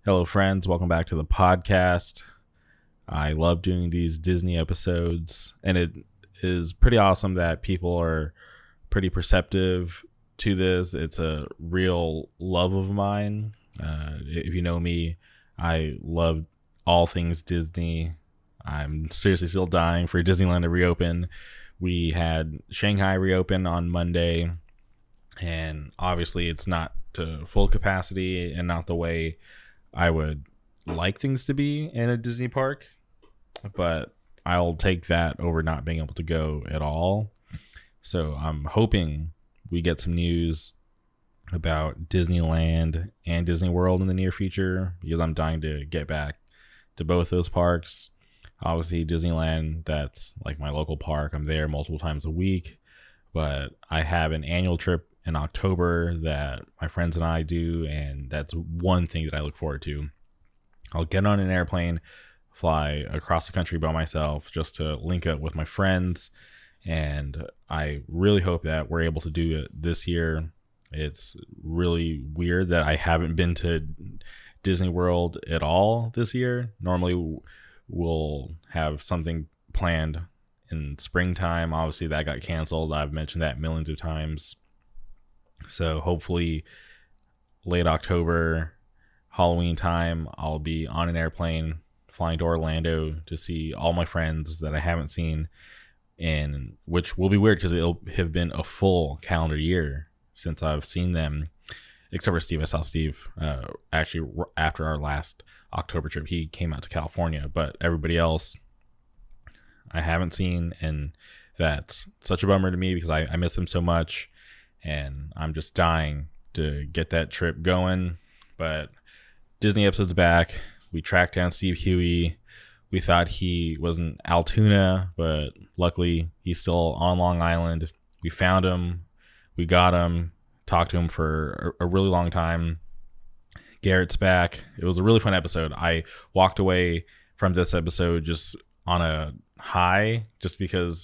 Hello, friends. Welcome back to the podcast. I love doing these Disney episodes, and it is pretty awesome that people are pretty perceptive to this. It's a real love of mine. If you know me, I love all things Disney. I'm seriously still dying for Disneyland to reopen. We had Shanghai reopen on Monday, and obviously it's not to full capacity and not the way I would like things to be in a Disney park, but I'll take that over not being able to go at all. So I'm hoping we get some news about Disneyland and Disney World in the near future, because I'm dying to get back to both those parks. Obviously Disneyland, that's like my local park. I'm there multiple times a week, but I have an annual trip in October that my friends and I do, and that's one thing that I look forward to. I'll get on an airplane, fly across the country by myself just to link up with my friends, and I really hope that we're able to do it this year. It's really weird that I haven't been to Disney World at all this year. Normally we'll have something planned in springtime. Obviously that got canceled. I've mentioned that millions of times. So hopefully late October, Halloween time, I'll be on an airplane flying to Orlando to see all my friends that I haven't seen, and which will be weird because it'll have been a full calendar year since I've seen them, except for Steve. I saw Steve actually after our last October trip. He came out to California, but everybody else I haven't seen, and that's such a bummer to me because I miss him so much. And I'm just dying to get that trip going. But Disney episode's back. We tracked down Steve Huey. We thought he was in Altoona, but luckily he's still on Long Island. We found him. We got him. Talked to him for a really long time. Garrett's back. It was a really fun episode. I walked away from this episode just on a high, just because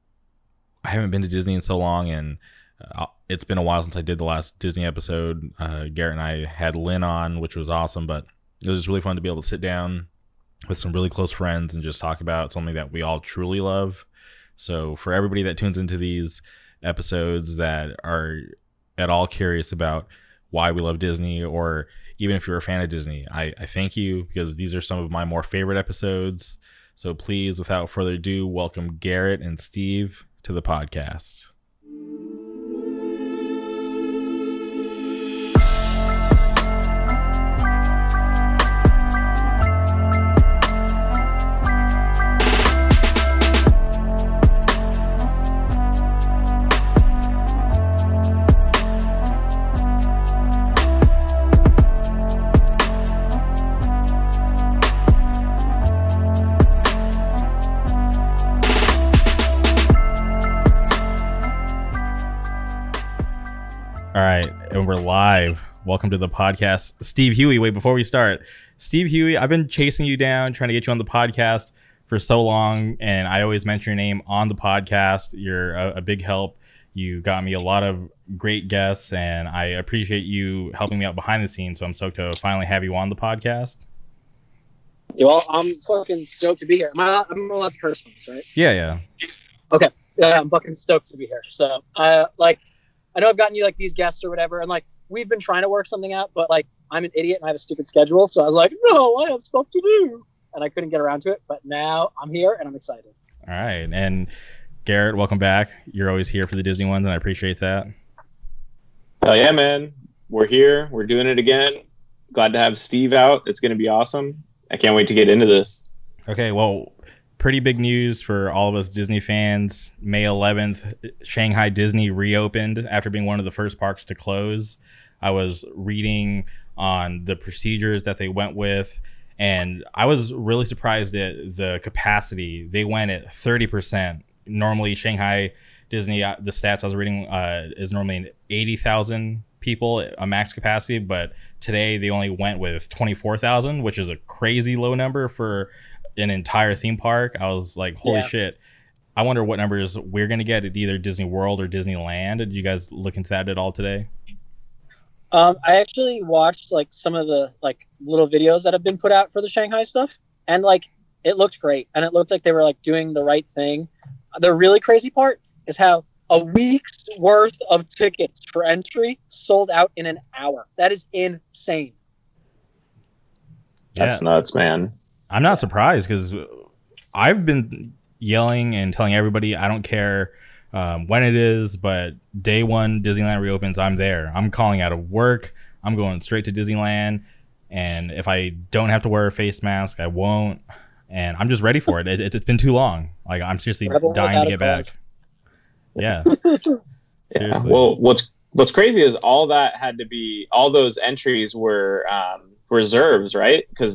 I haven't been to Disney in so long, and it's been a while since I did the last Disney episode. Garrett and I had Lynn on, which was awesome, but it was just really fun to be able to sit down with some really close friends and just talk about something that we all truly love. So for everybody that tunes into these episodes that are at all curious about why we love Disney, or even if you're a fan of Disney, I thank you, because these are some of my more favorite episodes. So please, without further ado, welcome Garrett and Steve to the podcast. All right, and we're live. Welcome to the podcast. Steve Huey, wait, before we start, Steve Huey, I've been chasing you down, trying to get you on the podcast for so long, and I always mention your name on the podcast. You're a big help. You got me a lot of great guests, and I appreciate you helping me out behind the scenes, so I'm stoked to finally have you on the podcast. Yeah, well, I'm fucking stoked to be here. I'm allowed to curse on this, right? Yeah. Okay, I'm fucking stoked to be here. So, I know I've gotten you like these guests or whatever, and like we've been trying to work something out, but like I'm an idiot and I have a stupid schedule, so I was like, no, I have stuff to do, and I couldn't get around to it. But now I'm here and I'm excited. All right, and Garrett, welcome back. You're always here for the Disney ones, and I appreciate that. Hell yeah, man! We're here. We're doing it again. Glad to have Steve out. It's going to be awesome. I can't wait to get into this. Okay, well, pretty big news for all of us Disney fans. May 11th, Shanghai Disney reopened after being one of the first parks to close. I was reading on the procedures that they went with, and I was really surprised at the capacity. They went at 30%. Normally, Shanghai Disney, the stats I was reading, is normally 80,000 people, a max capacity, but today they only went with 24,000, which is a crazy low number for an entire theme park. I was like, holy shit. I wonder what numbers we're going to get at either Disney World or Disneyland. Did you guys look into that at all today? I actually watched like some of the like little videos that have been put out for the Shanghai stuff, and like it looked great, and it looked like they were like doing the right thing. The really crazy part is how a week's worth of tickets for entry sold out in an hour. That is insane. That's nuts, man. I'm not surprised because I've been yelling and telling everybody I don't care when it is, but day one Disneyland reopens, I'm there. I'm calling out of work. I'm going straight to Disneyland, and if I don't have to wear a face mask, I won't. And I'm just ready for it. It's been too long. Like I'm seriously dying to get back. Yeah. Seriously. Well, what's crazy is all those entries were reserves, right? Because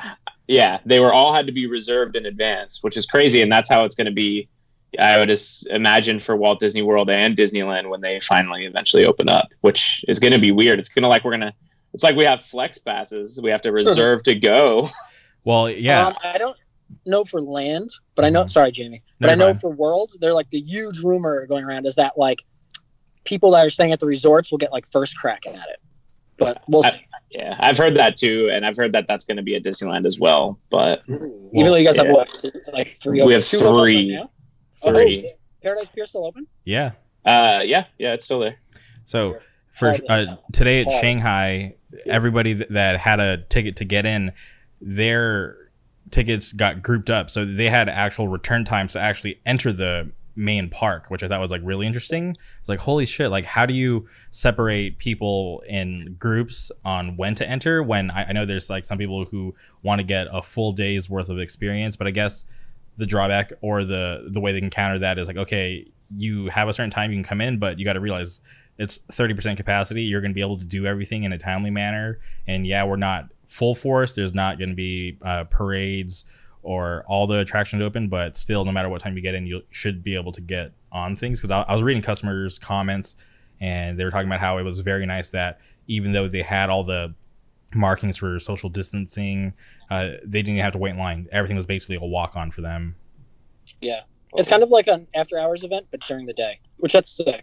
they were all had to be reserved in advance, which is crazy, and that's how it's going to be. I would imagine for Walt Disney World and Disneyland when they finally eventually open up, which is going to be weird. It's going to it's like we have flex passes. We have to reserve to go. Well, yeah. I don't know for land, but I know, sorry, Jamie, but I know for World, they're like the huge rumor going around is that like people that are staying at the resorts will get like first crack at it, but we'll see. Yeah, I've heard that too, and I've heard that that's going to be at Disneyland as well. But even though you guys have what, like three? We have three. Right now? Paradise Pier still open? Yeah. Yeah, it's still there. So for today at Shanghai, everybody that had a ticket to get in, their tickets got grouped up, so they had actual return times to actually enter the main park, which I thought was like really interesting. It's like, holy shit, like how do you separate people in groups on when to enter when I know there's like some people who want to get a full day's worth of experience, but I guess the drawback or the way they can counter that is like, okay, you have a certain time you can come in, but you got to realize it's 30% capacity. You're going to be able to do everything in a timely manner, and yeah, we're not full force. There's not going to be parades or all the attractions open, but still, no matter what time you get in, you should be able to get on things. Because I was reading customers' comments, and they were talking about how it was very nice that even though they had all the markings for social distancing, they didn't have to wait in line. Everything was basically a walk-on for them. Yeah, it's kind of like an after-hours event, but during the day, which that's sick.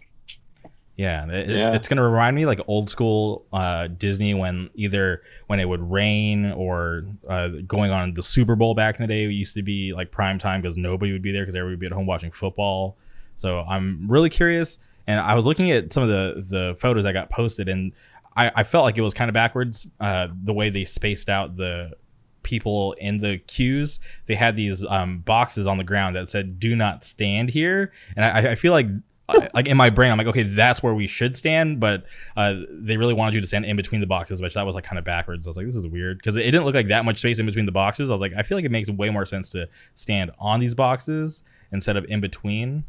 Yeah, it's going to remind me like old school Disney when it would rain or going on the Super Bowl back in the day. It used to be like prime time because nobody would be there because everybody would be at home watching football. So I'm really curious. And I was looking at some of the photos that got posted, and I felt like it was kind of backwards the way they spaced out the people in the queues. They had these boxes on the ground that said "Do not stand here," and I feel like in my brain, I'm like, okay, that's where we should stand, but they really wanted you to stand in between the boxes, which that was like kind of backwards. I was like, this is weird because it didn't look like that much space in between the boxes. I was like, I feel like it makes way more sense to stand on these boxes instead of in between.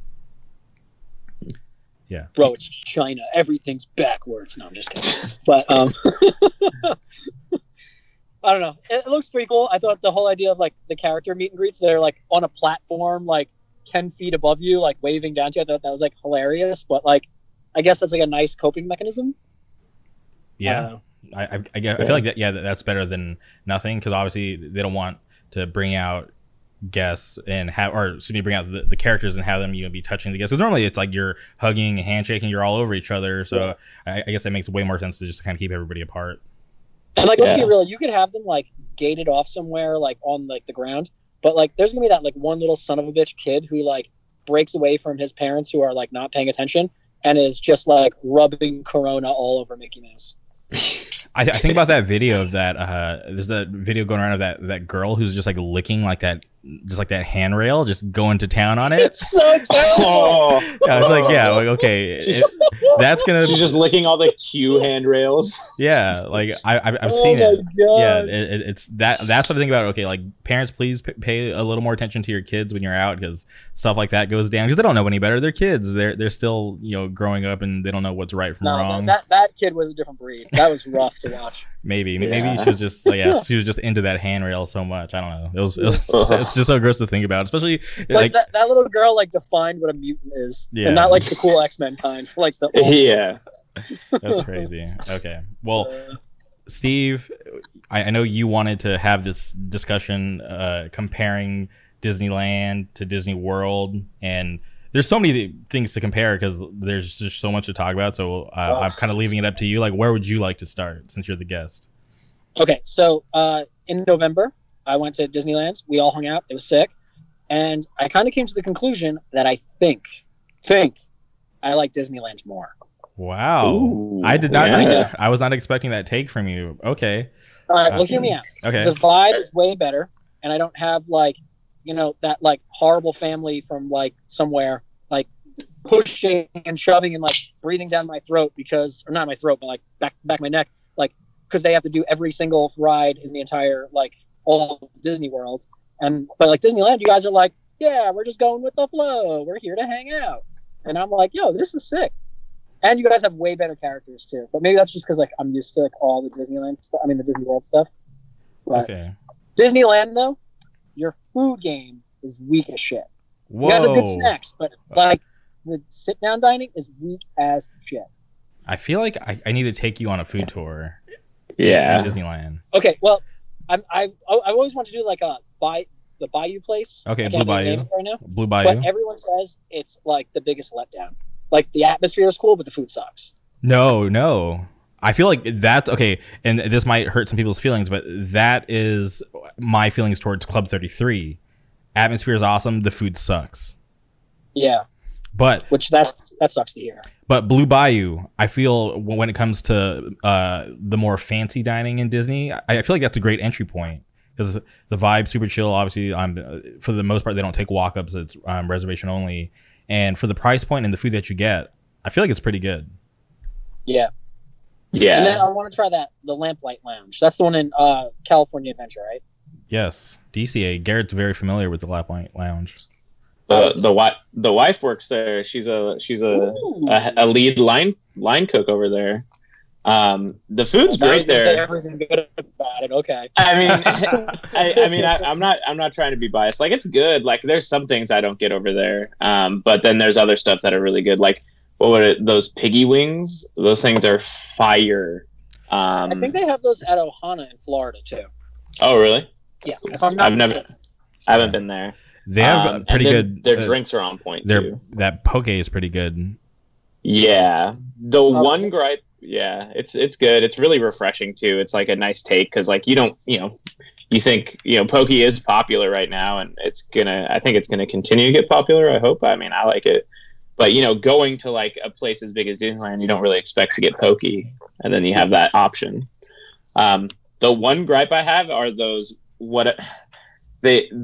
Yeah, bro, it's China. Everything's backwards. No, I'm just kidding. But I don't know. It looks pretty cool. I thought the whole idea of like the character meet and greets, they're like on a platform, like 10 feet above you, like waving down to you. I thought that was like hilarious, but like I guess that's like a nice coping mechanism. Yeah, I feel like that. Yeah, that's better than nothing because obviously they don't want to bring out guests and bring out the characters and have them be touching the guests. Because normally it's like you're hugging, handshaking, you're all over each other. So yeah. I guess that makes way more sense to just kind of keep everybody apart. And like let's be real, you could have them like gated off somewhere like on like the ground. But like, there's gonna be that like one little son of a bitch kid who like breaks away from his parents who are like not paying attention and is just like rubbing Corona all over Mickey Mouse. I think about that video of that. There's that video going around of that girl who's just like licking like that, just like that handrail, just going to town on it. It's so terrible. I was like, okay, that's gonna. She's just licking all the queue handrails. Yeah, like I've seen it. God. Yeah, it's that. That's what I think about. Okay, like parents, please pay a little more attention to your kids when you're out because stuff like that goes down because they don't know any better. They're kids. They're still growing up and they don't know what's right from wrong. That kid was a different breed. That was rough to watch. Maybe she was just she was just into that handrail so much. I don't know. It's just so gross to think about, especially like that little girl like defined what a mutant is, and not like the cool X-Men kind. Like the that's crazy. Okay, well, Steve, I know you wanted to have this discussion comparing Disneyland to Disney World, and there's so many things to compare because there's just so much to talk about. So I'm kind of leaving it up to you. Like, where would you like to start since you're the guest? Okay, so in November, I went to Disneyland. We all hung out. It was sick. And I kind of came to the conclusion that I think I like Disneyland more. Wow. Ooh, I did not. yeah. I was not expecting that take from you. Okay. All right, well, hear me out. Okay. The vibe is way better, and I don't have like, that like horrible family from like somewhere like pushing and shoving and like breathing down my throat or not my throat, but like back my neck, like because they have to do every single ride in the entire like all of Disney World. But like Disneyland, you guys are like, yeah, we're just going with the flow. We're here to hang out, and I'm like, yo, this is sick. And you guys have way better characters too. But maybe that's just because like I'm used to like all the Disneyland stuff. I mean the Disney World stuff. But Okay. Disneyland though, your food game is weak as shit. Whoa. You guys have good snacks, but like the sit down dining is weak as shit. I feel like I need to take you on a food tour. Yeah. In Disneyland. Okay, well, I've always wanted to do like the Bayou place. Okay, I Blue can't think of the name Bayou. of it right now. Blue Bayou. But everyone says it's like the biggest letdown. Like the atmosphere is cool, but the food sucks. No. I feel like that's okay, and this might hurt some people's feelings, but that is my feelings towards Club 33. Atmosphere is awesome. The food sucks. Yeah. But which that sucks to hear. But Blue Bayou, I feel when it comes to the more fancy dining in Disney, I feel like that's a great entry point because the vibe's super chill. Obviously, for the most part, they don't take walk-ups. It's reservation only. And for the price point and the food that you get, I feel like it's pretty good. Yeah. Yeah. And then I want to try the Lamplight Lounge. That's the one in California Adventure, right? Yes. DCA. Garrett's very familiar with the Lamplight Lounge. The wife works there. She's a lead line cook over there. The food's great there. Say everything good about it. Okay. I mean, I'm not trying to be biased. Like, it's good. Like, there's some things I don't get over there. But then there's other stuff that are really good. Like, what were it? Those piggy wings? Those things are fire. I think they have those at Ohana in Florida too. Oh, really? Yeah. I haven't been there. They have pretty good. Their drinks are on point too. That poke is pretty good. Yeah. The one gripe. Yeah, it's good. It's really refreshing too. It's like a nice take because like you think poke is popular right now, and I think it's gonna continue to get popular. I hope. I mean, I like it, but going to like a place as big as Disneyland, you don't really expect to get poke, and then you have that option. The one gripe I have are those what were they?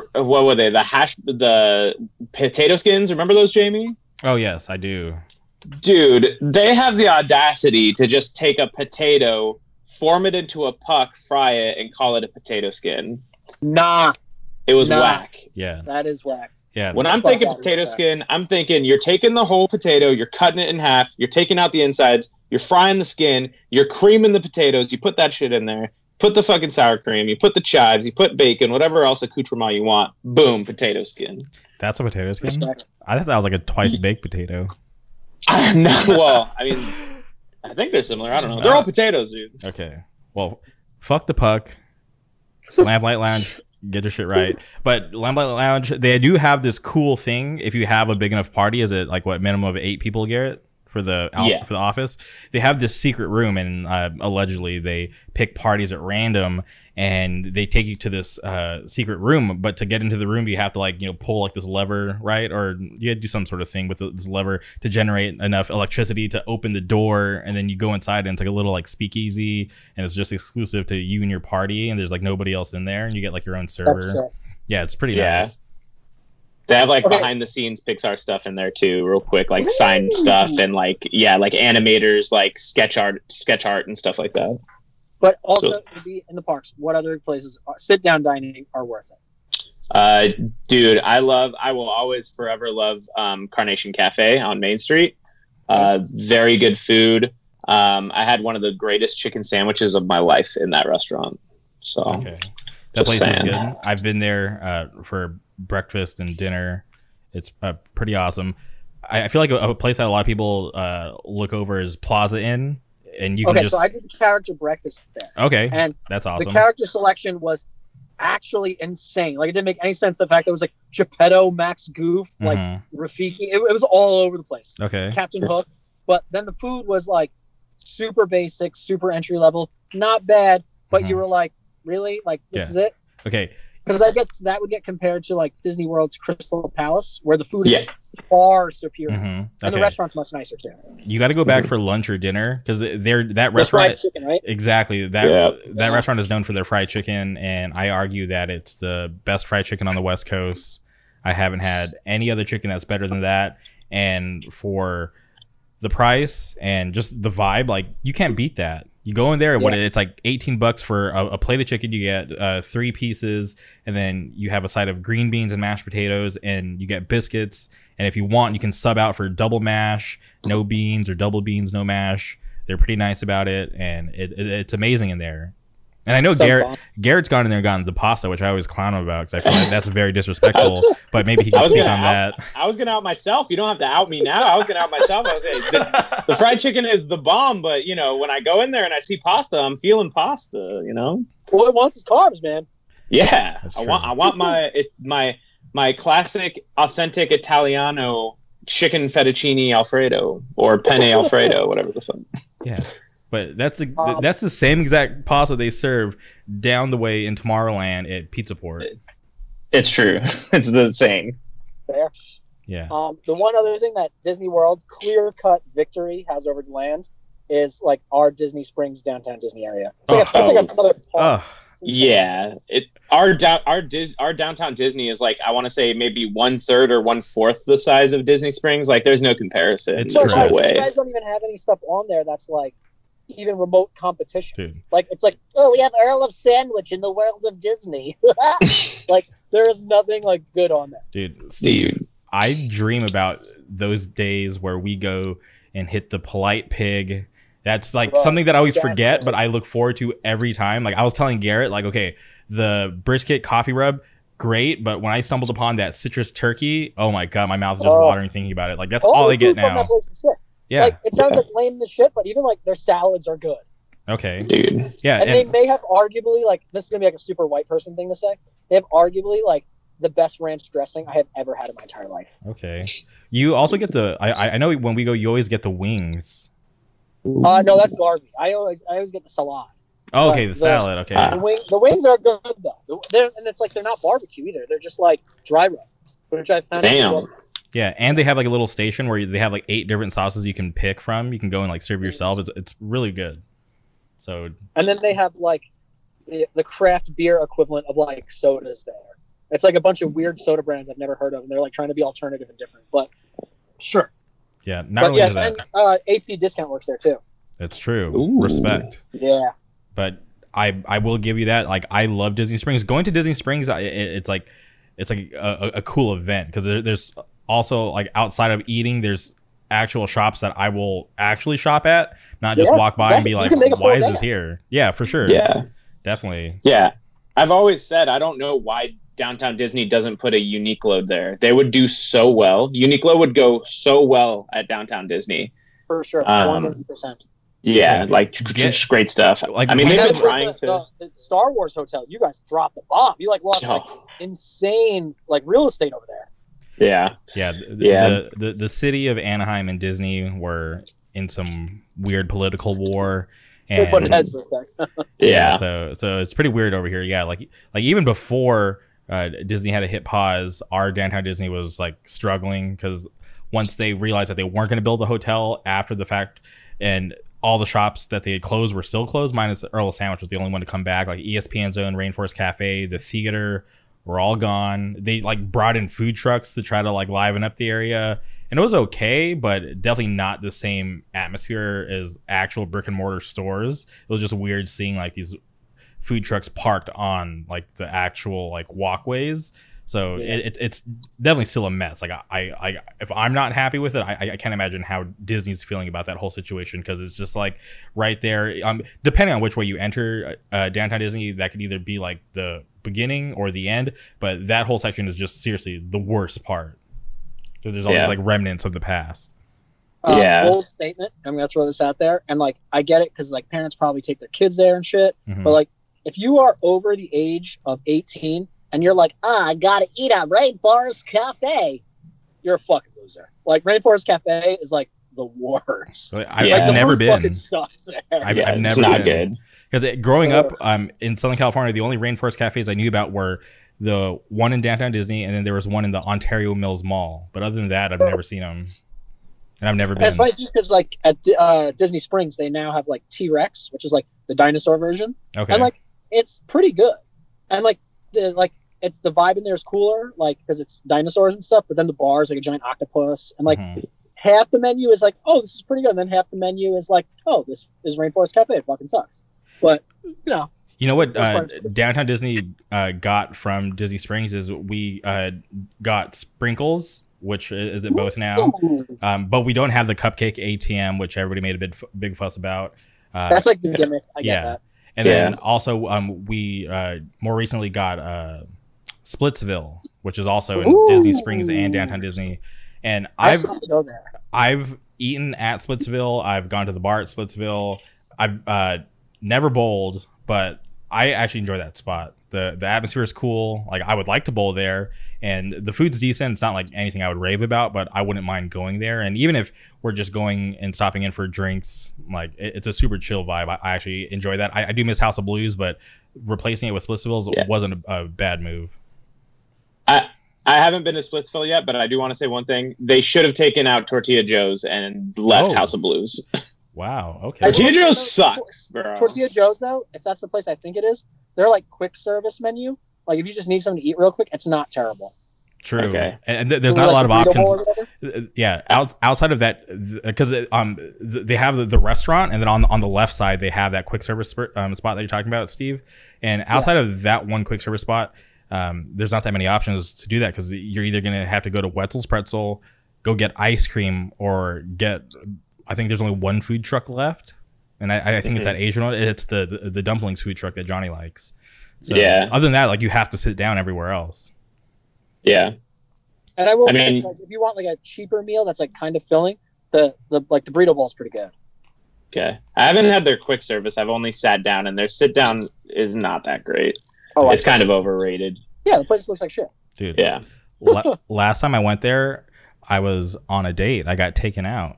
The potato skins. Remember those, Jamie? Oh yes, I do. Dude, they have the audacity to just take a potato, form it into a puck, fry it, and call it a potato skin. Nah. It was whack. Yeah. That is whack. Yeah. When I'm thinking potato skin, I'm thinking you're taking the whole potato, you're cutting it in half, you're taking out the insides, you're frying the skin, you're creaming the potatoes, you put that shit in there, put the fucking sour cream, you put the chives, you put bacon, whatever else accoutrement you want. Boom, potato skin. That's a potato skin? I thought that was like a twice baked potato. No, well, I mean, I think they're similar. I don't know. They're all potatoes, dude. Okay. Well, fuck the puck. Lamplight Lounge, get your shit right. But Lamplight Lounge, they do have this cool thing. If you have a big enough party, is it like what minimum of 8 people, Garrett, for the office? They have this secret room, and allegedly they pick parties at random, and they take you to this secret room. But to get into the room, you have to pull like this lever, right? Or you do some sort of thing with this lever to generate enough electricity to open the door, and then you go inside, and it's like a little like speakeasy, and it's just exclusive to you and your party, and there's like nobody else in there, and you get like your own server. Yeah, it's pretty nice. They have behind the scenes Pixar stuff in there too, real quick, like signed stuff and like animators, like sketch art and stuff like that. But also to be in the parks, what other places sit down dining are worth it? Dude, I will always forever love Carnation Cafe on Main Street. Very good food. I had one of the greatest chicken sandwiches of my life in that restaurant. So that place is good. I've been there for breakfast and dinner. It's pretty awesome. I feel like a place that a lot of people look over is Plaza Inn. And you can so I did character breakfast there. Okay, and that's awesome. The character selection was actually insane. Like, it didn't make any sense. The fact that it was like Geppetto, Max Goof, like Rafiki. It was all over the place. Okay. Captain Hook. But then the food was like super basic, super entry level, not bad. But you were like, really? Like, this is it? Okay. Because I guess that would get compared to like Disney World's Crystal Palace, where the food is far superior, and the restaurant's much nicer too. You got to go back for lunch or dinner because that restaurant, fried chicken, right? Exactly. That restaurant is known for their fried chicken, and I argue that it's the best fried chicken on the West Coast. I haven't had any other chicken that's better than that, and for the price and just the vibe, like you can't beat that. You go in there, it's like $18 for a plate of chicken. You get 3 pieces, and then you have a side of green beans and mashed potatoes, and you get biscuits. And if you want, you can sub out for double mash, no beans, or double beans, no mash. They're pretty nice about it, and it's amazing in there. And I know Garrett's gone in there and gotten the pasta, which I always clown him about because I feel like that's very disrespectful. But maybe he can speak on that. I was gonna out myself. You don't have to out me now. I was gonna out myself. I was like, the fried chicken is the bomb, but you know, when I go in there and I see pasta, I'm feeling pasta. You know, all it wants is carbs, man. Yeah, I want my classic, authentic Italiano chicken fettuccine Alfredo or penne Alfredo, whatever the fuck. Yeah. But that's the same exact pasta they serve down the way in Tomorrowland at Pizza Port. It's true. It's the same. Fair. Yeah. The one other thing that Disney World clear-cut victory has over land is like our Disney Springs downtown Disney area. It's like another park. Yeah, our downtown Disney is like, I want to say maybe 1/3 or 1/4 the size of Disney Springs. Like, there's no comparison. It's no way. You guys don't even have any stuff on there that's like even remote competition. Dude. Like, it's like, oh, we have Earl of Sandwich in the world of Disney. Like, there is nothing like good on that. Dude, Steve, I dream about those days where we go and hit the Polite Pig. That's like something that I always forget, but I look forward to every time. Like, I was telling Garrett, like, okay, the brisket coffee rub, great, but when I stumbled upon that citrus turkey, oh my god, my mouth is just watering thinking about it. Like, that's all I get now. Yeah, like, it sounds like lame as shit, but even like their salads are good. Okay, dude. Yeah, and they may have arguably, like, this is gonna be like a super white person thing to say. They have arguably like the best ranch dressing I have ever had in my entire life. Okay, you also get the. I know when we go, you always get the wings. No, that's garbage. I always get the salad. Oh, okay, the salad. Okay, the wings are good though. And it's like they're not barbecue either. They're just like dry rub, which I found. Damn. Yeah, and they have like a little station where they have like 8 different sauces you can pick from. You can go and like serve yourself. It's really good. So. And then they have like the craft beer equivalent of like sodas there. It's like a bunch of weird soda brands I've never heard of, and they're like trying to be alternative and different. But sure. Yeah, not really that. And AP discount works there too. That's true. Ooh. Respect. Yeah. But I will give you that. Like, I love Disney Springs. Going to Disney Springs, it's like a cool event because there's also, like, outside of eating, there's actual shops that I will actually shop at, not just walk by and be like, why is this here? Yeah, for sure. Yeah, definitely. Yeah, I've always said I don't know why Downtown Disney doesn't put a Uniqlo there. They would do so well. Uniqlo would go so well at Downtown Disney. For sure, 100%. Yeah, like just great stuff. Like, I mean, they've been trying the Star Wars Hotel. You guys dropped the bomb. You like lost like insane like real estate over there. Yeah. The city of Anaheim and Disney were in some weird political war. And yeah, so it's pretty weird over here. Yeah, like even before Disney had to hit pause, our Downtown Disney was like struggling because once they realized that they weren't going to build a hotel after the fact, and all the shops that they had closed were still closed, minus Earl of Sandwich was the only one to come back. Like ESPN Zone, Rainforest Cafe, the theater were all gone. They like brought in food trucks to try to like liven up the area, and it was okay, but definitely not the same atmosphere as actual brick and mortar stores. It was just weird seeing like these food trucks parked on like the actual like walkways. So it's definitely still a mess. Like I if I'm not happy with it, I can't imagine how Disney's feeling about that whole situation, because it's just like right there. Depending on which way you enter Downtown Disney, that could either be like the beginning or the end. But that whole section is just seriously the worst part, because there's all these like remnants of the past. Bold statement. I'm gonna throw this out there, and like I get it because like parents probably take their kids there and shit, but like if you are over the age of 18 and you're like, I gotta eat at Rainforest Cafe, you're a fucking loser. Like, Rainforest Cafe is like the worst. I've never been. Fucking sucks there. I've never it's not been. good. Because growing up in Southern California, the only Rainforest Cafes I knew about were the one in downtown Disney, and then there was one in the Ontario Mills Mall. But other than that, I've never seen them. And I've never been. That's funny too, because like at Disney Springs, they now have like T-Rex, which is like the dinosaur version. Okay. And like it's pretty good, and like it's the vibe in there is cooler, like because it's dinosaurs and stuff. But then the bar is like a giant octopus, and like half the menu is like, oh, this is pretty good, and then half the menu is like, oh, this is Rainforest Cafe. It fucking sucks. But you know what downtown Disney got from Disney Springs is we got Sprinkles, which is it both now, but we don't have the cupcake ATM, which everybody made a big fuss about. That's like the gimmick. I get that. And then also we more recently got Splitsville, which is also in Disney Springs and downtown Disney. And I've eaten at Splitsville. I've gone to the bar at Splitsville. I've never bowled, but I actually enjoy that spot. The atmosphere is cool. Like, I would like to bowl there, and the food's decent. It's not like anything I would rave about, but I wouldn't mind going there. And even if we're just going and stopping in for drinks, like, it's a super chill vibe. I actually enjoy that. I do miss House of Blues, but replacing it with Splitsville wasn't a bad move. I haven't been to Splitsville yet, but I do want to say one thing. They should have taken out Tortilla Joe's and left House of Blues. Wow. Okay. Tortilla Joe's sucks, bro. Tortilla Joe's, though, if that's the place I think it is, they're like quick service menu. Like, if you just need something to eat real quick, it's not terrible. True. Okay. And there's not a lot of options. Yeah. Outside of that, because they have the restaurant, and then on the left side they have that quick service spot that you're talking about, Steve. And outside of that one quick service spot, there's not that many options to do that, because you're either gonna have to go to Wetzel's Pretzel, go get ice cream, or get. I think there's only one food truck left, and I think it's that Asian one. It's the dumplings food truck that Johnny likes. So, other than that, like, you have to sit down everywhere else. Yeah. And I will say, like, if you want like a cheaper meal that's like kind of filling, the burrito bowl is pretty good. Okay. I haven't had their quick service. I've only sat down, and their sit down is not that great. Oh, it's kind of overrated. Yeah, the place looks like shit. Dude. Yeah. Last time I went there, I was on a date. I got taken out.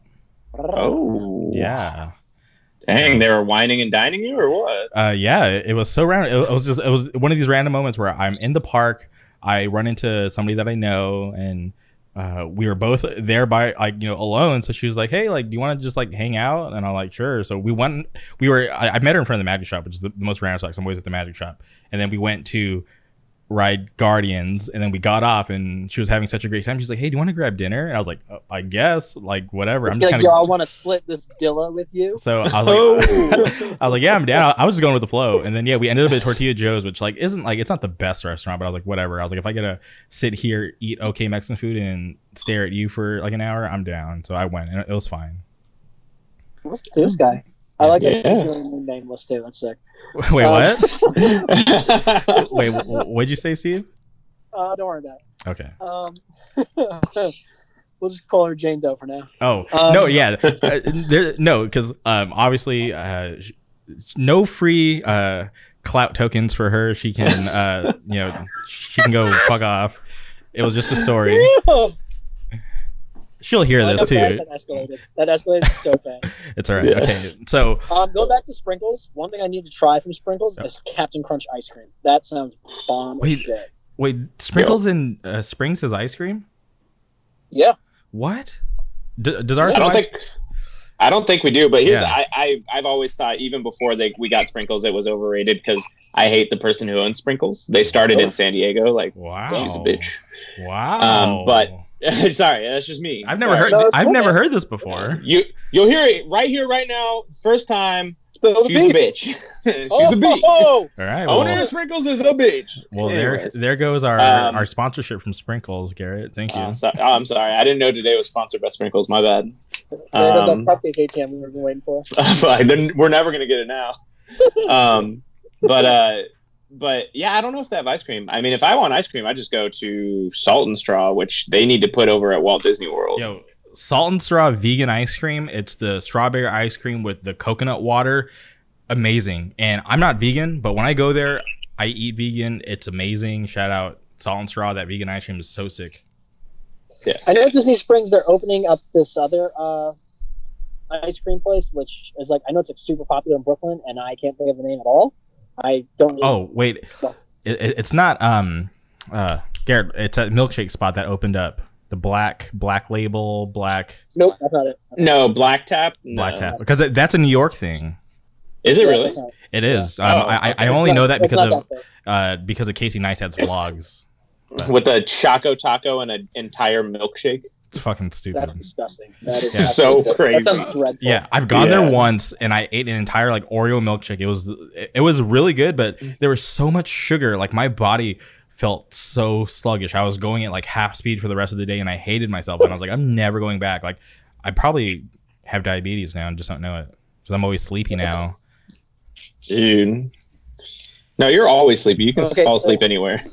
Oh. Yeah. Dang, they were whining and dining you, or what? Yeah, it was so random. It was one of these random moments where I'm in the park, I run into somebody that I know, and we were both there by, like, alone. So she was like, "Hey, like, do you want to just like hang out?" And I'm like, "Sure." So we went. I met her in front of the magic shop, which is the most random. So, like, I'm always at the magic shop, and then we went to ride Guardians, and then we got off, and she was having such a great time. She's like, "Hey, do you want to grab dinner?" And I was like, I guess, like, whatever. I'm just like, I want to split this Dilla with you. So I was like, yeah, I'm down. I was just going with the flow. And then, we ended up at Tortilla Joe's, which, like, isn't, like, it's not the best restaurant, but I was like, whatever. I was like, if I get to sit here, eat okay Mexican food, and stare at you for like an hour, I'm down. So I went, and it was fine. What's this guy? I like that he's really nameless too. That's sick. Wait, what? Wait, what'd you say, Steve? Don't worry about it. Okay. We'll just call her Jane Doe for now. Oh, no, yeah. No, because obviously no free clout tokens for her. She can, she can go fuck off. It was just a story. She'll hear this too. That escalated so fast. It's all right. Okay, so going back to Sprinkles, one thing I need to try from Sprinkles is Captain Crunch ice cream. That sounds bomb as shit. Wait, Sprinkles in Springs is ice cream? Yeah. What? Does ours? I don't think we do. But here's I've always thought, even before we got Sprinkles, it was overrated, because I hate the person who owns Sprinkles. They started in San Diego. Like, wow, she's a bitch. Wow. But. Sorry, that's just me. I've never heard this before. You'll hear it right here, right now. First time. She's a bitch. She's a bitch. All right. Owner of Sprinkles is a bitch. Well, there goes our sponsorship from Sprinkles, Garrett. Thank you. I'm sorry. I didn't know today was sponsored by Sprinkles. My bad. There's that cupcake ATM we were waiting for. Then we're never gonna get it now. But yeah, I don't know if they have ice cream. I mean, if I want ice cream, I just go to Salt and Straw, which they need to put over at Walt Disney World. Yo, Salt and Straw vegan ice cream. It's the strawberry ice cream with the coconut water. amazing. And I'm not vegan, but when I go there, I eat vegan. It's amazing. Shout out Salt and Straw. That vegan ice cream is so sick. Yeah. I know at Disney Springs they're opening up this other ice cream place, which is like, I know it's like super popular in Brooklyn, and I can't think of the name at all. I don't. Really oh wait, it's not Garrett. It's a milkshake spot that opened up. The black label black. Nope, that's not it. No, Black Tap. Black Tap, because that's a New York thing. Is it really? It is. Yeah. I only know that because of Casey Neistat's vlogs. But with a Choco Taco and an entire milkshake. It's fucking stupid. That's disgusting. That is so crazy. That sounds dreadful. Yeah, I've gone there once and I ate an entire like Oreo milkshake. It was really good, but there was so much sugar. Like my body felt so sluggish. I was going at like half speed for the rest of the day, and I hated myself. And I was like, I'm never going back. Like I probably have diabetes now and just don't know it because I'm always sleepy now. Dude, no, you're always sleepy. You can fall asleep anywhere.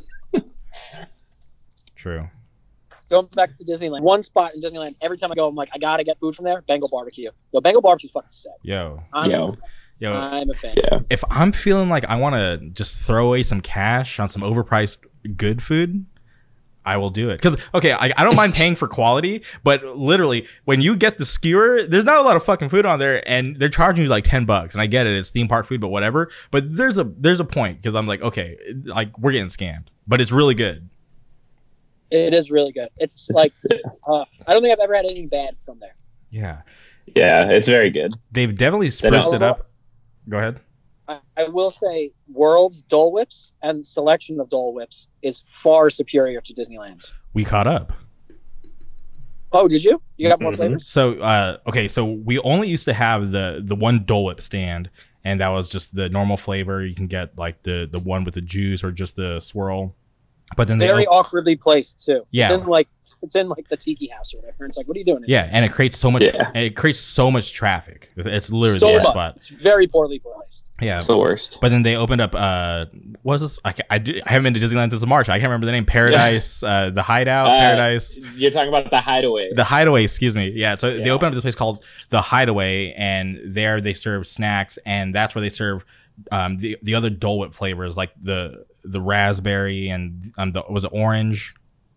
True. Going back to Disneyland, one spot in Disneyland, every time I go, I'm like, I gotta get food from there. Bengal barbecue. Yo, Bengal barbecue's fucking sick. Yo, I'm a fan. Yeah. If I'm feeling like I want to just throw away some cash on some overpriced good food, I will do it. Because, okay, I don't mind paying for quality, but literally, when you get the skewer, there's not a lot of fucking food on there, and they're charging you like $10. And I get it, it's theme park food, but whatever. But there's a point, because I'm like, okay, like, we're getting scammed. But it's really good. It is really good. It's like, I don't think I've ever had anything bad from there. Yeah. Yeah, it's very good. They've definitely spruced it up. Go ahead. I will say World's Dole Whips and selection of Dole Whips is far superior to Disneyland's. We caught up. Oh, did you? You got more flavors? So, okay, so we only used to have the one Dole Whip stand, and that was just the normal flavor. You can get like the one with the juice or just the swirl. But then very awkwardly placed too. Yeah, it's in like the tiki house or whatever. It's like, what are you doing? Yeah, and it creates so much. Yeah. It creates so much traffic. It's literally the worst spot. It's very poorly placed. Yeah, it's the worst. But then they opened up. What was this? I haven't been to Disneyland since March. I can't remember the name. Paradise, the Hideout, Paradise. You're talking about the Hideaway. The Hideaway, excuse me. Yeah, so they opened up this place called the Hideaway, and there they serve snacks, and that's where they serve the other Dole Whip flavors, like the raspberry and was it orange?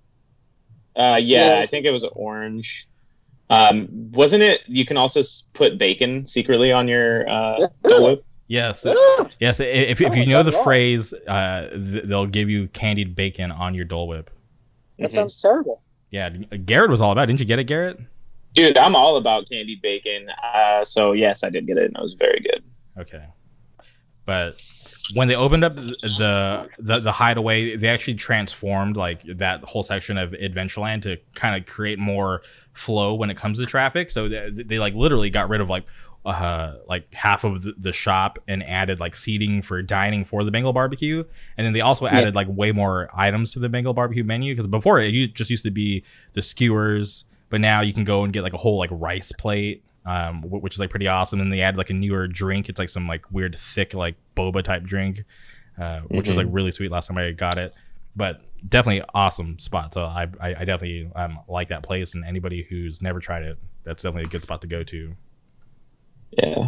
I think it was orange. Wasn't it? You can also put bacon secretly on your Dole Whip. Yes, yes. If you know the phrase, they'll give you candied bacon on your Dole Whip. That sounds terrible. Yeah, Garrett was all about it. Didn't you get it, Garrett? Dude, I'm all about candied bacon. So yes, I did get it, and it was very good. Okay, but when they opened up the Hideaway, they actually transformed like that whole section of Adventureland to kind of create more flow when it comes to traffic. So they like literally got rid of like half of the shop and added like seating for dining for the Bengal barbecue, and then they also added like way more items to the Bengal barbecue menu, because before it just used to be the skewers, but now you can go and get like a whole like rice plate, which is like pretty awesome. And they add like a newer drink. It's like some like weird thick like boba type drink, which was like really sweet last time I got it. But definitely awesome spot. So I definitely like that place, and anybody who's never tried it, that's definitely a good spot to go to. Yeah.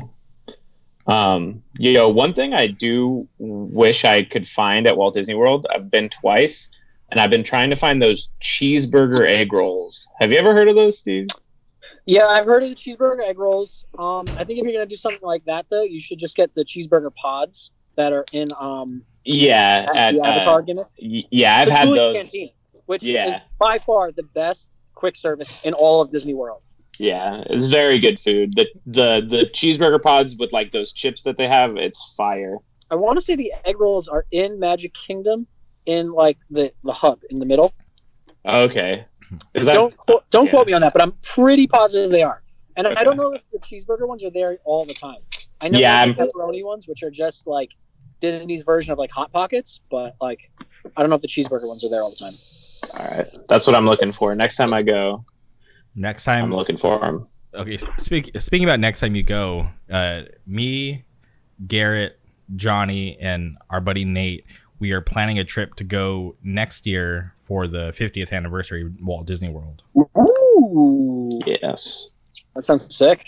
One thing I do wish I could find at Walt Disney World, I've been twice, and I've been trying to find those cheeseburger egg rolls. Have you ever heard of those, Steve? Yeah, I've heard of the cheeseburger egg rolls. I think if you're gonna do something like that, though, you should just get the cheeseburger pods that are in the Avatar gimmick. I've had those. Canteen, which is by far the best quick service in all of Disney World. Yeah, it's very good food. The cheeseburger pods with like those chips that they have, it's fire. I want to say the egg rolls are in Magic Kingdom, in like the hub in the middle. Okay. Don't quote me on that, but I'm pretty positive they are. And I don't know if the cheeseburger ones are there all the time. I know the pepperoni ones, which are just like Disney's version of like Hot Pockets, but like I don't know if the cheeseburger ones are there all the time. All right, that's what I'm looking for next time I go. Next time I'm looking for them. Okay, speaking about next time you go, me, Garrett, Johnny, and our buddy Nate, we are planning a trip to go next year for the 50th anniversary of Walt Disney World. Ooh. Yes. That sounds sick.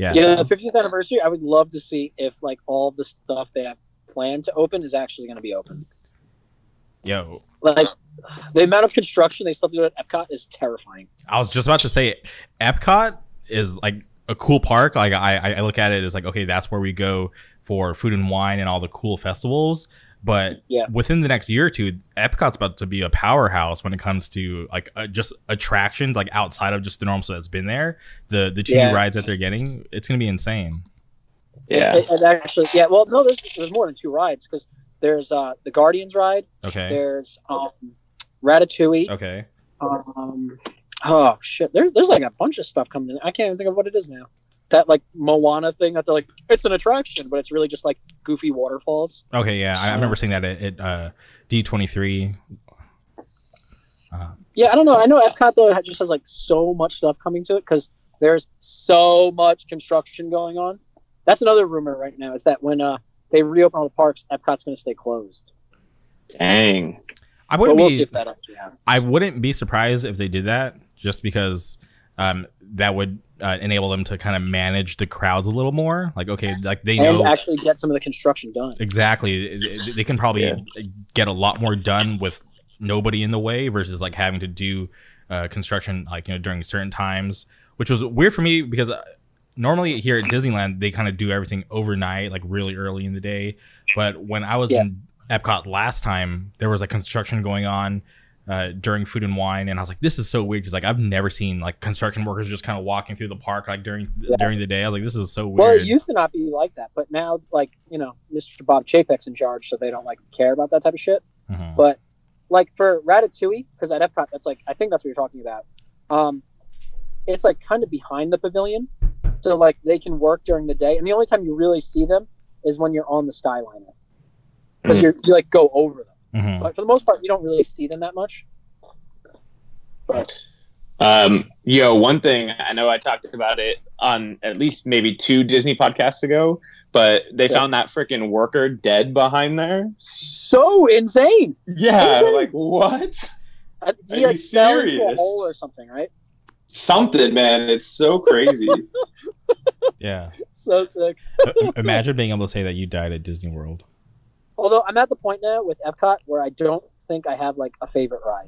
Yeah, the 50th anniversary, I would love to see if like all of the stuff they have planned to open is actually going to be open. Yo, like the amount of construction they still do at Epcot is terrifying. I was just about to say, Epcot is like a cool park. Like I look at it as like, okay, that's where we go for food and wine and all the cool festivals. But within the next year or two, Epcot's about to be a powerhouse when it comes to like just attractions, like outside of just the normal stuff that's been there. The two new rides that they're getting, it's gonna be insane. Yeah, it actually, well, no, there's more than 2 rides because there's the Guardians ride. Okay. There's Ratatouille. Okay. Oh shit, there's like a bunch of stuff coming in. I can't even think of what it is now. That like Moana thing that they're like, it's an attraction, but it's really just like goofy waterfalls. Okay, yeah, I remember seeing that at D23. Yeah, I don't know. I know Epcot though just has like so much stuff coming to it because there's so much construction going on. That's another rumor right now. Is that when they reopen all the parks, Epcot's going to stay closed. Dang. I wouldn't we'll see if that actually happens. I wouldn't be surprised if they did that, just because that would enable them to kind of manage the crowds a little more. Like, okay, like they know actually get some of the construction done. Exactly. They can probably get a lot more done with nobody in the way versus like having to do construction like during certain times, which was weird for me because normally here at Disneyland they kind of do everything overnight, like really early in the day. But when I was in Epcot last time, there was like construction going on during food and wine, and I was like, this is so weird because like I've never seen like construction workers just kind of walking through the park like during the day. I was like, this is so weird. Well, it used to not be like that, but now like Mr. Bob Chapek's in charge, so they don't like care about that type of shit. Mm-hmm. But like for Ratatouille, because at Epcot that's like I think that's what you're talking about. It's like kind of behind the pavilion, so like they can work during the day, and the only time you really see them is when you're on the Skyliner because you like go over them. Mm-hmm. But for the most part, you don't really see them that much. But one thing I know I talked about it on at least maybe 2 Disney podcasts ago, but they found that freaking worker dead behind there. So insane. Yeah, insane. Like what? Are you serious? Into a hole or something, right? Something, man. It's so crazy. Yeah. So sick. Imagine being able to say that you died at Disney World. Although I'm at the point now with Epcot where I don't think I have like a favorite ride.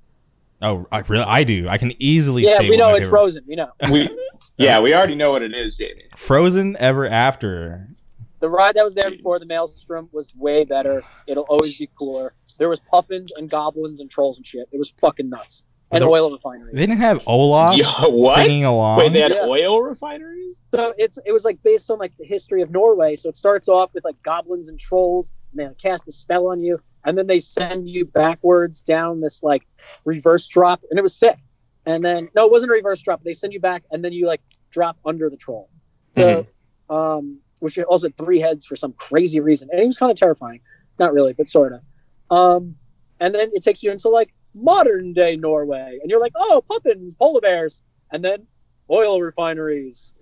Oh, I do. I can easily say. Yeah, we know it's Frozen. We know. We already know what it is, Jamie. Frozen Ever After. The ride that was there before the Maelstrom was way better. It'll always be cooler. There was puffins and goblins and trolls and shit. It was fucking nuts. And oil refineries. They didn't have Olaf singing along. Wait, they had oil refineries? So it was like based on like the history of Norway. So it starts off with like goblins and trolls, and they cast a spell on you, and then they send you backwards down this like reverse drop, and it was sick. And then no, it wasn't a reverse drop. They send you back, and then you like drop under the troll. So, which also had 3 heads for some crazy reason, and it was kind of terrifying. Not really, but sort of. And then it takes you into like modern day Norway, and you're like, oh, puffins, polar bears, and then oil refineries.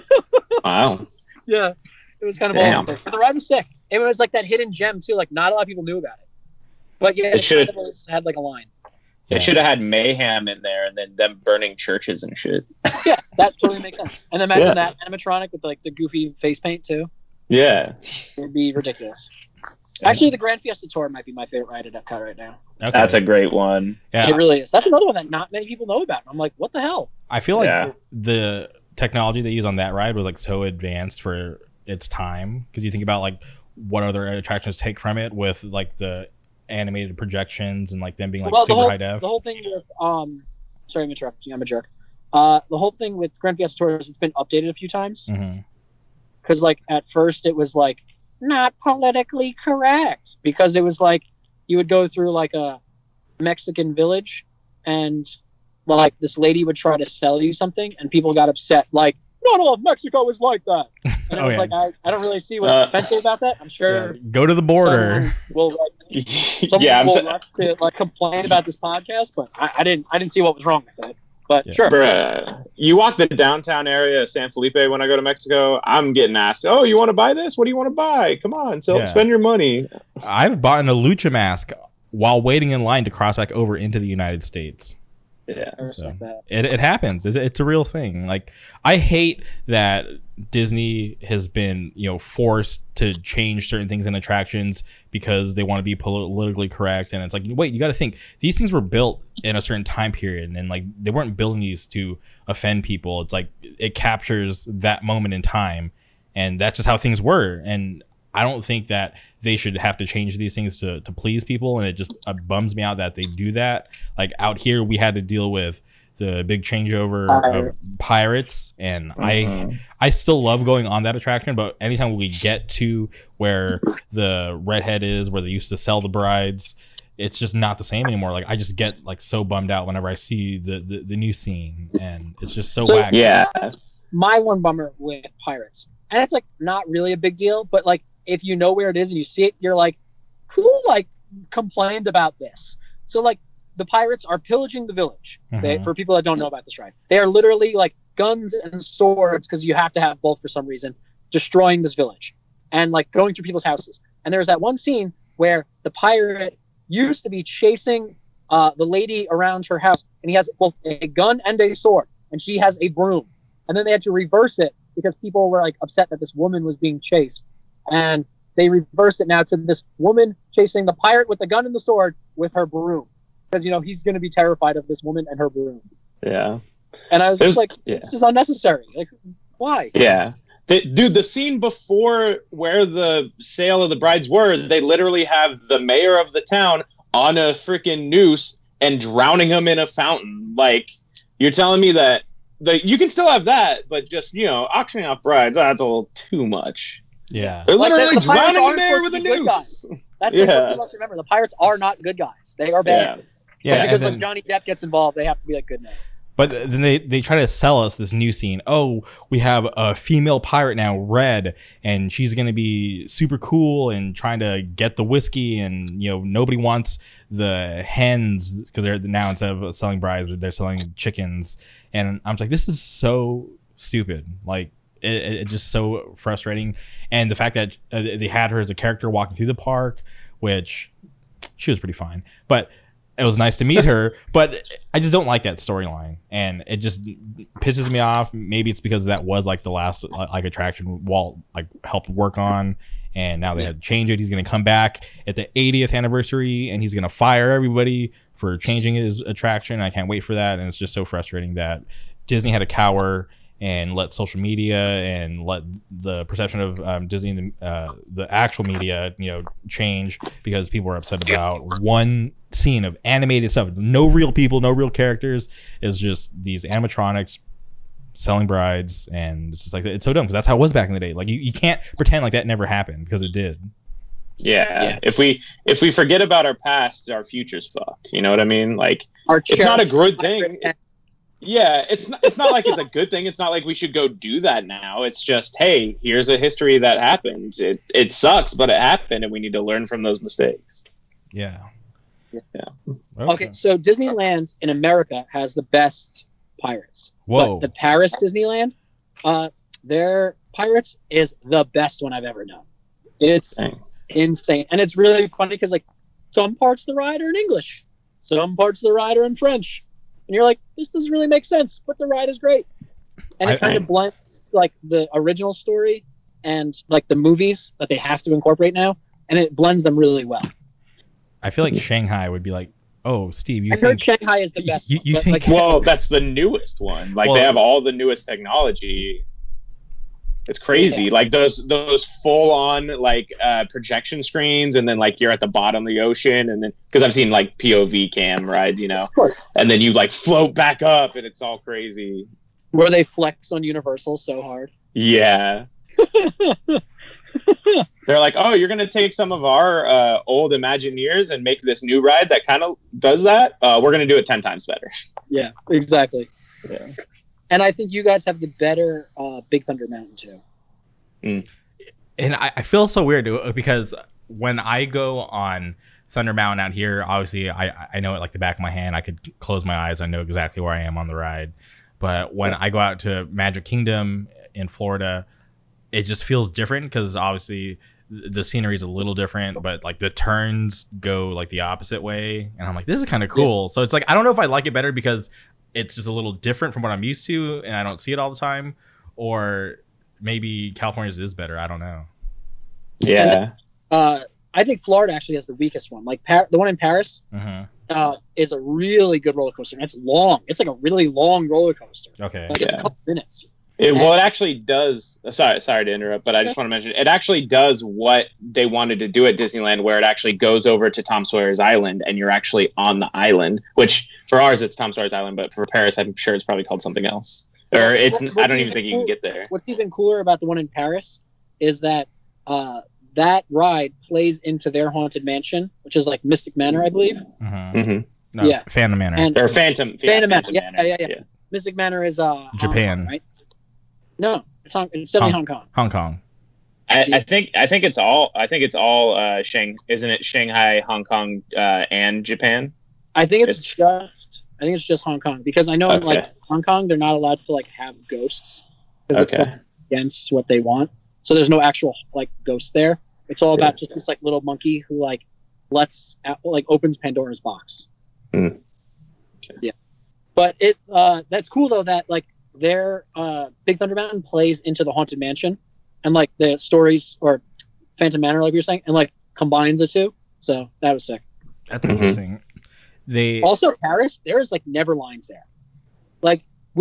Wow. Yeah, it was kind of all. But the ride was sick. It was like that hidden gem too. Like not a lot of people knew about it, but yeah, it had like a line. It should have had mayhem in there, and then them burning churches and shit. Yeah, that totally makes sense. And then imagine that animatronic with like the goofy face paint too. Yeah, it'd be ridiculous. Actually, the Grand Fiesta Tour might be my favorite ride at Epcot right now. Okay. That's a great one. Yeah, it really is. That's another one that not many people know about. I'm like, what the hell? I feel like the technology they use on that ride was like so advanced for its time, because you think about like what other attractions take from it with like the animated projections and like them being like super high def. The whole thing with sorry, I'm interrupting. I'm a jerk. The whole thing with Grand Fiesta Tour is it's been updated a few times. Because like at first it was like not politically correct, because it was like you would go through like a Mexican village and like this lady would try to sell you something and people got upset like not all of Mexico is like that, and I was like I don't really see what's offensive about that. I'm sure go to the border will like complain about this podcast, but I didn't see what was wrong with it. But sure. Bruh, you walk the downtown area of San Felipe when I go to Mexico, I'm getting asked, oh, you want to buy this? What do you want to buy? Come on, spend your money. I've bought a lucha mask while waiting in line to cross back over into the United States. Yeah, I respect that. It happens. It's a real thing. Like, I hate that Disney has been, forced to change certain things in attractions because they want to be politically correct. And it's like, wait, you got to think these things were built in a certain time period, and like they weren't building these to offend people. It's like it captures that moment in time, and that's just how things were. And I don't think that they should have to change these things to please people, and it just bums me out that they do that. Like, out here, we had to deal with the big changeover of pirates, and I still love going on that attraction, but anytime we get to where the redhead is, where they used to sell the brides, it's just not the same anymore. Like, I just get like so bummed out whenever I see the new scene, and it's just so wacky. Yeah. My one bummer with pirates, and it's like not really a big deal, but like, if you know where it is and you see it, you're like, who like complained about this? So like, the pirates are pillaging the village. For people that don't know about this ride, they are literally like guns and swords, because you have to have both for some reason, destroying this village and like going through people's houses. And there's that one scene where the pirate used to be chasing the lady around her house, and he has both a gun and a sword, and she has a broom. And then they had to reverse it because people were like upset that this woman was being chased. And they reversed it now to this woman chasing the pirate with the gun and the sword with her broom, because he's going to be terrified of this woman and her broom. Yeah. And I was just like, this is unnecessary. Like, why? Yeah. Dude, the scene before where the sale of the brides were, they literally have the mayor of the town on a freaking noose and drowning him in a fountain. Like, you're telling me that you can still have that, but just, auctioning off brides, that's a little too much. Yeah. They're literally the drowning the mayor with a noose. That's what you must remember. The pirates are not good guys. They are bad. Yeah. But because when Johnny Depp gets involved, they have to be like good now. But then they try to sell us this new scene. Oh, we have a female pirate now, Red, and she's going to be super cool and trying to get the whiskey. And, nobody wants the hens, because they're now, instead of selling brides, they're selling chickens. And I'm like, this is so stupid. Like, it's just so frustrating. And the fact that they had her as a character walking through the park, which she was pretty fine, but it was nice to meet her, but I just don't like that storyline, and it just pisses me off. Maybe it's because that was like the last like attraction Walt like helped work on, and now they had to change it. He's going to come back at the 80th anniversary, and he's going to fire everybody for changing his attraction. I can't wait for that, and it's just so frustrating that Disney had to cower and let social media and let the perception of Disney and the actual media, change because people are upset about one scene of animated stuff. No real people, no real characters. It's just these animatronics selling brides, and it's just like, it's so dumb because that's how it was back in the day. Like, you can't pretend like that never happened, because it did. Yeah. If we forget about our past, our future's fucked. You know what I mean? Like, it's not a good thing. Yeah, it's not like it's a good thing. It's not like we should go do that now. It's just, hey, here's a history that happened. It sucks, but it happened, and we need to learn from those mistakes. Yeah. Okay, so Disneyland in America has the best pirates. Whoa. But the Paris Disneyland, their pirates is the best one I've ever known. It's insane. And it's really funny because, like, some parts of the ride are in English, some parts of the ride are in French. And you're like, this doesn't really make sense, but the ride is great. And it kind of blends like the original story and like the movies that they have to incorporate now, and it blends them really well. I feel like Shanghai would be like, oh, Steve, I heard Shanghai is the best. You think? Like, well, that's the newest one. Like, they have all the newest technology. It's crazy. Yeah. Like those full on like projection screens, and then like you're at the bottom of the ocean, and then because I've seen like POV cam rides, and then you like float back up, and it's all crazy. Where they flex on Universal so hard. Yeah. They're like, oh, you're gonna take some of our old Imagineers and make this new ride that kind of does that. We're gonna do it 10 times better. Yeah, exactly. Yeah. And I think you guys have the better Big Thunder Mountain too. And I feel so weird because when I go on Thunder Mountain out here, obviously I know it like the back of my hand. I could close my eyes. I know exactly where I am on the ride. But when I go out to Magic Kingdom in Florida, it just feels different because obviously the scenery is a little different, but like the turns go like the opposite way, and I'm like, this is kind of cool. So it's like I don't know if I like it better because it's just a little different from what I'm used to, and I don't see it all the time, or maybe California's is better. I don't know. Yeah. I think Florida actually has the weakest one. Like the one in Paris is a really good roller coaster. And it's long. It's like a really long roller coaster. Okay. Like it's a couple minutes. It actually does. Sorry to interrupt, but I just want to mention it actually does what they wanted to do at Disneyland, where it actually goes over to Tom Sawyer's Island, and you're actually on the island. Which for ours it's Tom Sawyer's Island, but for Paris, I'm sure it's probably called something else. Or I don't even think you can get there. What's even cooler about the one in Paris is that that ride plays into their haunted mansion, which is like Mystic Manor, I believe. No, yeah, Phantom Manor. Or Phantom Manor. Yeah. Mystic Manor is Japan, Hong Kong, right? No, it's definitely Hong Kong. Hong Kong. I think it's all isn't it Shanghai, Hong Kong, and Japan? I think it's just Hong Kong, because I know in like Hong Kong they're not allowed to like have ghosts because it's like, against what they want. So there's no actual like ghost there. It's all about just this like little monkey who like opens Pandora's box. Mm. Okay. Yeah, but that's cool though that like their Big Thunder Mountain plays into the Haunted Mansion, and like the stories or Phantom Manor, like you're saying, and like combines the two. So that was sick. That's interesting. They also Paris. There's like never lines there. Like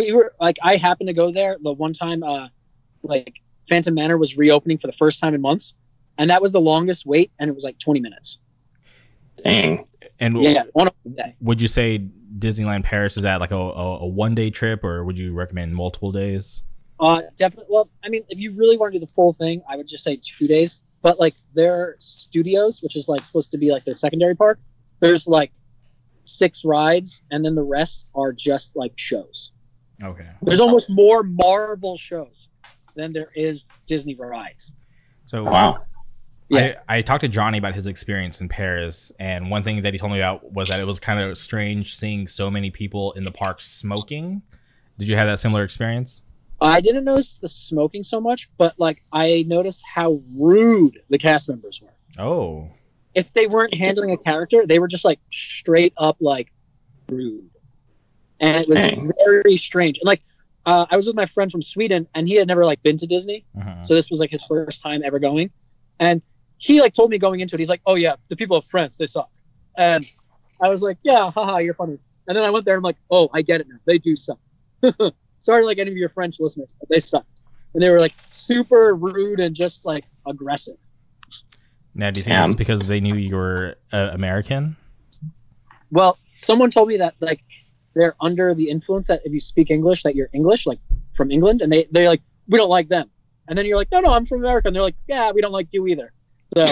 I happened to go there the one time. Like Phantom Manor was reopening for the first time in months, and that was the longest wait, and it was like 20 minutes. Dang. And on a day. Would you say Disneyland Paris is that like a one-day trip, or would you recommend multiple days? Definitely. Well, I mean, if you really want to do the full thing, I would just say 2 days. But like their studios, which is like supposed to be like their secondary park, there's like 6 rides, and then the rest are just like shows. Okay. There's almost more Marvel shows than there is Disney rides. So wow. Yeah. I talked to Johnny about his experience in Paris, and one thing that he told me about was that it was kind of strange seeing so many people in the park smoking. Did you have that similar experience? I didn't notice the smoking so much, but like I noticed how rude the cast members were. Oh. If they weren't handling a character, they were just like straight up like rude. And it was very strange. And like I was with my friend from Sweden, and he had never like been to Disney. So this was like his first time ever going. And he like told me going into it, he's like, "Oh yeah, the people of France, they suck." And I was like, "Yeah, haha, you're funny." And then I went there and I'm like, "Oh, I get it now. They do suck." Sorry to like any of your French listeners, but they sucked. And they were like super rude and just like aggressive. Now, do you think it's because they knew you were American? Well, someone told me that like they're under the influence that if you speak English, that you're English, like from England, and they're like, "We don't like them." And then you're like, no, I'm from America. And they're like, yeah, we don't like you either. So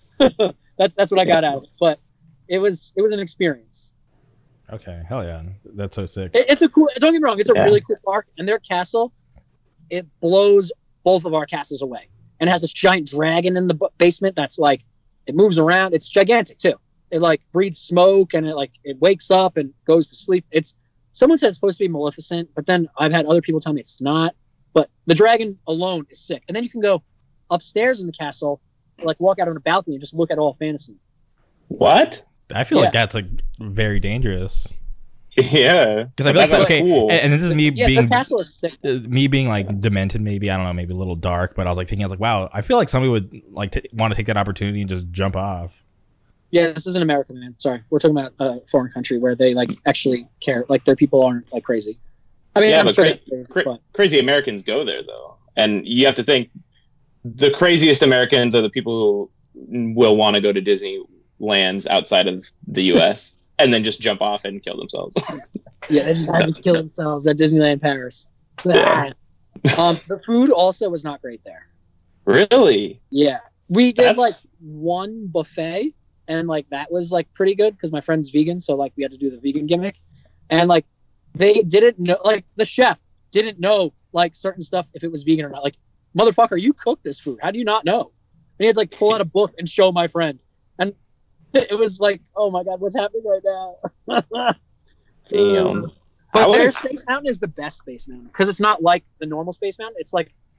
that's what I got out of it. But it was an experience. Okay, hell yeah, that's so sick. It's a cool. Don't get me wrong, it's a really cool park, and their castle, it blows both of our castles away, and it has this giant dragon in the basement that's like, it moves around. It's gigantic too. It like breathes smoke, and it wakes up and goes to sleep. Someone said it's supposed to be Maleficent, but then I've had other people tell me it's not. But the dragon alone is sick. And then you can go upstairs in the castle, like walk out on a balcony and just look at all Fantasy. What? I feel like that's like very dangerous. Yeah. Because I feel like, okay, cool. and this is me being, the castle is sick. Me being like demented, maybe, I don't know, maybe a little dark, but I was like thinking, I was like, wow, I feel like somebody would like want to take that opportunity and just jump off. Yeah, this is an American, man. Sorry. We're talking about a foreign country where they like actually care. Like their people aren't like crazy. I mean, I'm sure crazy Americans go there though, and you have to think the craziest Americans are the people who will want to go to Disneylands outside of the U.S. and then just jump off and kill themselves. Yeah, they just have to kill themselves at Disneyland Paris. Yeah. The food also was not great there. Really? Yeah, we did like one buffet, and like that was like pretty good because my friend's vegan, so like we had to do the vegan gimmick, and like. They didn't know, like the chef didn't know like certain stuff if it was vegan or not. Like, motherfucker, you cooked this food. How do you not know? And he had to like pull out a book and show my friend. And it was like, oh my God, what's happening right now? Damn. But their Space Mountain is the best Space Mountain because it's not like the normal Space Mountain. It's like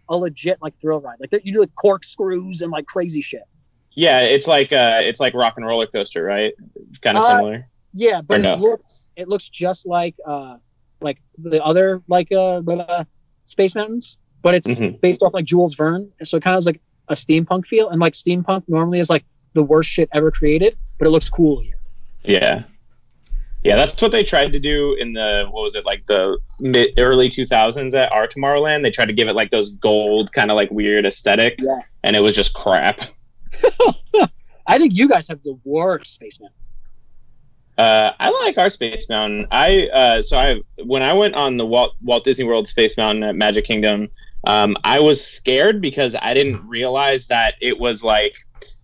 a legit like thrill ride. Like you do like corkscrews and like crazy shit. Yeah, it's like Rock and Roller Coaster, right? Kind of similar. Yeah, but it looks just like the other Space Mountains, but it's based off like Jules Verne, so it kind of has like a steampunk feel, and like steampunk normally is like the worst shit ever created, but it looks cool here. Yeah, that's what they tried to do in the early 2000s at our Tomorrowland. They tried to give it like those gold kind of like weird aesthetic, and it was just crap. I think you guys have the worst Space Mountain. I like our Space Mountain. When I went on the Walt Disney World Space Mountain at Magic Kingdom, I was scared because I didn't realize that it was like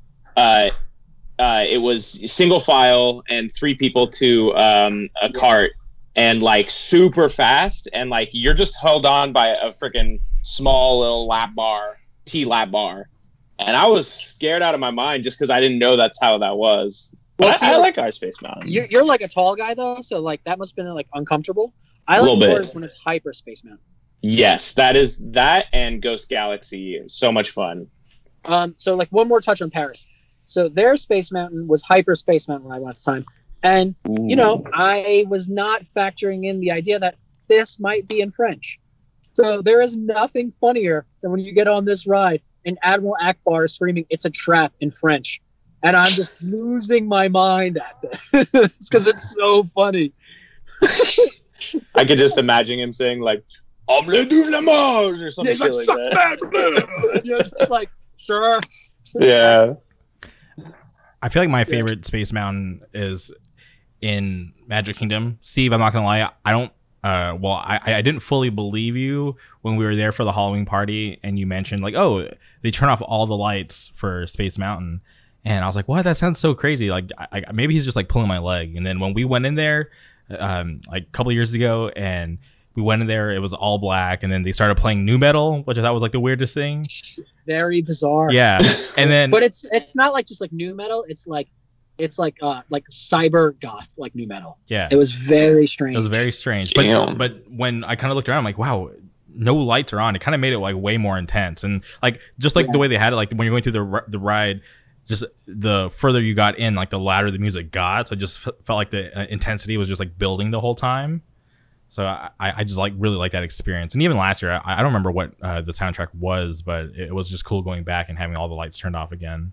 it was single file and 3 people to a cart, and like super fast, and like you're just held on by a freaking small little T-lap bar. And I was scared out of my mind just because I didn't know that's how that was. Well, I like our Space Mountain. You're like a tall guy though, so like that must have been like uncomfortable. I like yours when it's Hyper Space Mountain. Yes, that and Ghost Galaxy is so much fun. So like one more touch on Paris. So their Space Mountain was Hyper Space Mountain when I went at the time, and you know I was not factoring in the idea that this might be in French. So there is nothing funnier than when you get on this ride and Admiral Akbar is screaming, "It's a trap" in French. And I'm just losing my mind at this because it's so funny. I could just imagine him saying like, "Omelette du fromage" or something like that. And you're just like, sure. Yeah. I feel like my favorite Space Mountain is in Magic Kingdom. Steve, I'm not gonna lie, I don't. I didn't fully believe you when we were there for the Halloween party, and you mentioned like, oh, they turn off all the lights for Space Mountain, and I was like, what? That sounds so crazy. Like, maybe he's just like pulling my leg. And then when we went in there, like a couple of years ago, and we went in there, it was all black, and then they started playing nu metal, which I thought was like the weirdest thing. Very bizarre. Yeah, and then but it's not like just like nu metal. It's like cyber goth, like nu metal. Yeah, it was very strange. It was very strange. But when I kind of looked around, I'm like, wow, no lights are on. It kind of made it like way more intense, and like just like the way they had it, like when you're going through the ride, just the further you got in, like the louder the music got. So it just felt like the intensity was just like building the whole time. So I just like really like that experience. And even last year, I don't remember what the soundtrack was, but it was just cool going back and having all the lights turned off again.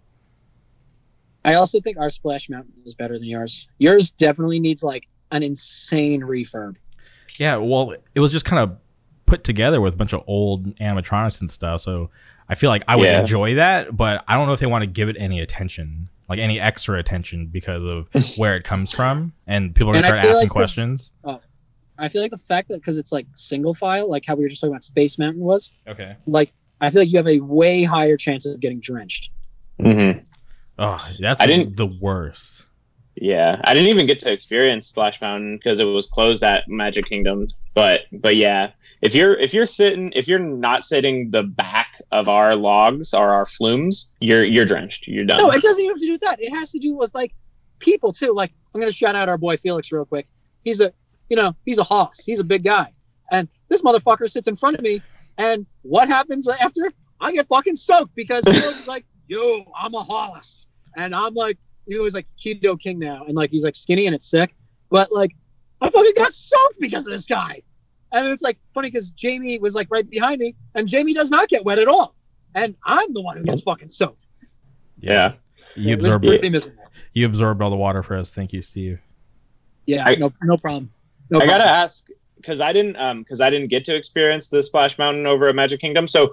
I also think our Splash Mountain is better than yours. Yours definitely needs like an insane refurb. Yeah, well, it was just kind of put together with a bunch of old animatronics and stuff. So I feel like I would enjoy that, but I don't know if they want to give it any attention, like any extra attention because of where it comes from. And people are going to start asking questions. I feel like the fact that because it's like single file, like how we were just talking about Space Mountain was. Okay. Like, I feel like you have a way higher chance of getting drenched. Mm-hmm. Oh, that's the worst. Yeah, I didn't even get to experience Splash Mountain because it was closed at Magic Kingdom. But yeah, if you're not sitting the back of our logs or our flumes, you're drenched. You're done. No, it doesn't even have to do with that. It has to do with like people too. Like I'm gonna shout out our boy Felix real quick. He's a hoss. He's a big guy, and this motherfucker sits in front of me. And what happens after? I get fucking soaked because he's like, "Yo, I'm a hoss," and I'm like. He was like Keto King now, and like he's like skinny and it's sick, but like I fucking got soaked because of this guy. And it's like funny because Jamie was like right behind me, and Jamie does not get wet at all, and I'm the one who gets fucking soaked. Yeah, you absorbed all the water for us. Thank you, Steve. Yeah, no problem. I gotta ask because I didn't get to experience the Splash Mountain over at Magic Kingdom, so.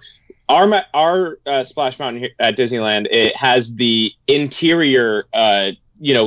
Our Splash Mountain here at Disneyland, it has the interior, kind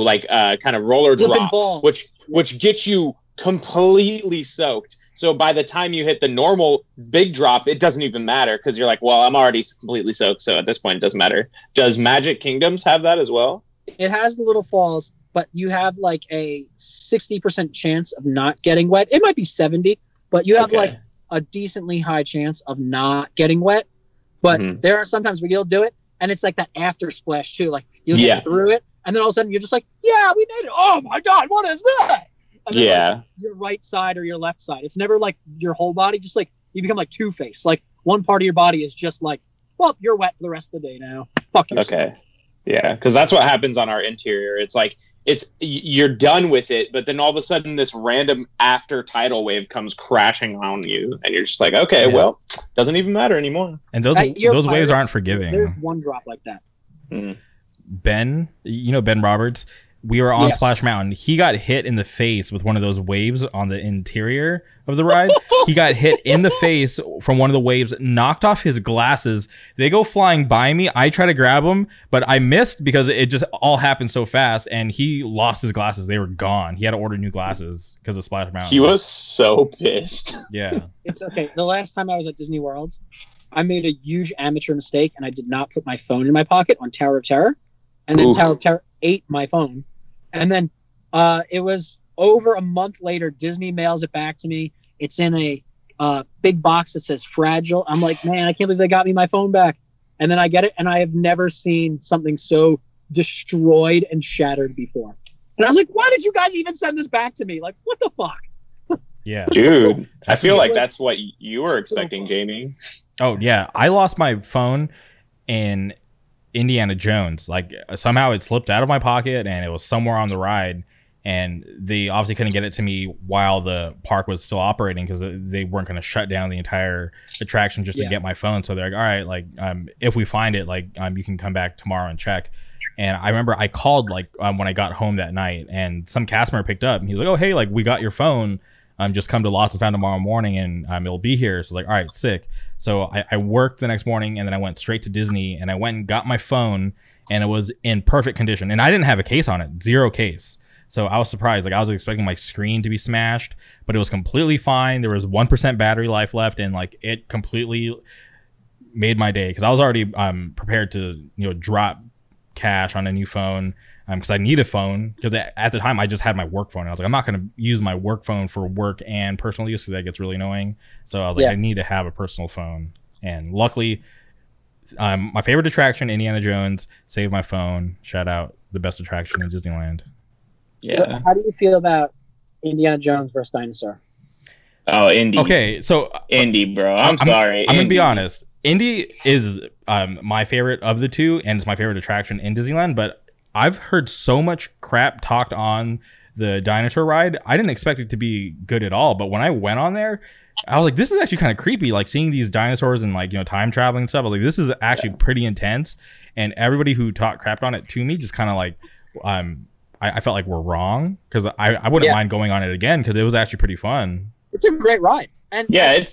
of roller drop, which gets you completely soaked. So by the time you hit the normal big drop, it doesn't even matter because you're like, well, I'm already completely soaked. So at this point, it doesn't matter. Does Magic Kingdoms have that as well? It has the little falls, but you have like a 60% chance of not getting wet. It might be 70, but you have like a decently high chance of not getting wet. But there are sometimes where you'll do it, and it's like that after splash too. Like you'll get through it, and then all of a sudden you're just like, "Yeah, we made it! Oh my god, what is that?" And then, like, your right side or your left side. It's never like your whole body. Just like You become like Two-Face. Like one part of your body is just like, well, you're wet for the rest of the day now. Fuck yourself. Okay. Yeah, because that's what happens on our interior. It's like you're done with it, but then all of a sudden this random after tidal wave comes crashing on you, and you're just like, okay, well, doesn't even matter anymore. And those waves aren't forgiving. There's one drop like that. Ben, you know Ben Roberts. We were on Splash Mountain. He got hit in the face with one of those waves on the interior of the ride. He got hit in the face from one of the waves, knocked off his glasses. They go flying by me. I try to grab them, but I missed because it just all happened so fast, and he lost his glasses. They were gone. He had to order new glasses because of Splash Mountain. He was so pissed. Yeah. It's okay. The last time I was at Disney World, I made a huge amateur mistake, and I did not put my phone in my pocket on Tower of Terror. And then Tower of Terror ate my phone. And then it was over a month later, Disney mails it back to me. It's in a big box that says fragile. I'm like, man, I can't believe they got me my phone back. And then I get it, and I have never seen something so destroyed and shattered before. And I was like, why did you guys even send this back to me? Like, what the fuck? Yeah. Dude, I feel like that's what you were expecting, Jamie. Oh, yeah. I lost my phone in Indiana Jones. Like somehow it slipped out of my pocket and it was somewhere on the ride, and they obviously couldn't get it to me while the park was still operating because they weren't going to shut down the entire attraction just to get my phone. So they're like, all right, like if we find it, like you can come back tomorrow and check. And I remember I called like when I got home that night, and some cast member picked up and he's like, oh hey, like we got your phone, just come to Lost and Found tomorrow morning, and it'll be here. So I was like, all right, sick. So I worked the next morning, and then I went straight to Disney, and I went and got my phone, and it was in perfect condition. And I didn't have a case on it, 0 case. So I was surprised. Like I was expecting my screen to be smashed, but it was completely fine. There was 1% battery life left, and like it completely made my day because I was already prepared to drop cash on a new phone. Because I need a phone, because at the time I just had my work phone. And I was like, I'm not going to use my work phone for work and personal use, because that gets really annoying. So I was like, I need to have a personal phone. And luckily, my favorite attraction, Indiana Jones, saved my phone. Shout out, the best attraction in Disneyland. Yeah. How do you feel about Indiana Jones versus Dinosaur? Oh, Indy. Okay, so Indy, bro. I'm sorry. I'm going to be honest. Indy is my favorite of the two, and it's my favorite attraction in Disneyland, but I've heard so much crap talked on the dinosaur ride. I didn't expect it to be good at all, but when I went on there, I was like, this is actually kind of creepy, like seeing these dinosaurs and like time traveling and stuff. I was like, this is actually pretty intense. And everybody who talked crap on it to me just kind of like I felt like we're wrong, because I wouldn't mind going on it again, because it was actually pretty fun. It's a great ride. And Go ahead.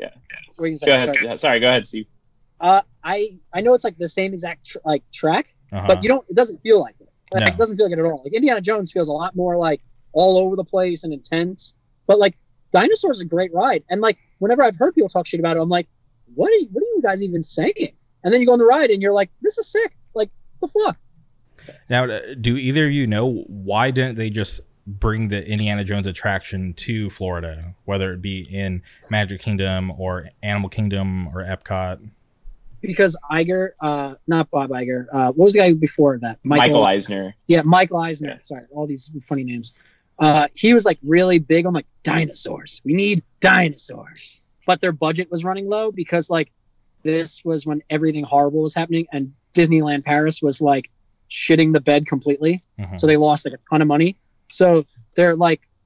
Sorry, go ahead, Steve. I know it's like the same exact track. But it doesn't feel like it. Like, it doesn't feel like it at all. Like Indiana Jones feels a lot more like all over the place and intense. But like Dinosaur's a great ride. And like whenever I've heard people talk shit about it, I'm like, what are you guys even saying? And then you go on the ride and you're like, this is sick. Like, the fuck? Now, do either of you know why didn't they just bring the Indiana Jones attraction to Florida, whether it be in Magic Kingdom or Animal Kingdom or Epcot? Because Iger, not Bob Iger, what was the guy before that? Michael Eisner. Yeah, Michael Eisner. Yeah. Sorry, all these funny names. He was like really big on like dinosaurs. We need dinosaurs. But their budget was running low because like this was when everything horrible was happening, and Disneyland Paris was like shitting the bed completely. So they lost like a ton of money. So their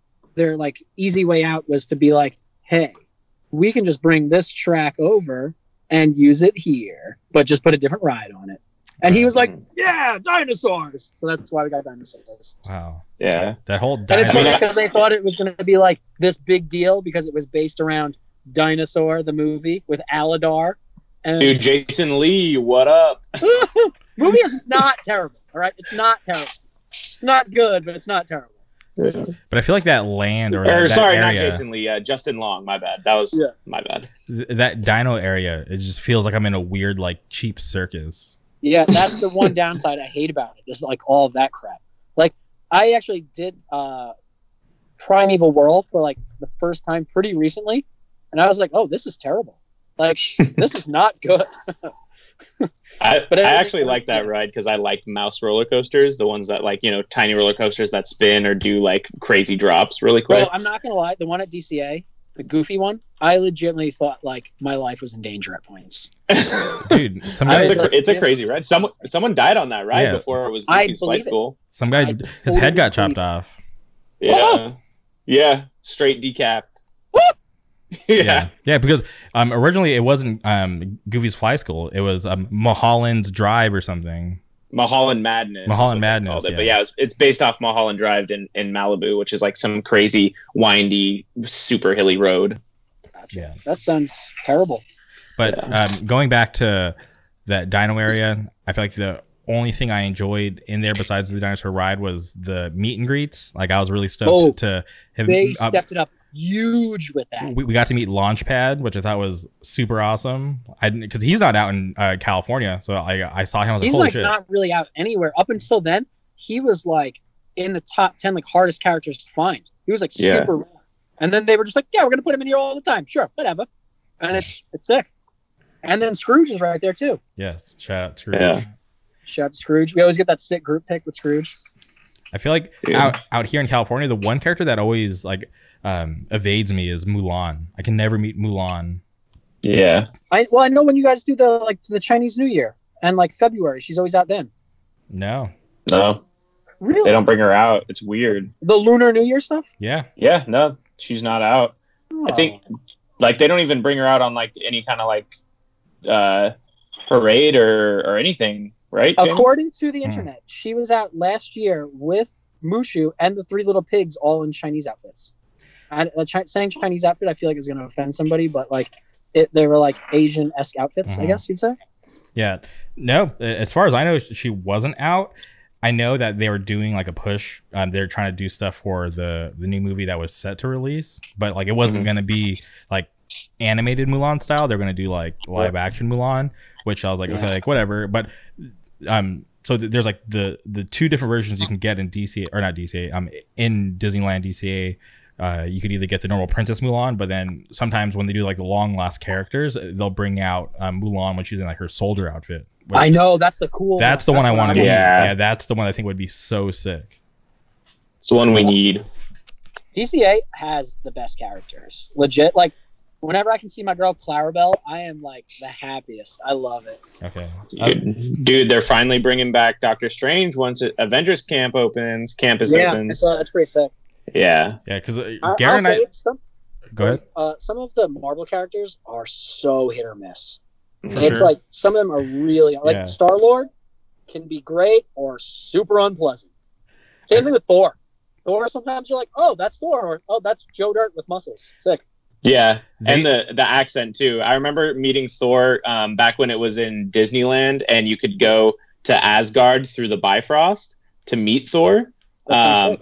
easy way out was to be like, hey, we can just bring this track over and use it here, but just put a different ride on it. And he was like, yeah, dinosaurs. So that's why we got dinosaurs. Wow. Yeah. That whole And it's funny because they thought it was going to be like this big deal because it was based around Dinosaur, the movie, with Aladar. And dude, Jason Lee, what up? Movie is not terrible, all right? It's not terrible. It's not good, but it's not terrible. Yeah. But I feel like that land not Jason Lee, Justin Long. My bad. That was my bad. That dino area, it just feels like I'm in a weird, like, cheap circus. Yeah, that's the one downside I hate about it. Is like all of that crap. Like I actually did Primeval World for like the first time pretty recently, and I was like, oh, this is terrible. Like this is not good. I actually like that ride because I like mouse roller coasters, the ones that like tiny roller coasters that spin or do like crazy drops really quick. Well, I'm not gonna lie, the one at DCA, the Goofy one, I legitimately thought like my life was in danger at points. Dude, it's a crazy ride. Someone died on that ride before it was Goofy's flight school. Some guy, his head got chopped off. Yeah, yeah, straight decapped. Yeah, because originally it wasn't Goofy's Fly School. It was Mulholland's Drive or something. Mulholland Madness. Mulholland Madness. But yeah, it's based off Mulholland Drive in Malibu, which is like some crazy, windy, super hilly road. Gotcha. Yeah, that sounds terrible. But going back to that dino area, I feel like the only thing I enjoyed in there besides the dinosaur ride was the meet and greets. Like I was really stoked to have. They stepped it up huge with that. We got to meet Launchpad, which I thought was super awesome. Because he's not out in California, so I saw him. I was he's like, holy like shit. Not really out anywhere. Up until then, he was like in the top 10 like hardest characters to find. He was like super rare. And then they were just like, yeah, we're gonna put him in here all the time. Sure, whatever. And it's sick. And then Scrooge is right there too. Yes, shout out Scrooge. Yeah. Shout out to Scrooge. We always get that sick group pick with Scrooge. I feel like out here in California, the one character that always like evades me is Mulan. I can never meet Mulan. Yeah. I know when you guys do the Chinese New Year and like February, she's always out then. No. Really? They don't bring her out. It's weird. The Lunar New Year stuff? Yeah. Yeah, no, she's not out. Oh. I think like they don't even bring her out on like any kind of like parade or anything, right? According to the internet, she was out last year with Mushu and the Three Little Pigs all in Chinese outfits. And saying Chinese outfit, I feel like is going to offend somebody, but like they were like Asian-esque outfits, I guess you'd say. Yeah. No, as far as I know, she wasn't out. I know that they were doing like a push. They're trying to do stuff for the new movie that was set to release, but like it wasn't going to be like animated Mulan style. They're going to do like live action Mulan, which I was like, okay, like whatever. But so there's like the two different versions you can get in DCA or not DCA. In Disneyland DCA. You could either get the normal Princess Mulan, but then sometimes when they do like the long last characters, they'll bring out Mulan when she's in like her soldier outfit. I know, that's the cool. That's the one I want to be. Yeah, that's the one I think would be so sick. It's the one we need. DCA has the best characters. Legit, like whenever I can see my girl Clarabelle, I am like the happiest. I love it. Okay, dude, they're finally bringing back Doctor Strange once Avengers Camp opens. Campus opens. Yeah, that's pretty sick. Yeah, because Garrett and I. Go ahead. Some of the Marvel characters are so hit or miss. For it's sure. like some of them are really like Star-Lord can be great or super unpleasant. Same thing with Thor. Thor, sometimes you're like, oh, that's Thor, or oh, that's Joe Dirt with muscles. Sick. Yeah, and the accent too. I remember meeting Thor back when it was in Disneyland, and you could go to Asgard through the Bifrost to meet Thor. And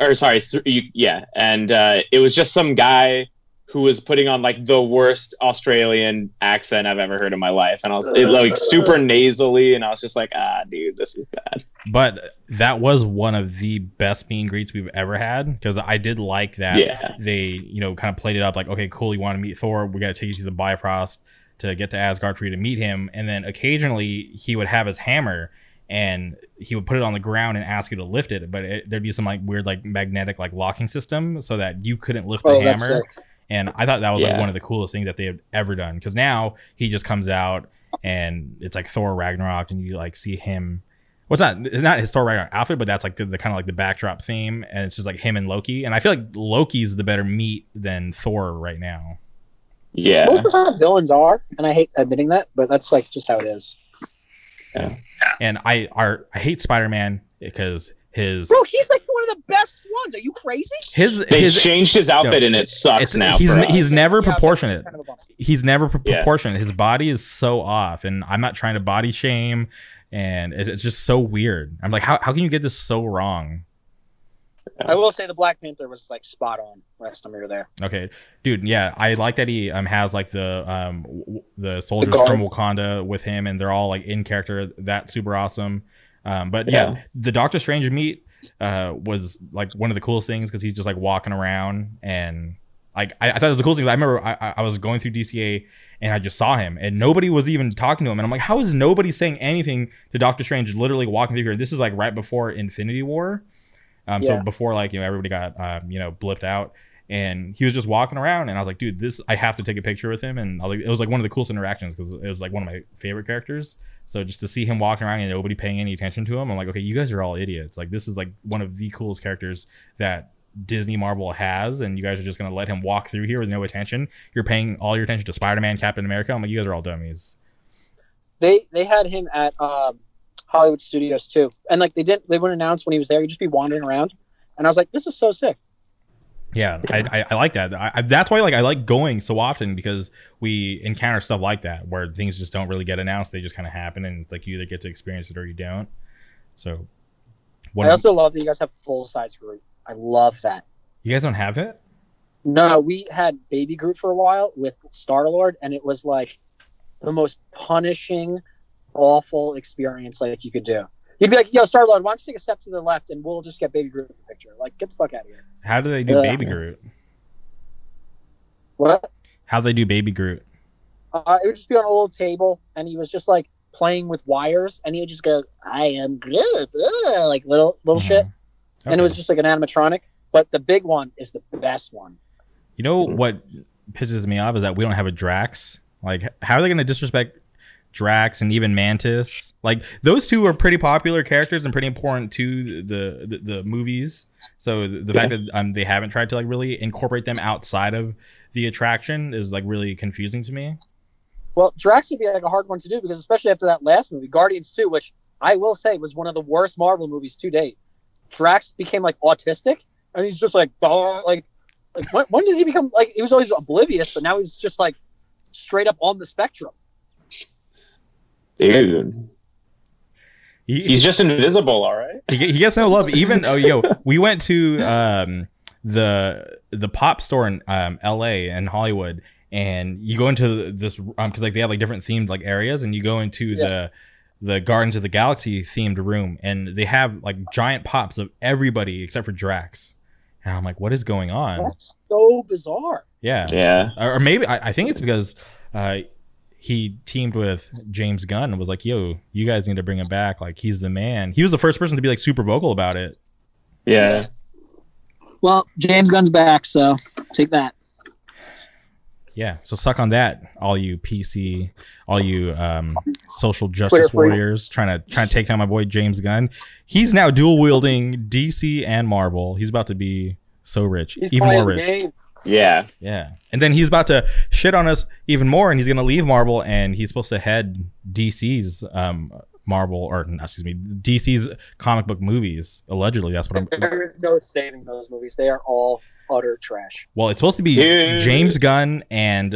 it was just some guy who was putting on like the worst Australian accent I've ever heard in my life, and I was like super nasally, and I was just like, dude, this is bad. But that was one of the best meet and greets we've ever had, because I did like that they kind of played it up like, okay, cool, you want to meet Thor, we got to take you to the Bifrost to get to Asgard for you to meet him, and then occasionally he would have his hammer and he would put it on the ground and ask you to lift it, but there'd be some like weird like magnetic like locking system so that you couldn't lift the hammer. And I thought that was like one of the coolest things that they had ever done, because now he just comes out and it's like Thor Ragnarok, and you like see him. It's not his Thor Ragnarok outfit, but that's like the kind of like the backdrop theme, and it's just like him and Loki. And I feel like Loki's the better meat than Thor right now. Yeah, most of the time villains are, and I hate admitting that, but that's like just how it is. Yeah, and I hate Spider-Man because he's like one of the best ones. Are you crazy? They changed his outfit and it sucks now. He's never proportionate. He's never proportionate. His body is so off, and I'm not trying to body shame, and it's just so weird. I'm like, how can you get this so wrong? I will say the Black Panther was like spot on last time we were there. Okay, dude. Yeah, I like that he has like the soldiers from Wakanda with him, and they're all like in character. That's super awesome. But the Doctor Strange meet was like one of the coolest things, because he's just like walking around, and like I thought it was the coolest thing. I remember I was going through DCA and I just saw him, and nobody was even talking to him, and I'm like, how is nobody saying anything to Doctor Strange literally walking through here? This is like right before Infinity War. So before like everybody got blipped out, and he was just walking around, and I was like, dude, I have to take a picture with him. And I was like, it was like one of the coolest interactions because it was like one of my favorite characters. So just to see him walking around and nobody paying any attention to him, I'm like, okay, you guys are all idiots. Like, this is like one of the coolest characters that Disney Marvel has, and you guys are just gonna let him walk through here with no attention. You're paying all your attention to Spider-Man, Captain America. I'm like, you guys are all dummies. They had him at Hollywood Studios too, and like they wouldn't announce when he was there. He'd just be wandering around, and I was like, this is so sick. Yeah, I like that. That's why I like going so often, because we encounter stuff like that where things just don't really get announced. They just kind of happen, and it's like you either get to experience it or you don't. So I also love that you guys have full-size Groot. I love that. You guys don't have it? No, we had Baby Groot for a while with Star-Lord, and it was like the most punishing, awful experience like you could do. You'd be like, yo, Star-Lord, why don't you take a step to the left and we'll just get Baby Groot in the picture. Like, get the fuck out of here. How do they do Baby Groot? What? How do they do Baby Groot? It would just be on a little table, and he was just like playing with wires, and he would just go, I am Groot, like little shit. Okay. And it was just like an animatronic. But the big one is the best one. You know what pisses me off is that we don't have a Drax. Like, how are they going to disrespect Drax and even Mantis? Like, those two are pretty popular characters and pretty important to the movies. So the fact that they haven't tried to like really incorporate them outside of the attraction is like really confusing to me. Well, Drax would be like a hard one to do, because especially after that last movie, Guardians 2, which I will say was one of the worst Marvel movies to date. Drax became like autistic, and he's just like when did he become like, he was always oblivious, but now he's just like straight up on the spectrum. Dude, he's just invisible, all right. He gets no love. Even we went to the pop store in L.A. and Hollywood, and you go into this because like they have like different themed like areas, and you go into the Guardians of the Galaxy themed room, and they have like giant pops of everybody except for Drax, and I'm like, what is going on? That's so bizarre. Yeah. Or maybe I think it's because he teamed with James Gunn and was like, yo, you guys need to bring him back. Like, he's the man. He was the first person to be like super vocal about it. Yeah. Well, James Gunn's back, so take that. Yeah, so suck on that, all you PC, all you social justice warriors trying to take down my boy James Gunn. He's now dual wielding DC and Marvel. He's about to be so rich, even more rich. Yeah. And then he's about to shit on us even more, and he's gonna leave Marvel, and he's supposed to head DC's DC's comic book movies. Allegedly, that's what I'm. There is no saving those movies. They are all utter trash. Well, it's supposed to be James Gunn and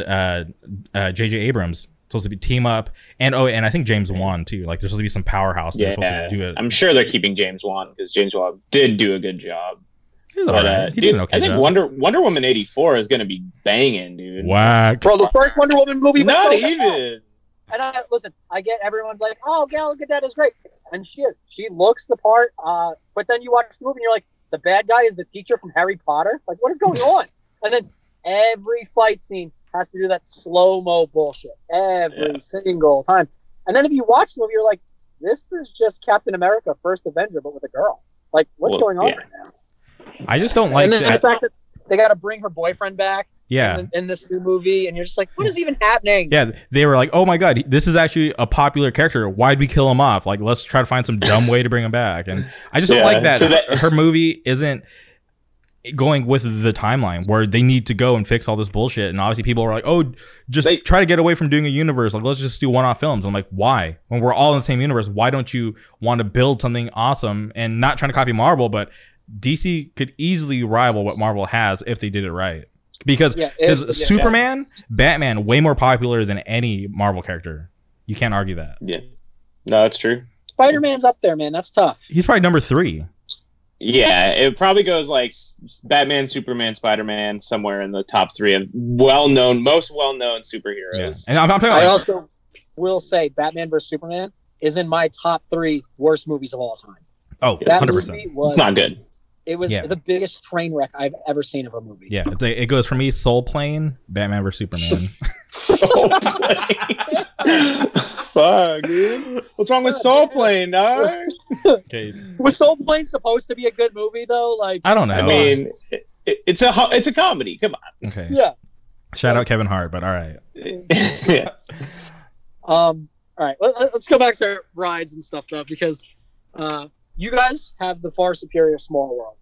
J.J. Abrams supposed to be team up, and I think James Wan too. Like, there's supposed to be some powerhouse. Yeah, supposed to do it. I'm sure they're keeping James Wan because James Wan did do a good job. But, he did an okay I think job. Wonder Woman 84 is gonna be banging, dude. Whack. Bro, the first Wonder Woman movie was not so even. bad. And listen, I get everyone's like, oh, Gal Gadot is great, and she looks the part. But then you watch the movie and you're like, the bad guy is the teacher from Harry Potter. Like, what is going on? And then every fight scene has to do that slow-mo bullshit every single time. And then if you watch the movie, you're like, this is just Captain America, First Avenger, but with a girl. Like, what's going on right now? I just don't like the fact that they got to bring her boyfriend back. Yeah. In this new movie, and you're just like, what is even happening? Yeah, they were like, oh my god, this is actually a popular character. Why'd we kill him off? Like, let's try to find some dumb way to bring him back. And I just don't like that. Her movie isn't going with the timeline where they need to go and fix all this bullshit. And obviously people are like, oh, try to get away from doing a universe. Like, let's just do one-off films. I'm like, why? When we're all in the same universe, why don't you want to build something awesome and not trying to copy Marvel, but DC could easily rival what Marvel has if they did it right. Because Superman, Batman, way more popular than any Marvel character. You can't argue that. Yeah. No, that's true. Spider-Man's up there, man. That's tough. He's probably number 3. Yeah, it probably goes like Batman, Superman, Spider-Man, somewhere in the top 3 of most well-known superheroes. Yeah. And I also will say Batman vs. Superman is in my top 3 worst movies of all time. Oh, that 100%. movie was it's not good. It was the biggest train wreck I've ever seen of a movie. Yeah, it goes for me, Soul Plane, Batman vs. Superman. Soul Plane. Fuck, dude. What's wrong with Soul Plane, dog? Okay. Was Soul Plane supposed to be a good movie, though? Like, I don't know. I mean, it's a comedy. Come on. Okay. Yeah. Shout out Kevin Hart, but all right. Yeah. All right. Let's go back to rides and stuff though, because you guys have the far superior Small World.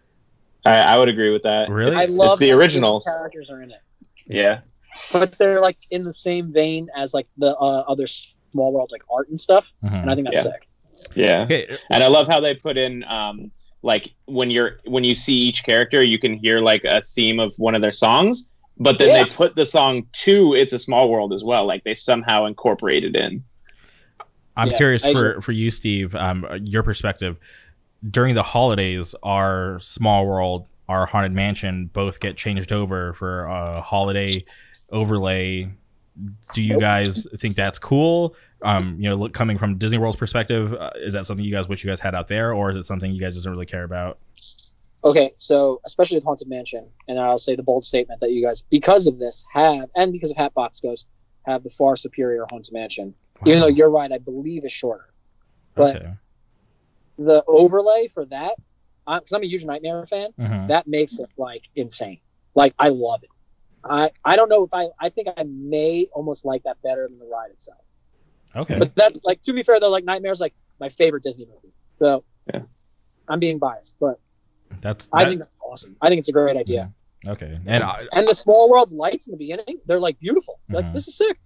I would agree with that. Really? I love it's the that originals. Characters are in it. Yeah. But they're like in the same vein as like the other Small World like art and stuff, and I think that's sick. Yeah. Okay. And I love how they put in like when you see each character, you can hear like a theme of one of their songs, but then they put the song to It's a Small World as well. Like they somehow incorporated in. I'm curious for you, Steve, your perspective. During the holidays, our Small World, our Haunted Mansion both get changed over for a holiday overlay. Do you guys think that's cool? Coming from Disney World's perspective, is that something you guys wish you guys had out there, or is it something you guys just don't really care about? Okay, so especially with Haunted Mansion, and I'll say the bold statement that you guys, because of this, have, and because of Hatbox Ghost, have the far superior Haunted Mansion. Wow. Even though your ride, I believe, is shorter. But the overlay for that, because I'm a huge Nightmare fan, that makes it like insane. Like I love it. I don't know if I think I may almost like that better than the ride itself. Okay. But that, like, to be fair though, like Nightmare's like my favorite Disney movie. So I'm being biased, but I think that's awesome. I think it's a great idea. Okay. And the Small World lights in the beginning, they're like beautiful. Like this is sick.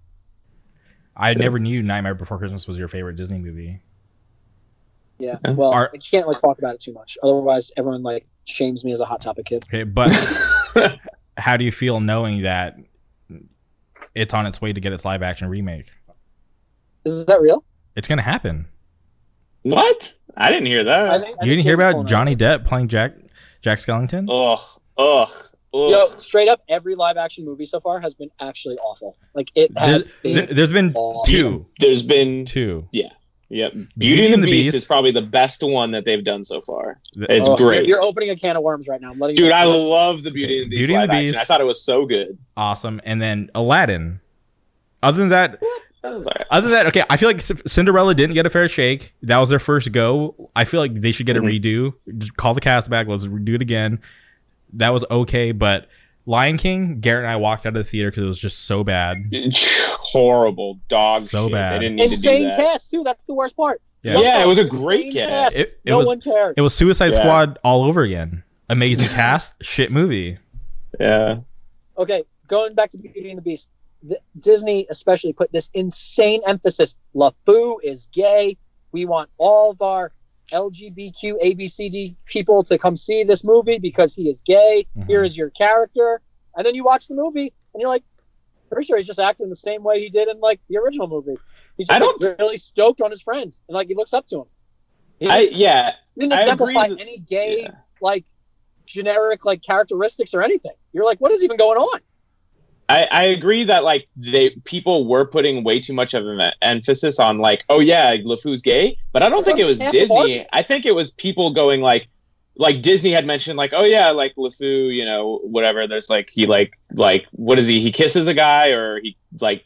I never knew Nightmare Before Christmas was your favorite Disney movie. Yeah. Well, I can't like talk about it too much. Otherwise everyone like shames me as a Hot Topic kid. Okay, but how do you feel knowing that it's on its way to get its live action remake? Is that real? It's gonna happen. What? I didn't hear that. You didn't hear about Johnny Depp playing Jack Skellington? Ugh. Yo, straight up, every live action movie so far has been actually awful. Like it has. There's been two. There's been two. Yeah. Yep. Beauty and the Beast is probably the best one that they've done so far. It's great. You're opening a can of worms right now. I'm letting Dude, I love the Beauty and the Beast live action. I thought it was so good. Awesome. And then Aladdin. Other than that, okay, I feel like Cinderella didn't get a fair shake. That was their first go. I feel like they should get a redo. Just call the cast back. Let's do it again. That was okay, but Lion King, Garrett and I walked out of the theater because it was just so bad. Horrible dog so shit. Bad. They didn't need Insane to do that. cast too. That's the worst part. Yeah, it was a great cast. No one cared. It was Suicide Squad all over again. Amazing cast, shit movie. Yeah. Okay, going back to Beauty and the Beast. Disney especially put this insane emphasis. LeFou is gay. We want all of our LGBTQ ABCD people to come see this movie because he is gay. Here is your character. And then you watch the movie and you're like, pretty sure he's just acting the same way he did in like the original movie. He's just really stoked on his friend and like he looks up to him. He didn't exemplify any gay like generic like characteristics or anything. You're like, what is even going on? I agree that like people were putting way too much of an emphasis on like, oh yeah, LeFou's gay, but I don't think it was Disney. I think it was people going like Disney had mentioned like, oh yeah, like LeFou, you know, whatever. There's like he like what is he? He kisses a guy or he like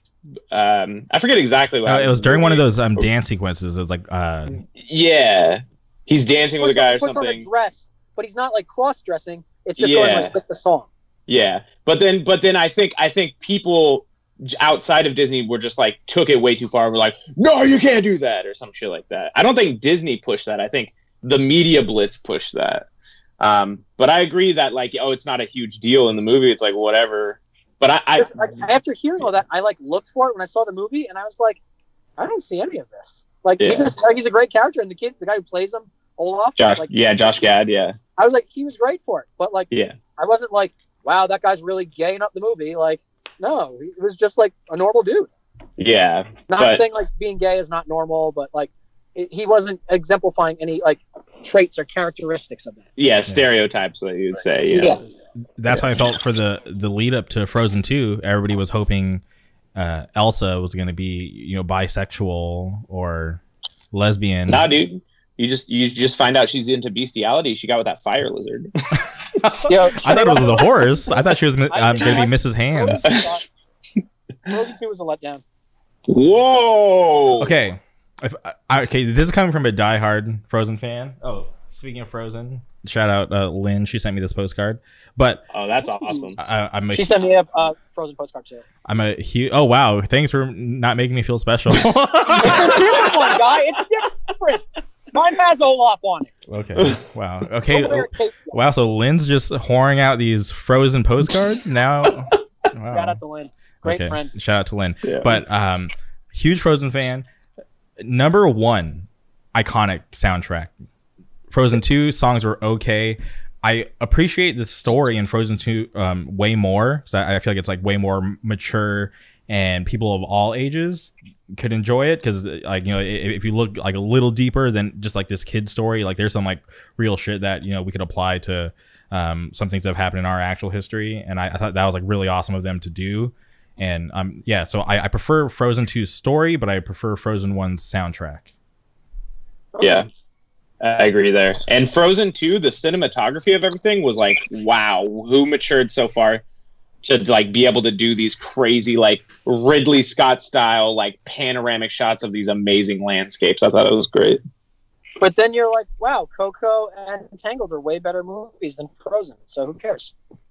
I forget exactly what. It was during one of those dance sequences. It was like yeah, he's dancing with a guy or something. On a dress, but he's not like cross dressing. It's just going like with the song. Yeah, but then I think people outside of Disney were just like took it way too far. We're like, no, you can't do that or some shit like that. I don't think Disney pushed that. I think the media blitz pushed that. But I agree that like, oh, it's not a huge deal in the movie. It's like whatever. But I after hearing all that, I like looked for it when I saw the movie, and I was like, I don't see any of this. Like he's a great character, and the guy who plays him, Olaf, Josh Gad, I was like, he was great for it, but like, I wasn't like, wow, that guy's really gaying up the movie. Like, no, he was just like a normal dude. Yeah. Not saying like being gay is not normal, but like he wasn't exemplifying any like traits or characteristics of that. Yeah, stereotypes that you'd say. Yeah. That's how I felt for the lead up to Frozen 2. Everybody was hoping Elsa was going to be, you know, bisexual or lesbian. Nah, dude. You just find out she's into bestiality. She got with that fire lizard. Yo, I thought it was the horse. I thought she was going to be Mrs. Hands. Frozen 2 was a letdown. Whoa. Okay. Okay, this is coming from a diehard Frozen fan. Oh, speaking of Frozen, Shout out Lynn. She sent me this postcard. But oh, that's awesome. She sent me a Frozen postcard too. I'm a huge. Oh wow! Thanks for not making me feel special. It's a different one, guy. It's different. Mine has Olaf on it. Okay. Wow. Okay. Wow. So Lynn's just whoring out these Frozen postcards now. Wow. Shout out to Lynn. Great friend. Shout out to Lynn. Yeah. But huge Frozen fan. Number one, iconic soundtrack. Frozen 2 songs were okay. I appreciate the story in Frozen 2 way more because I feel like it's like way more mature and people of all ages could enjoy it because like, you know, if you look like a little deeper than just like this kid story, like there's some like real shit that, you know, we could apply to some things that have happened in our actual history. And I thought that was like really awesome of them to do. And yeah, so I prefer Frozen 2's story, but I prefer Frozen 1's soundtrack. Yeah. I agree there. And Frozen 2, the cinematography of everything was like, wow, who matured so far to like be able to do these crazy like Ridley Scott style like panoramic shots of these amazing landscapes. I thought it was great. But then you're like, wow, Coco and Tangled are way better movies than Frozen. So who cares?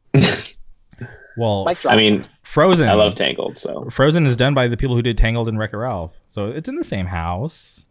Well, I mean, Frozen. I love Tangled. So Frozen is done by the people who did Tangled and Wreck-It Ralph. So it's in the same house.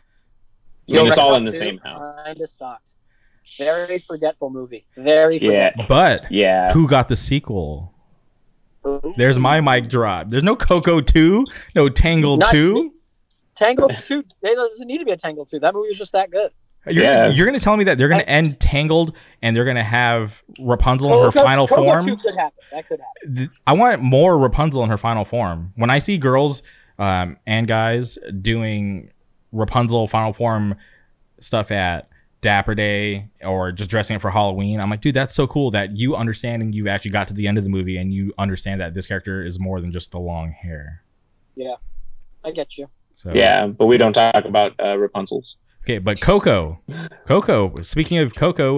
So it's all in the same house. I just sucked. Very forgetful movie. Very forgetful. But yeah, who got the sequel? Ooh. There's my mic drop. There's no Coco 2, no Tangled 2. Tangled 2. There doesn't need to be a Tangled 2. That movie was just that good. You're going to tell me that they're going to end Tangled and they're going to have Rapunzel in her final form? 2 could happen. That could happen. I want more Rapunzel in her final form. When I see girls and guys doing Rapunzel final form stuff at Dapper Day or just dressing up for Halloween, I'm like, dude, that's so cool that you understand and you actually got to the end of the movie and you understand that this character is more than just the long hair. Yeah, I get you. So, yeah, but we don't talk about Rapunzels. Okay, but Coco. Speaking of Coco,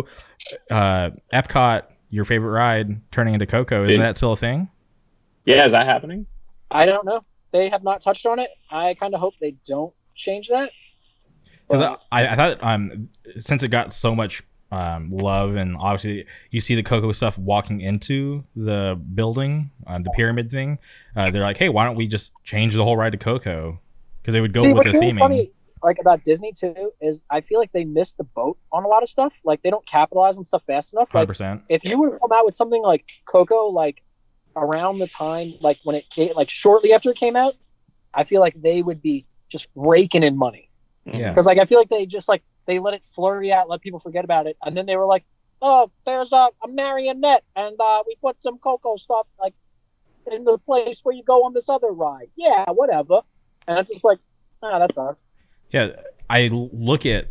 Epcot, your favorite ride, turning into Coco. Is that still a thing? Yeah, is that happening? I don't know. They have not touched on it. I kind of hope they don't change that. Because I thought since it got so much love and obviously you see the Coco stuff walking into the building, the pyramid thing, they're like, hey, why don't we just change the whole ride to Coco? Because they would go with the theming. Funny, like about Disney too, is I feel like they missed the boat on a lot of stuff. Like they don't capitalize on stuff fast enough. Like 100%. if you would come out with something like Coco, like around the time, like when it came, like shortly after it came out, I feel like they would be just raking in money. Yeah. Because like I feel like they just like they let it flurry out, let people forget about it, and then they were like, oh, there's a marionette, and we put some Coco stuff like in the place where you go on this other ride. Yeah, whatever. And I'm just like, that sucks. Yeah, I look at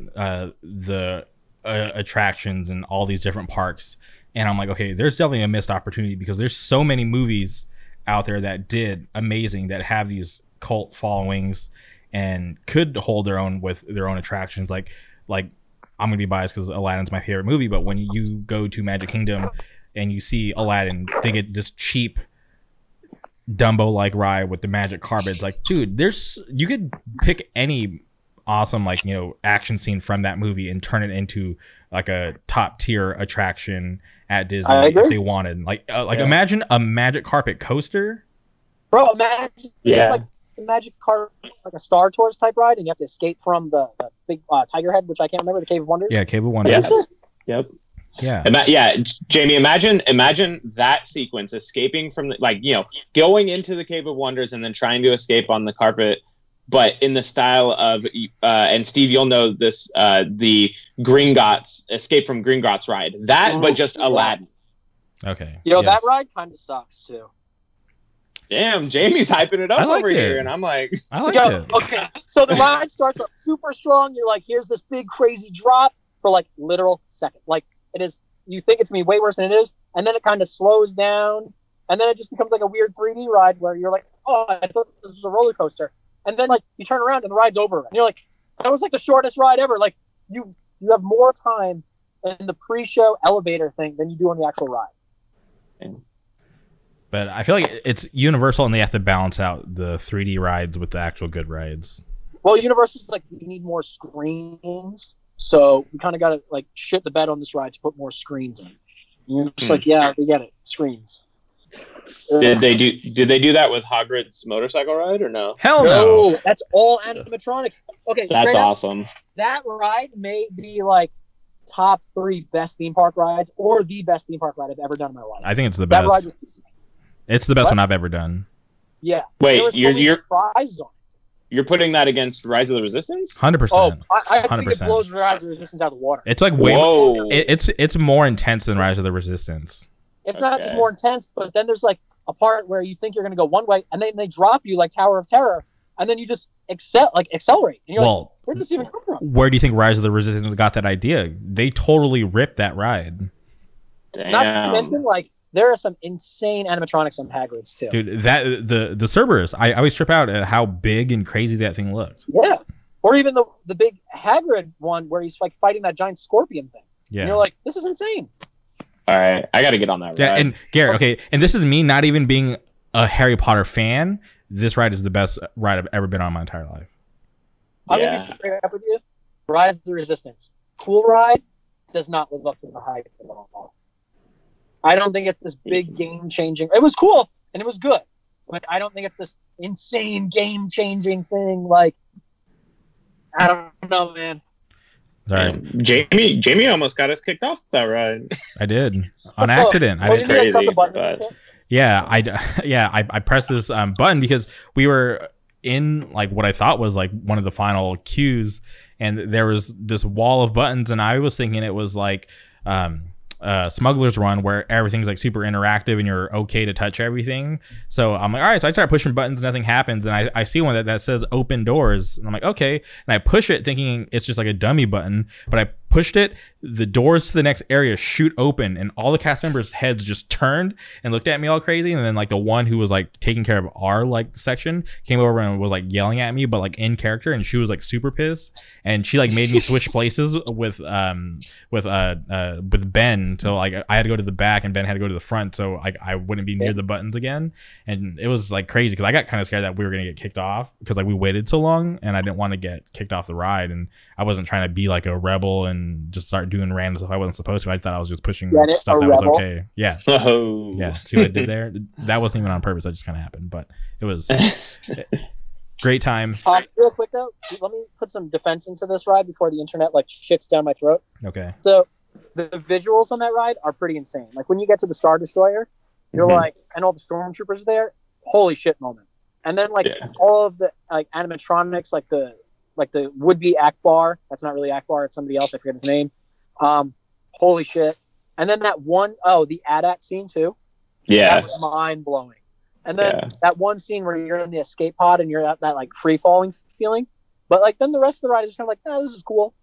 the attractions and all these different parks, and I'm like, okay, there's definitely a missed opportunity because there's so many movies out there that did amazing, that have these cult followings and could hold their own with their own attractions. Like I'm gonna be biased because Aladdin's my favorite movie, but when you go to Magic Kingdom and you see Aladdin, they get this cheap Dumbo-like ride with the magic carpets. Like, dude, you could pick any awesome, like, you know, action scene from that movie and turn it into like a top tier attraction at Disney if they wanted. Like imagine a magic carpet coaster, bro. Imagine like the magic carpet, like a Star Tours type ride, and you have to escape from the big tiger head, which I can't remember, the Cave of Wonders. Yeah, Cave of Wonders. Yep. Yeah. Jamie, imagine that sequence, escaping from going into the Cave of Wonders and then trying to escape on the carpet, but in the style of and Steve, you'll know this, the Gringotts Escape from Gringotts ride. But just Aladdin. Okay. That ride kind of sucks too. Damn, Jamie's hyping it up over here, and I'm like, I like it. Okay, so the ride starts up super strong. You're like, here's this big crazy drop for like literal second. Like it is, you think it's gonna be way worse than it is, and then it kind of slows down, and then it just becomes like a weird 3D ride where you're like, oh, I thought this was a roller coaster, and then like you turn around and the ride's over, and you're like, that was like the shortest ride ever. Like you have more time in the pre-show elevator thing than you do on the actual ride. But I feel like it's Universal, and they have to balance out the 3D rides with the actual good rides. Well, Universal's like, you need more screens So we kind of got to like shit the bed on this ride to put more screens in. And you're just like, yeah, we get it, screens. Did they do that with Hagrid's motorcycle ride or no? Hell no. That's all animatronics. Okay, That's awesome. That ride may be like top 3 best theme park rides, or the best theme park ride I've ever done in my life. I think it's the best. That ride was, it's the best one I've ever done. Yeah. Wait, you're surprises on it. You're putting that against Rise of the Resistance? 100%. Oh, I think 100%. it blows Rise of the Resistance out of the water. It's like way more, it's more intense than Rise of the Resistance. It's not just more intense, but then there's like a part where you think you're going to go one way, and then they drop you like Tower of Terror, and then you just accelerate. And you're like, where did this even come from? Where do you think Rise of the Resistance got that idea? They totally ripped that ride. Damn. Not to mention, like, there are some insane animatronics on Hagrid's too. Dude, that the Cerberus, I always trip out at how big and crazy that thing looked. Yeah. Or even the big Hagrid one where he's like fighting that giant scorpion thing. Yeah. And you're like, this is insane. All right, I got to get on that ride. Yeah, and Garrett, okay, and this is me not even being a Harry Potter fan. This ride is the best ride I've ever been on in my entire life. I'm going to be straight up with you. Rise of the Resistance. Cool ride, does not live up to the hype at all. I don't think it's this big game-changing... It was cool, and it was good. But I don't think it's this insane game-changing thing. Like, I don't know, man. All right. Jamie almost got us kicked off that ride. I did. On accident. That's crazy. I pressed this button because we were in like what I thought was like one of the final queues, and there was this wall of buttons, and I was thinking it was like Smuggler's Run, where everything's like super interactive and you're okay to touch everything. So I'm like, all right, so I start pushing buttons, nothing happens, and I see one that says open doors, and I'm like, okay, and I push it thinking it's just like a dummy button, but I pushed it, the doors to the next area shoot open, and all the cast members' heads just turned and looked at me all crazy. And then like the one who was like taking care of our like section came over and was like yelling at me, but like in character, and she was like super pissed, and she like made me switch places with Ben. So like I had to go to the back and Ben had to go to the front, so like I wouldn't be near the buttons again. And it was like crazy because I got kind of scared that we were gonna get kicked off because like we waited so long, and I didn't want to get kicked off the ride, and I wasn't trying to be like a rebel and just start doing random stuff I wasn't supposed to. I thought I was just pushing stuff that was okay. Yeah. Oh. Yeah. See what I did there? That wasn't even on purpose. That just kind of happened, but it was great time. Real quick though, let me put some defense into this ride before the internet like shits down my throat. Okay. So the visuals on that ride are pretty insane. Like when you get to the Star Destroyer, you're like, and all the stormtroopers are there, holy shit moment. And then like all of the like animatronics, like the would-be Akbar. That's not really Akbar. It's somebody else. I forget his name. Holy shit. And then that one, the AT-AT scene too. Yeah. That was mind-blowing. And then that one scene where you're in the escape pod and you're at that like free-falling feeling. But like then the rest of the ride is just kind of like, oh, this is cool.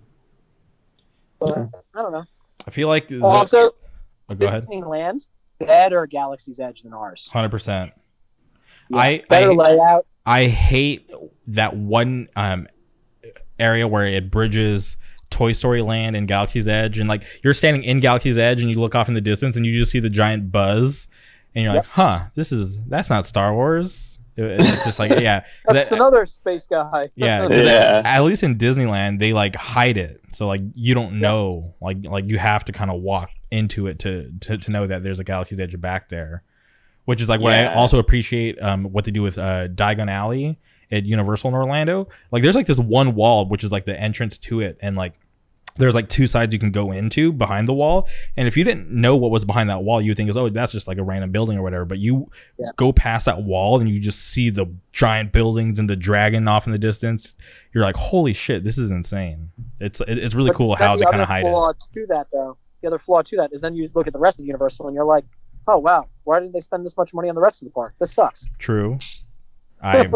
But I don't know. I feel like... Also, go ahead. Disneyland, better Galaxy's Edge than ours. 100%. Yeah, better layout. I hate that one area where it bridges Toy Story Land and Galaxy's Edge, and like you're standing in Galaxy's Edge and you look off in the distance and you just see the giant buzz, and you're like, huh, that's not Star Wars. It's just like, yeah, that's another space guy. Yeah. At least in Disneyland they like hide it, so like you don't know, like you have to kind of walk into it to know that there's a Galaxy's Edge back there. Which is like what I also appreciate what they do with Diagon Alley at Universal in Orlando. Like there's like this one wall, which is like the entrance to it. And like there's like 2 sides you can go into behind the wall. And if you didn't know what was behind that wall, you would think, oh, that's just like a random building or whatever. But you go past that wall and you just see the giant buildings and the dragon off in the distance. You're like, holy shit, this is insane. It's really cool how they kind of hide it. The other flaw to that is then you look at the rest of Universal and you're like, oh wow, why didn't they spend this much money on the rest of the park? This sucks. True. I'm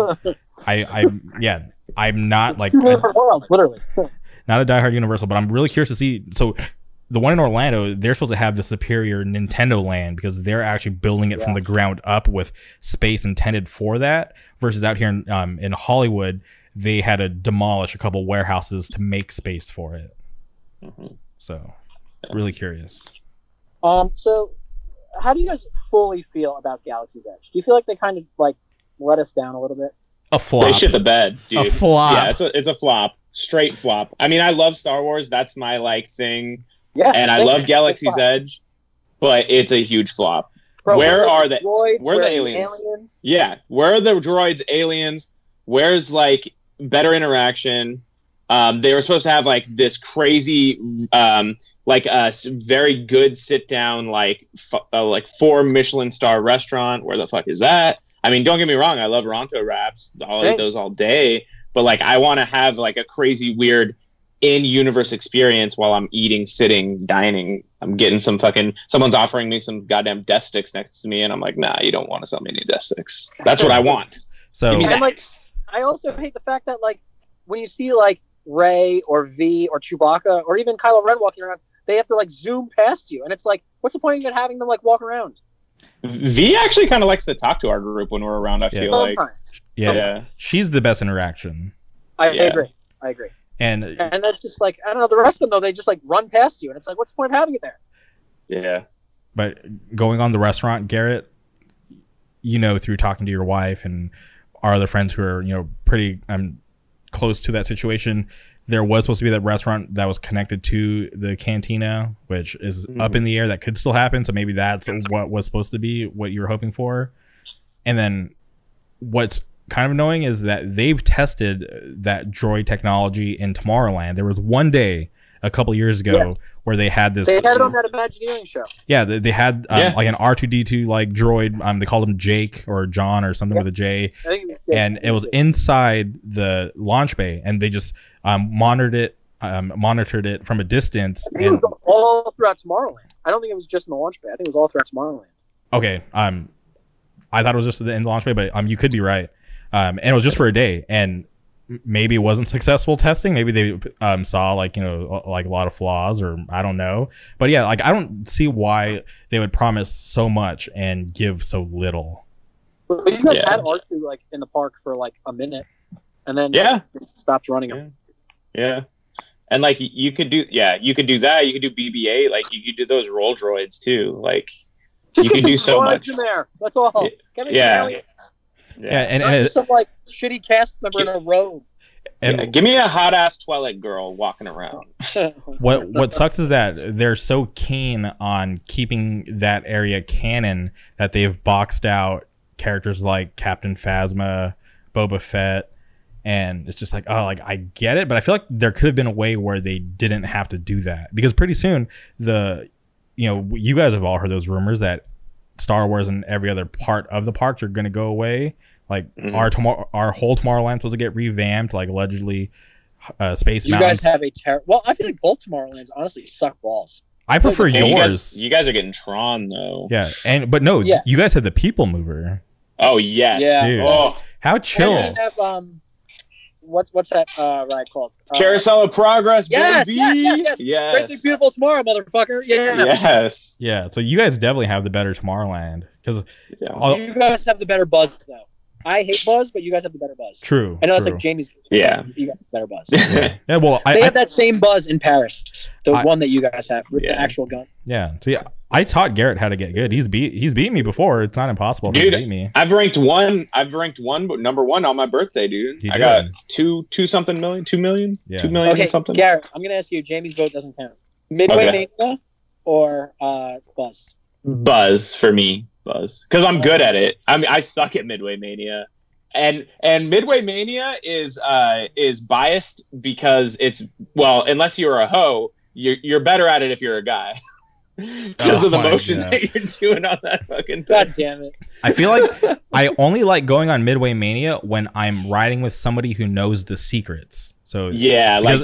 not like two different worlds, literally. Not a diehard Universal, but I'm really curious to see. So the one in Orlando, they're supposed to have the superior Nintendo Land because they're actually building it from the ground up with space intended for that. Versus out here in Hollywood, they had to demolish a couple warehouses to make space for it. So really curious. So how do you guys fully feel about Galaxy's Edge? Do you feel like they kind of like let us down a little bit? A flop. They shit the bed, dude. A flop. Yeah, it's a flop. straight flop. I mean, I love Star Wars. That's my like thing. Yeah, and I love Galaxy's Edge, but it's a huge flop. Bro, where are the droids? Where are the aliens? Yeah, where are the droids? Aliens? Where's like better interaction? They were supposed to have like this crazy, like a very good sit down, like 4 Michelin star restaurant. Where the fuck is that? I mean, don't get me wrong. I love Ronto wraps. I'll eat those all day. But like, I want to have like a crazy, weird in-universe experience while I'm eating, sitting, dining. I'm getting some someone's offering me some goddamn death sticks next to me, and I'm like, nah, you don't want to sell me any death sticks. That's what I want. So, and like, I also hate the fact that like when you see like Rey or V or Chewbacca or even Kylo Ren walking around, they have to like zoom past you, and it's like, what's the point of even having them like walk around? V actually kind of likes to talk to our group when we're around. I feel like, yeah, she's the best interaction. I agree. And that's just like, I don't know, the rest of them though, they just like run past you, and it's like, what's the point of having it there? Yeah. But going on the restaurant, Garrett, you know, through talking to your wife and our other friends who are, you know, pretty close to that situation, there was supposed to be that restaurant that was connected to the cantina, which is up in the air. That could still happen. So maybe that's what was supposed to be what you were hoping for. And then what's kind of annoying is that they've tested that droid technology in Tomorrowland. There was one day a couple years ago where they had this. They had it on that Imagineering show. Yeah, they had like an R2D2 like droid. They called him Jake or John or something with a J. And it was inside the launch bay, and they just monitored it from a distance. I think it was all throughout Tomorrowland. I don't think it was just in the launch bay. I think it was all throughout Tomorrowland. Okay. I thought it was just in the launch bay, but you could be right. And it was just for a day, and maybe it wasn't successful testing. Maybe they saw like, you know, like a lot of flaws, or I don't know. But yeah, like I don't see why they would promise so much and give so little. But you guys had R2 like in the park for like a minute, and then it stopped running them. Yeah. And like you could do that. You could do BB-8. Like you could do those roll droids too. Like just you could do so much in there. That's all. Get me some aliens. Yeah, and just some like shitty cast member in a robe. And give me a hot ass Twilight girl walking around. What sucks is that they're so keen on keeping that area canon that they've boxed out characters like Captain Phasma, Boba Fett, and it's just like, oh, like I get it, but I feel like there could have been a way where they didn't have to do that, because pretty soon you guys have all heard those rumors that Star Wars and every other part of the parks are going to go away. Like our whole Tomorrowland supposed to get revamped, like allegedly Space Mountain. You guys have a well, I feel like both Tomorrowlands honestly suck balls. I prefer yours. You guys are getting Tron though. Yeah, but no, you guys have the People Mover. Oh yes, dude. Oh, how chill. And have, what's that ride called? Carousel of Progress. Yes. Yes. Great Big Beautiful Tomorrow, motherfucker. Yeah. Yes. Yeah. So you guys definitely have the better Tomorrowland, because you guys have the better buzz though. I hate buzz, but you guys have the better buzz. True. I know it's like Jamie's. Yeah. You got the better buzz. Yeah. Well, they have that same buzz in Paris. The one that you guys have with the actual gun. Yeah. So I taught Garrett how to get good. He's beat me before. It's not impossible for him to beat me. I've ranked one, but number one on my birthday, dude. I got 2 million. Yeah. 2 million okay, something. Garrett, I'm gonna ask you. Jamie's vote doesn't count. Midway Mania or Buzz? Buzz for me. Buzz, because I'm good at it. I mean, I suck at Midway Mania, and Midway Mania is biased because it's, well, unless you're a hoe, you're better at it if you're a guy. Because of the motion that you're doing on that fucking thing. God damn it. I feel like I only like going on Midway Mania when I'm riding with somebody who knows the secrets. So because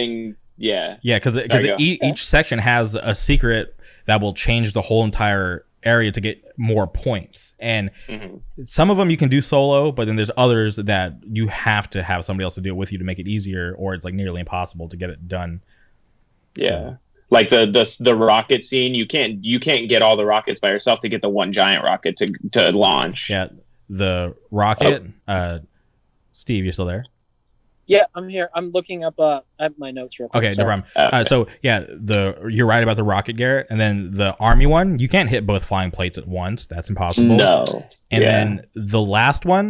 each section has a secret that will change the whole entire area to get more points, and some of them you can do solo, but then there's others that you have to have somebody else to do it with you to make it easier, or it's like nearly impossible to get it done. So. Like the rocket scene, you can't get all the rockets by yourself to get the one giant rocket to launch. Yeah, the rocket. Steve, you still there? Yeah, I'm here. I'm looking up at my notes real quick. Okay, no problem. So yeah, you're right about the rocket, Garrett, and then the army one, you can't hit both flying plates at once. That's impossible. No. And then the last one,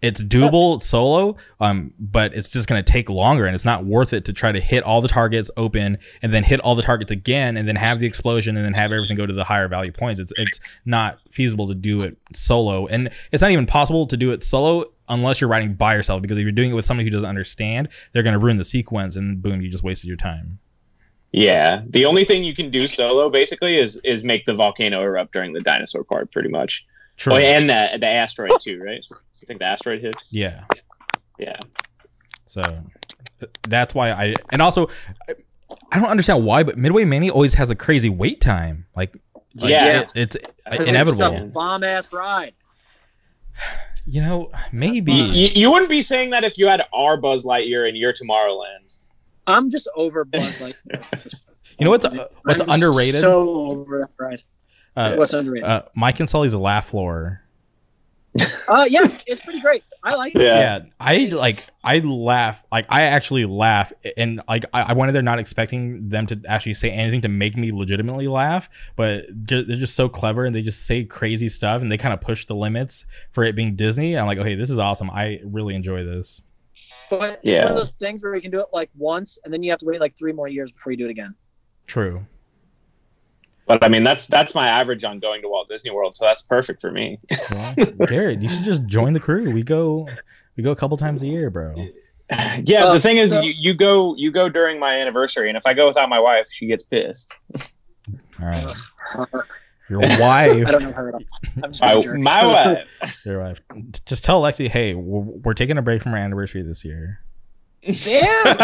it's doable solo, but it's just going to take longer, and it's not worth it to try to hit all the targets open and then hit all the targets again and then have the explosion and then have everything go to the higher value points. It's not feasible to do it solo, and it's not even possible to do it solo unless you're writing by yourself, because if you're doing it with somebody who doesn't understand, they're going to ruin the sequence, and boom, you just wasted your time. Yeah, the only thing you can do solo basically is make the volcano erupt during the dinosaur part, pretty much. True. Oh, and the asteroid too, right? You think the asteroid hits? Yeah. Yeah. So that's why I don't understand why, but Midway Mania always has a crazy wait time. Like yeah, it's inevitable. It's a bomb ass ride. You know, maybe you wouldn't be saying that if you had our Buzz Lightyear and your Tomorrowland. I'm just over Buzz Lightyear. You know what's underrated? So over that ride. What's underrated? Mike and Sully's laugh floor. Yeah, it's pretty great. I like it. Yeah, I laugh. Like, I actually laugh, and like I went in there not expecting them to actually say anything to make me legitimately laugh, but they're just so clever, and they just say crazy stuff, and they kind of push the limits for it being Disney. I'm like, okay, this is awesome. I really enjoy this. But it's one of those things where you can do it like once, and then you have to wait like 3 more years before you do it again. True. But I mean, that's my average on going to Walt Disney World, so that's perfect for me. Well, Garrett, you should just join the crew. We go a couple times a year, bro. Yeah, the thing is, you go during my anniversary, and if I go without my wife, she gets pissed. All right, your wife. I don't know her at all. My wife. Your wife. Just tell Lexi, hey, we're taking a break from our anniversary this year. Damn.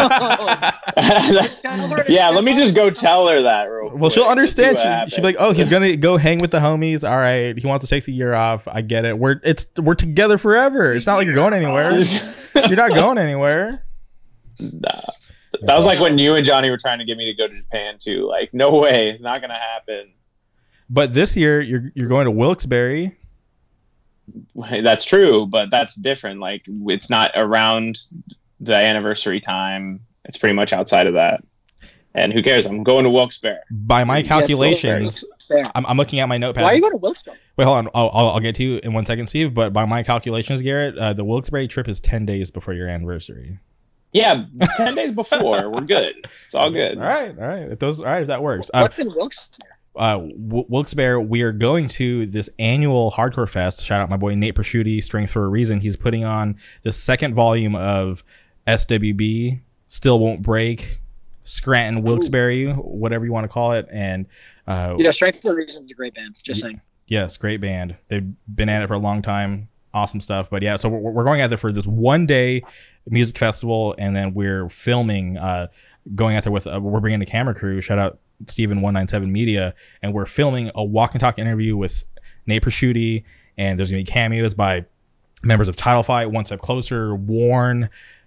Yeah, let me just go tell her that real quick. Well, she'll understand. She'll be like, oh, he's gonna go hang with the homies. All right, he wants to take the year off. I get it. We're together forever. It's not like you're going anywhere. You're not going anywhere. Nah. That was like when you and Johnny were trying to get me to go to Japan too. Like, no way, not gonna happen. But this year you're going to Wilkes-Barre. That's true, but that's different. Like, it's not around the anniversary time. It's pretty much outside of that. And who cares? I'm going to Wilkes-Barre. By my calculations, I'm looking at my notepad. Why are you going to Wilkes-Barre? Wait, hold on. I'll get to you in 1 second, Steve. But by my calculations, Garrett, the Wilkes-Barre trip is 10 days before your anniversary. Yeah, 10 days before. We're good. It's all good. All right. If that works. What's in Wilkes-Barre? Wilkes-Barre, we are going to this annual hardcore fest. Shout out my boy Nate Prosciutti, Strength for a Reason. He's putting on the 2nd volume of SWB, Still Won't Break, Scranton Wilkes-Barre, whatever you want to call it. And Strength for a Reason is a great band. Just saying. Yes, great band. They've been at it for a long time. Awesome stuff. But yeah, so we're going out there for this 1-day music festival, and then we're filming, going out there with we're bringing a camera crew. Shout out Steven197 Media, and we're filming a walk and talk interview with Nate Prosciutti, and there's gonna be cameos by members of Title Fight, One Step Closer, Warren,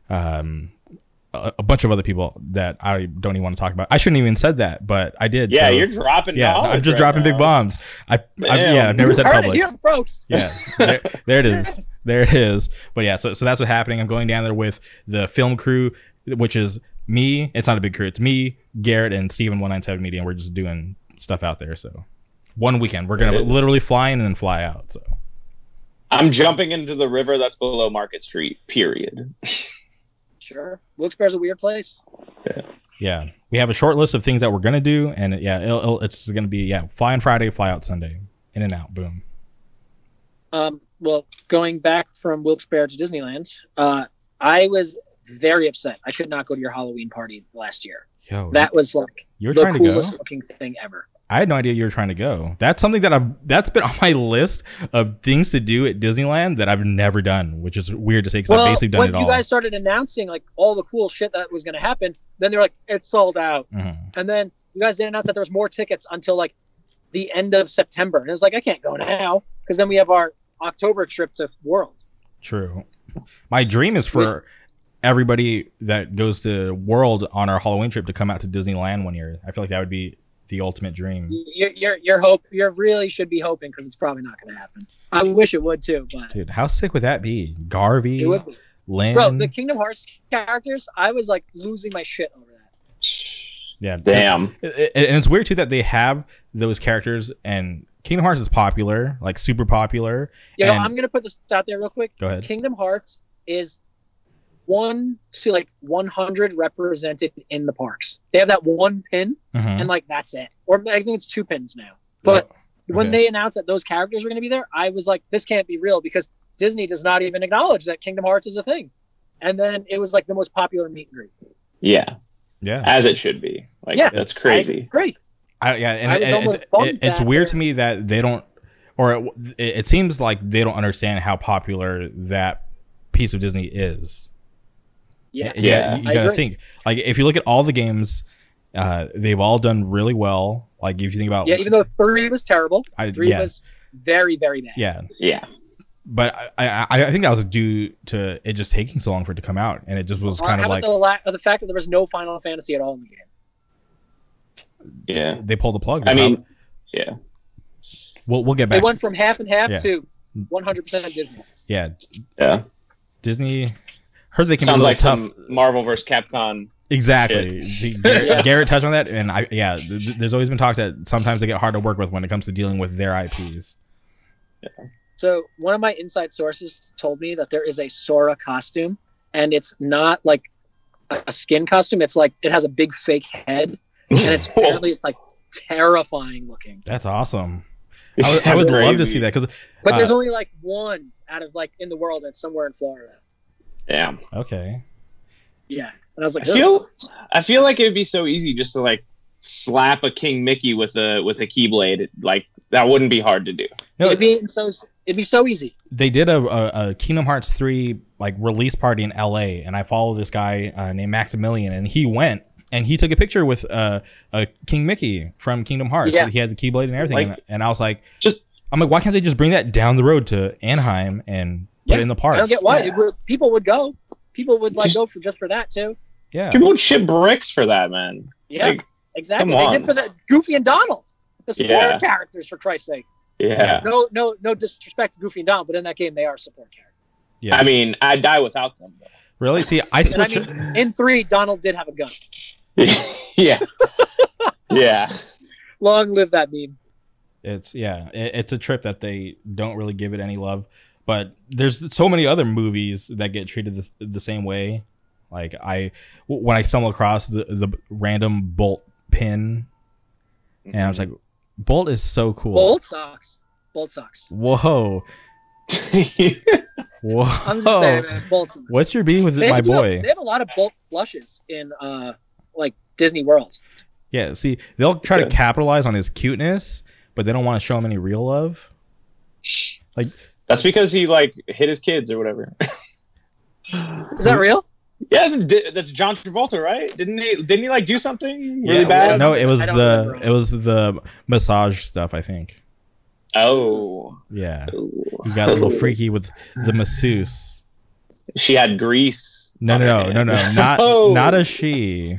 a bunch of other people that I don't even want to talk about. I shouldn't even said that, but I did. Yeah, so, you're dropping. Yeah, I'm just dropping big bombs. I've never said public. Here, folks. Yeah, there it is. There it is. But yeah, so that's what's happening. I'm going down there with the film crew, which is me. It's not a big crew. It's me, Garrett, and Steven197 Media, and we're just doing stuff out there. So 1 weekend, we're gonna literally fly in and then fly out. So I'm jumping into the river that's below Market Street. Period. Sure. Wilkes-Barre's a weird place. Yeah. We have a short list of things that we're going to do. And it's going to be, fly on Friday, fly out Sunday. In and out. Boom. Well, going back from Wilkes-Barre to Disneyland, I was very upset. I could not go to your Halloween party last year. That was like the coolest looking thing ever. I had no idea you were trying to go. That's something that's been on my list of things to do at Disneyland that I've never done, which is weird to say because I've basically done it all. When you guys started announcing like all the cool shit that was going to happen, then they're like, it's sold out. Mm-hmm. And then you guys didn't announce that there was more tickets until like the end of September. And it was like, I can't go now because then we have our October trip to World. True. My dream is for everybody that goes to World on our Halloween trip to come out to Disneyland one year. I feel like that would be the ultimate dream. You really should be hoping because it's probably not going to happen. I wish it would too, but dude, how sick would that be? Garvey, it would be. Lynn, bro, the Kingdom Hearts characters. I was like losing my shit over that. Yeah, damn. And it's weird too that they have those characters and Kingdom Hearts is popular, like super popular. Yeah, I'm gonna put this out there real quick. Go ahead. Kingdom Hearts is 1 to like 100 represented in the parks. They have that one pin, and like that's it. Or I think it's 2 pins now. But when they announced that those characters were going to be there, I was like, this can't be real because Disney does not even acknowledge that Kingdom Hearts is a thing. And then it was like the most popular meet and greet. Yeah, as it should be. Like, that's crazy. Great. It's weird to me that they don't, or it seems like they don't understand how popular that piece of Disney is. You gotta think, like, if you look at all the games, they've all done really well. Like, if you think about, even though 3 was terrible, 3 was very, very bad. But I think that was due to it just taking so long for it to come out, and it just was kind of like the fact that there was no Final Fantasy at all in the game. Yeah, they pulled the plug. I mean, we'll get back. They went from half and half to 100% Disney. Yeah. Disney. Heard they can sounds be like tough. some Marvel vs. Capcom. Exactly. Garrett touched on that, and there's always been talks that sometimes they get hard to work with when it comes to dealing with their IPs. So one of my inside sources told me that there is a Sora costume, and it's not like a skin costume. It's like it has a big fake head, and it's apparently it's like terrifying looking. That's awesome. I would love to see that but there's only like one out of like in the world that's somewhere in Florida. Yeah. Okay. Yeah, and I was like, I feel like it would be so easy just to like slap a King Mickey with a keyblade. Like that wouldn't be hard to do. No, it'd be so easy. They did a Kingdom Hearts 3 like release party in LA, and I follow this guy named Maximilian, and he went and he took a picture with a King Mickey from Kingdom Hearts. Yeah. He had the keyblade and everything, and I was like, I'm like, why can't they just bring that down the road to Anaheim and put it in the parks? I don't get why. People would go. People would like go for that too. Yeah, people would ship bricks for that, man. Yeah, like, exactly. They did for the Goofy and Donald, the support characters, for Christ's sake. Yeah. No disrespect to Goofy and Donald, but in that game they are support characters. Yeah. I mean, I'd die without them, though. Really? See, I switched. In 3, Donald did have a gun. Yeah. Yeah. Long live that meme. It's a trip that they don't really give it any love. But there's so many other movies that get treated the same way. Like when I stumble across the random Bolt pin, and I was like, Bolt is so cool. Bolt sucks. Whoa. Whoa. I'm just saying, man. Bolt sucks. What's your beef with my boy? They have a lot of Bolt plushes in like Disney World. Yeah. See, they'll try to capitalize on his cuteness, but they don't want to show him any real love. Like. That's because he like hit his kids or whatever. Is that real? Yeah, that's John Travolta, right? Didn't he like do something really bad? No, it was the massage stuff, I think. Oh. Yeah. He got a little freaky with the masseuse. She had grease. No. Not a she.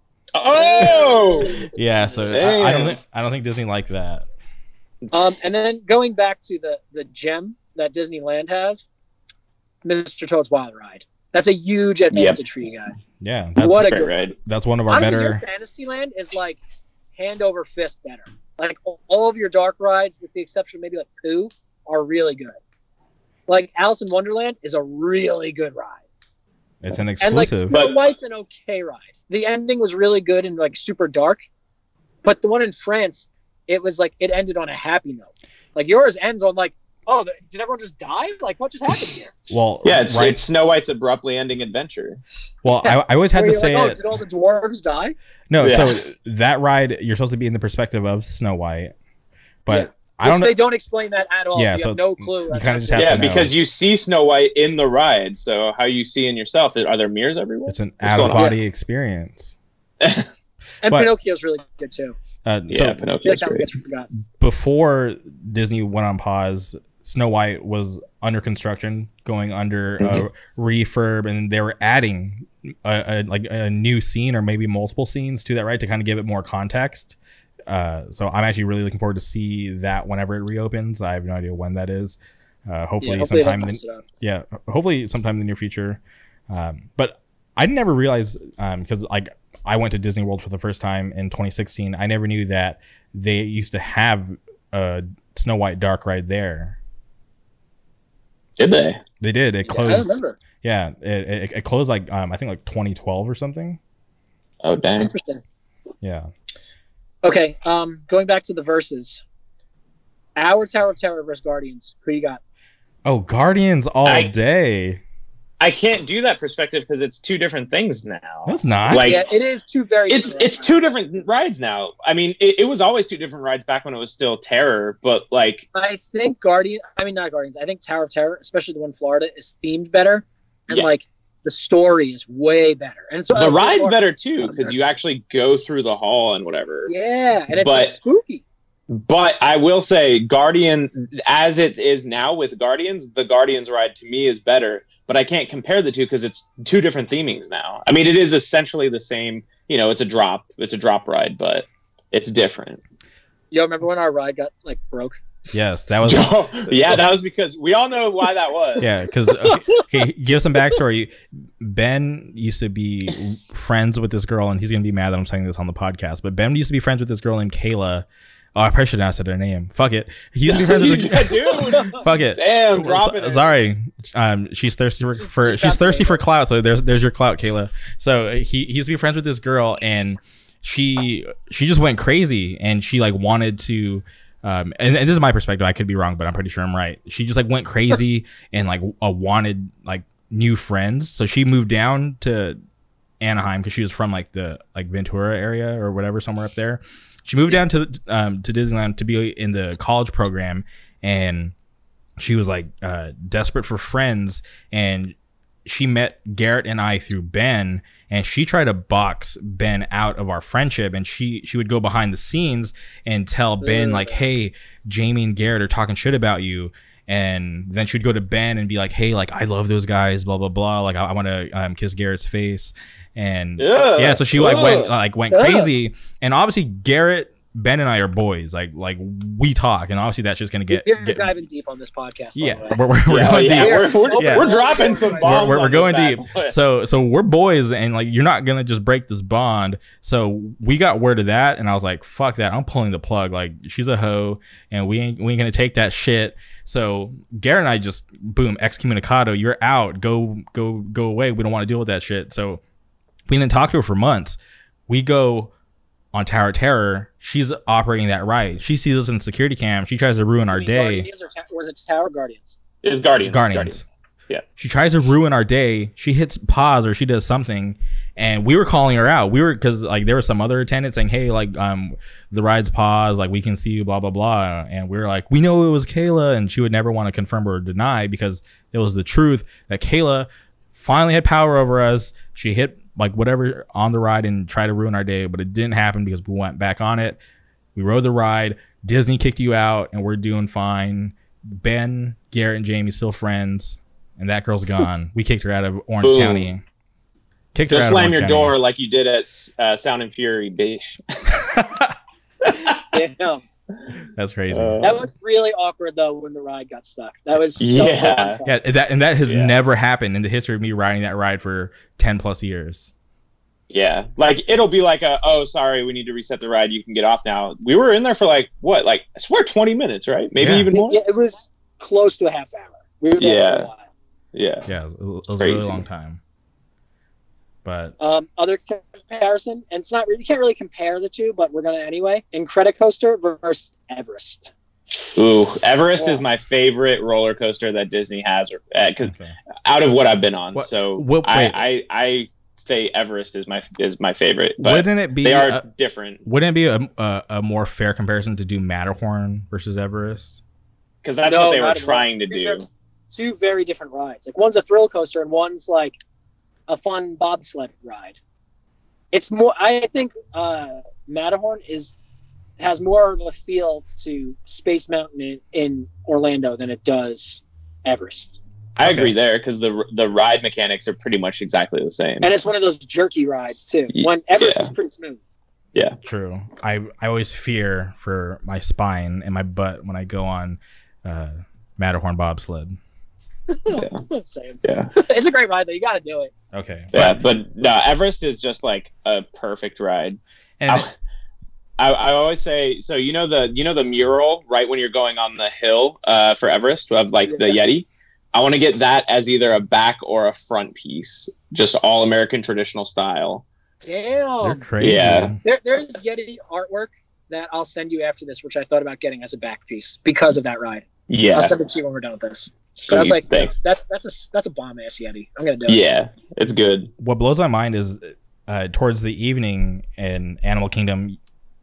Oh. Yeah, so I don't think Disney liked that. And then going back to the gem that Disneyland has, Mr. Toad's Wild Ride. That's a huge advantage for you guys. Yeah, what a good ride. That's one of our better. Your Fantasyland is like hand over fist better. Like all of your dark rides, with the exception of maybe like Pooh, are really good. Like Alice in Wonderland is a really good ride. It's an exclusive. And like Snow White's an okay ride. The ending was really good and like super dark, but the one in France, it was like it ended on a happy note. Like yours ends on like, oh, did everyone just die? Like what just happened here? Well, yeah, it's Snow White's abruptly ending adventure. Well, I always had to say, did all the dwarves die? No, so that ride you're supposed to be in the perspective of Snow White, but I don't know. They don't explain that at all. Yeah, so you have no clue. You kind of just have to know. Because you see Snow White in the ride. So how you see in yourself? Are there mirrors everywhere? It's an out of body experience. And Pinocchio's really good too. Pinocchio's great. Before Disney went on pause, Snow White was under construction, going under refurb, and they were adding a new scene or maybe multiple scenes to that ride to kind of give it more context. So I'm actually really looking forward to see that whenever it reopens. I have no idea when that is. Hopefully sometime in the near future. But I never realized, because like I went to Disney World for the first time in 2016. I never knew that they used to have Snow White Dark ride there. Did they? They did. It closed. I remember. Yeah, it closed like I think like 2012 or something. Oh, dang. Interesting. Yeah. Okay, going back to the verses. Our Tower of Terror versus Guardians. Who you got? Oh, Guardians all day. I can't do that perspective because it's two different things now. No, it's not. Like, yeah, it is two very. It's two different rides now. I mean, it was always two different rides back when it was still Terror, but like I think not Guardians. I think Tower of Terror, especially the one in Florida, is themed better, and like the story is way better. And so the ride's better too because you actually go through the hall and whatever. Yeah, and it's like spooky. But I will say, Guardian, as it is now with Guardians, the Guardians ride to me is better. But I can't compare the two because it's two different themings now. I mean, it is essentially the same. You know, it's a drop ride, but it's different. Yo, remember when our ride got like broke? Yes, that was. Yeah, that was because we all know why that was. Yeah, because okay, give some backstory. Ben used to be friends with this girl, and he's gonna be mad that I'm saying this on the podcast. But Ben used to be friends with this girl named Kayla. Oh, I probably should have said her name. Fuck it. He used to be friends with dude. Fuck it. Damn, dropping it. Sorry. She's thirsty for she's thirsty for clout. So there's your clout, Kayla. So he used to be friends with this girl, and she just went crazy, and she like wanted to. And this is my perspective. I could be wrong, but I'm pretty sure I'm right. She just like went crazy and like wanted like new friends. So she moved down to Anaheim because she was from like the like Ventura area or whatever, somewhere up there. She moved down to Disneyland to be in the college program, and she was like desperate for friends, and she met Garrett and I through Ben, and she tried to box Ben out of our friendship, and she would go behind the scenes and tell Ben like, hey, Jamie and Garrett are talking shit about you. And then she would go to Ben and be like, hey, like, I love those guys, blah, blah, blah. Like, I want to kiss Garrett's face. And yeah, so she like went crazy. And obviously Garrett, Ben and I are boys. Like we talk, and obviously that's just gonna get diving deep on this podcast. Yeah, we're going deep. We're dropping some bombs. We're going deep. So we're boys, and like you're not gonna just break this bond. So we got word of that, and I was like, fuck that, I'm pulling the plug. Like, she's a hoe, and we ain't gonna take that shit. So Garrett and I just boom, excommunicado. You're out. Go away. We don't want to deal with that shit. So we didn't talk to her for months. We go on Tower of Terror. She's operating that ride. She sees us in security cam. She tries to ruin our day. Guardians or was it Tower Guardians? It's Guardians. Yeah. She tries to ruin our day. She hits pause or she does something, and we were calling her out. We were, because like there were some other attendants saying, hey, like the ride's paused, like we can see you, blah blah blah. And we were like, we know it was Kayla, and she would never want to confirm or deny because it was the truth that Kayla finally had power over us. She hit like whatever on the ride and tried to ruin our day, but it didn't happen because we went back on it. We rode the ride. Disney kicked you out, and we're doing fine. Ben, Garrett, and Jamie still friends, and that girl's gone. We kicked her out of Orange County. Kicked her out slam of your County. door like you did at Sound and Fury, bitch. Yeah. That's crazy. That was really awkward though when the ride got stuck. That was so yeah. That has never happened in the history of me riding that ride for 10 plus years. Yeah, like it'll be like oh, sorry, we need to reset the ride. You can get off now. We were in there for like what? Like I swear 20 minutes, right? Maybe even more. Yeah, it was close to a half hour. We were there for a while. Yeah, it was a really long time. But other comparison, and it's not really, you can't really compare the two, but we're gonna anyway. Incredicoaster versus Everest. Ooh, Everest is my favorite roller coaster that Disney has, out of what I've been on. I say Everest is my favorite. But wouldn't it be? They are different. Wouldn't it be a more fair comparison to do Matterhorn versus Everest? Because that's what they were trying to do. Two very different rides. Like one's a thrill coaster and one's like a fun bobsled ride. It's more. I think Matterhorn has more of a feel to Space Mountain in Orlando than it does Everest. I agree there because the ride mechanics are pretty much exactly the same. And it's one of those jerky rides too. When Everest is pretty smooth. Yeah, true. I always fear for my spine and my butt when I go on Matterhorn bobsled. Same. Yeah, it's a great ride though. You got to do it. Okay. Yeah, but no, Everest is just like a perfect ride. And I always say, so you know the mural right when you're going on the hill for Everest of like the Yeti. I want to get that as either a back or a front piece, just all American traditional style. Damn, You're crazy. Yeah. There's Yeti artwork that I'll send you after this, which I thought about getting as a back piece because of that ride. Yeah, I'll send it to you when we're done with this. So I was like, thanks. that's a bomb ass Yeti. I'm gonna do it. Yeah, it's good. What blows my mind is towards the evening in Animal Kingdom,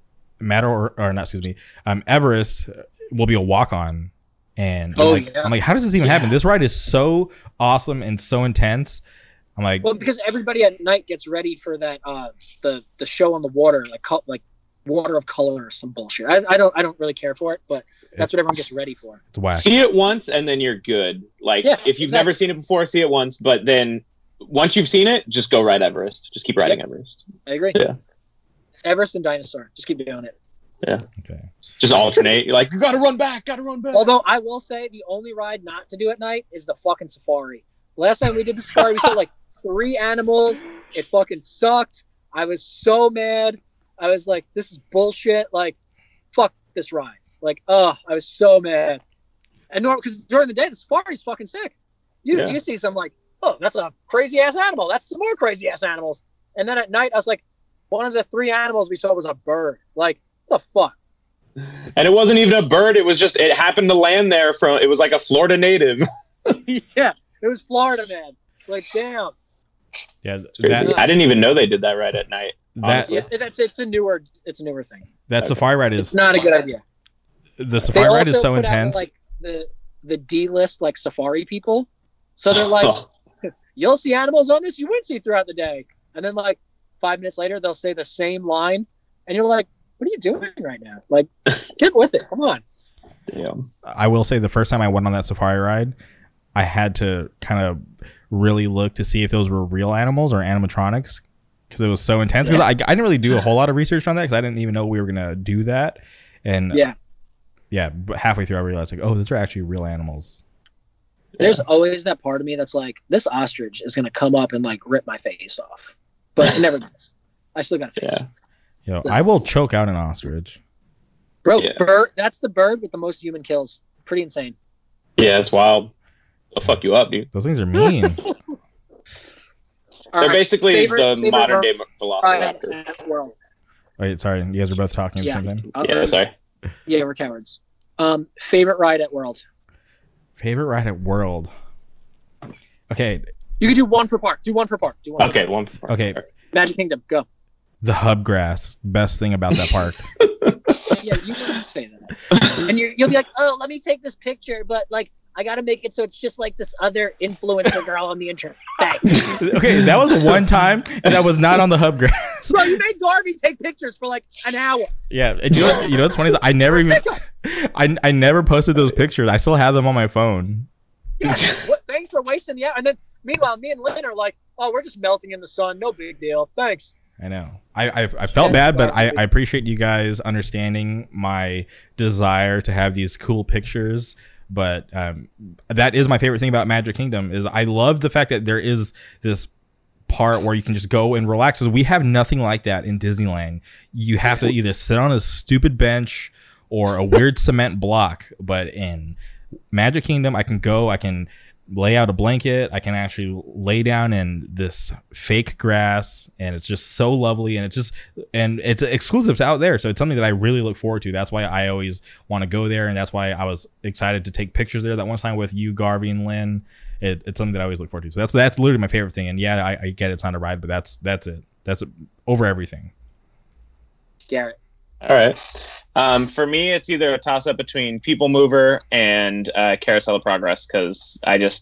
Everest will be a walk on. And I'm like, how does this even happen? This ride is so awesome and so intense. I'm like, well, because everybody at night gets ready for that the show on the water, like water of color or some bullshit. I don't really care for it, but that's what everyone gets ready for. It's whack. See it once and then you're good. Like if you've never seen it before, see it once, but then once you've seen it, just go ride Everest. Just keep riding Everest. I agree. Yeah. Everest and Dinosaur. Just keep doing it. Yeah. Okay. Just alternate. You're like, you gotta run back. Although I will say the only ride not to do at night is the fucking safari. Last time we did the safari, we saw like 3 animals. It fucking sucked. I was so mad. I was like, this is bullshit. Like, fuck this ride. Like, I was so mad. And because during the day, the safari's fucking sick. You see some like, oh, that's a crazy ass animal. That's some more crazy ass animals. And then at night, I was like, one of the 3 animals we saw was a bird. Like, the fuck? And it wasn't even a bird. It was just, it happened to land there it was like a Florida native. Yeah, it was Florida, man. Like, damn. Yeah, I didn't even know they did that right at night. It's a newer thing. That safari ride is it's not a good idea. The safari ride is so intense. Out, like the D-list like safari people, so they're like, you'll see animals on this you wouldn't see throughout the day, and then like 5 minutes later they'll say the same line, and you're like, what are you doing right now? Like, get with it. Come on. Damn. I will say the first time I went on that safari ride, I had to kind of really look to see if those were real animals or animatronics because it was so intense. Because I didn't really do a whole lot of research on that because I didn't even know we were going to do that. And but halfway through I realized like, oh, those are actually real animals. There's always that part of me that's like, this ostrich is going to come up and like rip my face off. But it never does. I still got a face. Yeah. Yo, I will choke out an ostrich. Bro, bird, that's the bird with the most human kills. Pretty insane. Yeah, it's wild. They'll fuck you up, dude. Those things are mean. They're basically the modern day velociraptor. Wait, sorry. You guys are both talking at the same time? Yeah, sorry. Yeah, we're cowards. Favorite ride at World? Favorite ride at World? Okay. You can do one per part. Do one per part. Okay, one per part. Okay. Magic Kingdom, go. The hub grass. Best thing about that park. Yeah, you want to say that. And you'll be like, oh, let me take this picture, but like, I got to make it so it's just like this other influencer girl on the internet. Thanks. Okay, that was one time, and that was not on the hub grass. Bro, you made Garvey take pictures for like an hour. Yeah, and you know what's funny is I never even, I never posted those pictures. I still have them on my phone. Yeah, thanks for wasting the hour. And then meanwhile, me and Lynn are like, oh, we're just melting in the sun. No big deal. Thanks. I know. I felt bad, but I appreciate you guys understanding my desire to have these cool pictures. But that is my favorite thing about Magic Kingdom is I love the fact that there is this part where you can just go and relax. Because we have nothing like that in Disneyland. You have to either sit on a stupid bench or a weird cement block. But in Magic Kingdom, I can lay out a blanket. I can actually lay down in this fake grass, and it's just so lovely. And it's exclusive to out there, so it's something that I really look forward to. That's why I always want to go there, and that's why I was excited to take pictures there that one time with you, Garvey, and Lynn. It's something that I always look forward to. So that's literally my favorite thing. And yeah, I get it's not a ride, but that's it. That's over everything. Garrett. All right. For me, it's either a toss-up between People Mover and Carousel of Progress because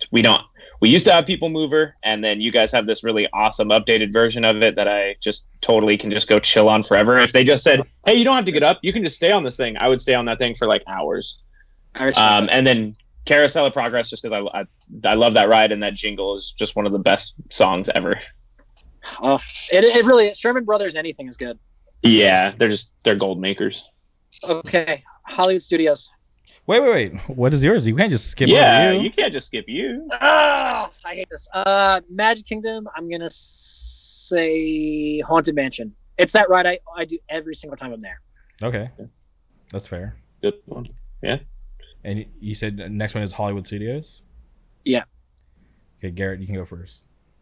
we used to have People Mover, and then you guys have this really awesome updated version of it that I just totally can just go chill on forever. If they just said, hey, you don't have to get up, you can just stay on this thing, I would stay on that thing for like hours. And then Carousel of Progress just because I love that ride, and that jingle is just one of the best songs ever. Oh, it really is. Sherman Brothers anything is good. Yeah, they're gold makers. Okay, Hollywood Studios. Wait. What is yours? You can't just skip over you. You can't just skip you. I hate this. Magic Kingdom, I'm going to say Haunted Mansion. It's that ride I do every single time I'm there. Okay, that's fair. Good one. Yeah. And you said the next one is Hollywood Studios? Yeah. Okay, Garrett, you can go first.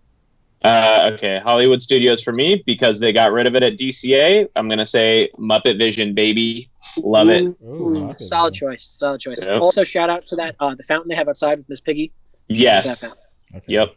Okay, Hollywood Studios for me because they got rid of it at DCA. I'm gonna say Muppet Vision, baby, love it. Ooh, solid choice. Solid choice. Yep. Also, shout out to that the fountain they have outside with Miss Piggy. Yes. Okay. Yep.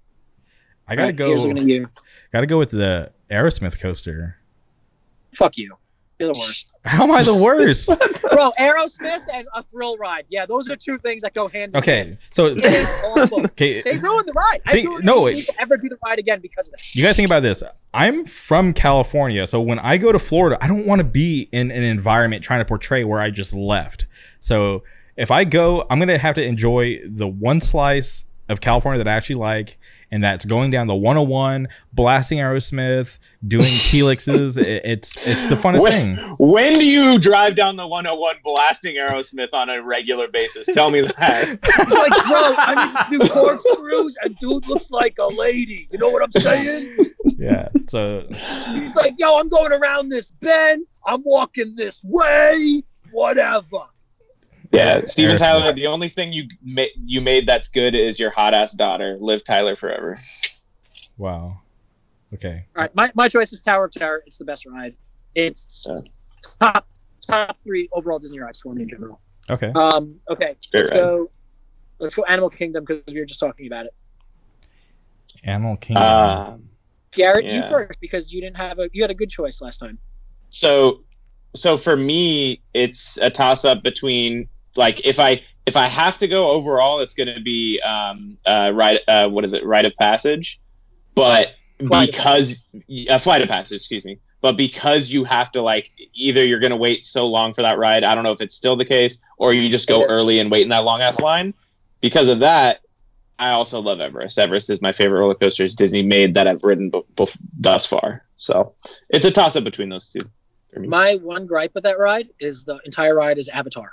I gotta go. Here's looking at you. Gotta go with the Aerosmith coaster. Fuck you. You're the worst. How am I the worst? Bro, Aerosmith and a thrill ride. Yeah, those are two things that go hand in hand. Okay, so It is awful. okay, They ruined the ride. I don't need to ever do the ride again because of that. you gotta think about this. I'm from California, so when I go to Florida, I don't want to be in an environment trying to portray where I just left. So if I go, I'm gonna have to enjoy the one slice of California that I actually like, and that's going down the 101, blasting Aerosmith, doing helixes. It's the funnest thing. When do you drive down the 101 blasting Aerosmith on a regular basis? Tell me that. It's like, bro, I need to do corkscrews, and dude looks like a lady. You know what I'm saying? Yeah. So He's like, yo, I'm going around this bend. I'm walking this way. Whatever. Yeah, Steven Aerosmith. Tyler. The only thing you made that's good is your hot ass daughter. Live Tyler forever. wow. Okay. All right, my choice is Tower of Terror. It's the best ride. It's top 3 overall Disney rides for me in general. Okay. Okay, Great let's go Animal Kingdom because we were just talking about it. Animal Kingdom. Garrett, Yeah. you first because you had a good choice last time. So for me, it's a toss up between like if I have to go overall, it's going to be Rite of Passage, but Flight of Passage, excuse me. But because you have to like either you're going to wait so long for that ride, I don't know if it's still the case, or you just go early and wait in that long ass line. Because of that, I also love Everest. Everest is my favorite roller coasters Disney made that I've ridden thus far. So it's a toss up between those two. My one gripe with that ride is the entire ride is Avatar.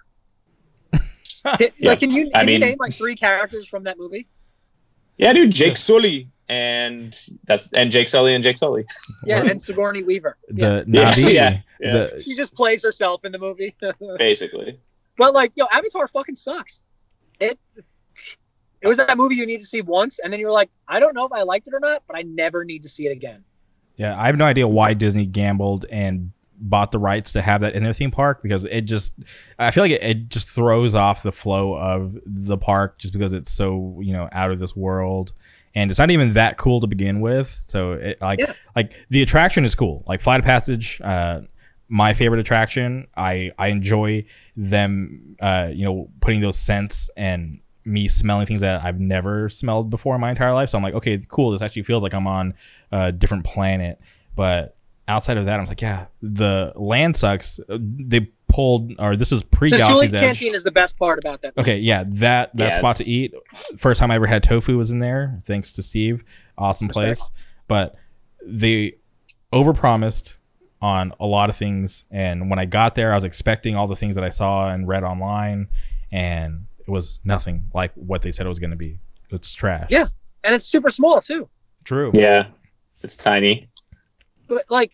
Yeah. Like, can you name like 3 characters from that movie? Yeah, dude, Jake Sully and Jake Sully. Yeah, and Sigourney Weaver. The Navi. Yeah. She just plays herself in the movie. Basically. But like, yo, Avatar fucking sucks. It was that movie you need to see once, and then you were like, I don't know if I liked it or not, but I never need to see it again. Yeah, I have no idea why Disney gambled and bought the rights to have that in their theme park, because I feel like it just throws off the flow of the park just because it's so, out of this world, and it's not even that cool to begin with. So like the attraction is cool, like Flight of Passage, my favorite attraction. I enjoy them, putting those scents and me smelling things that I've never smelled before in my entire life. So I'm like, okay, it's cool. This actually feels like I'm on a different planet. But outside of that, I was like, yeah, the land sucks. They pulled, or this is pre-Galaxy's The Edge. Canteen is the best part about that movie. Okay, yeah, that spot to eat. First time I ever had tofu was in there, thanks to Steve. Awesome place. But they overpromised on a lot of things, and when I got there, I was expecting all the things that I saw and read online, and it was nothing like what they said it was going to be. It's trash. Yeah, and it's super small too. True. Yeah, it's tiny. But like,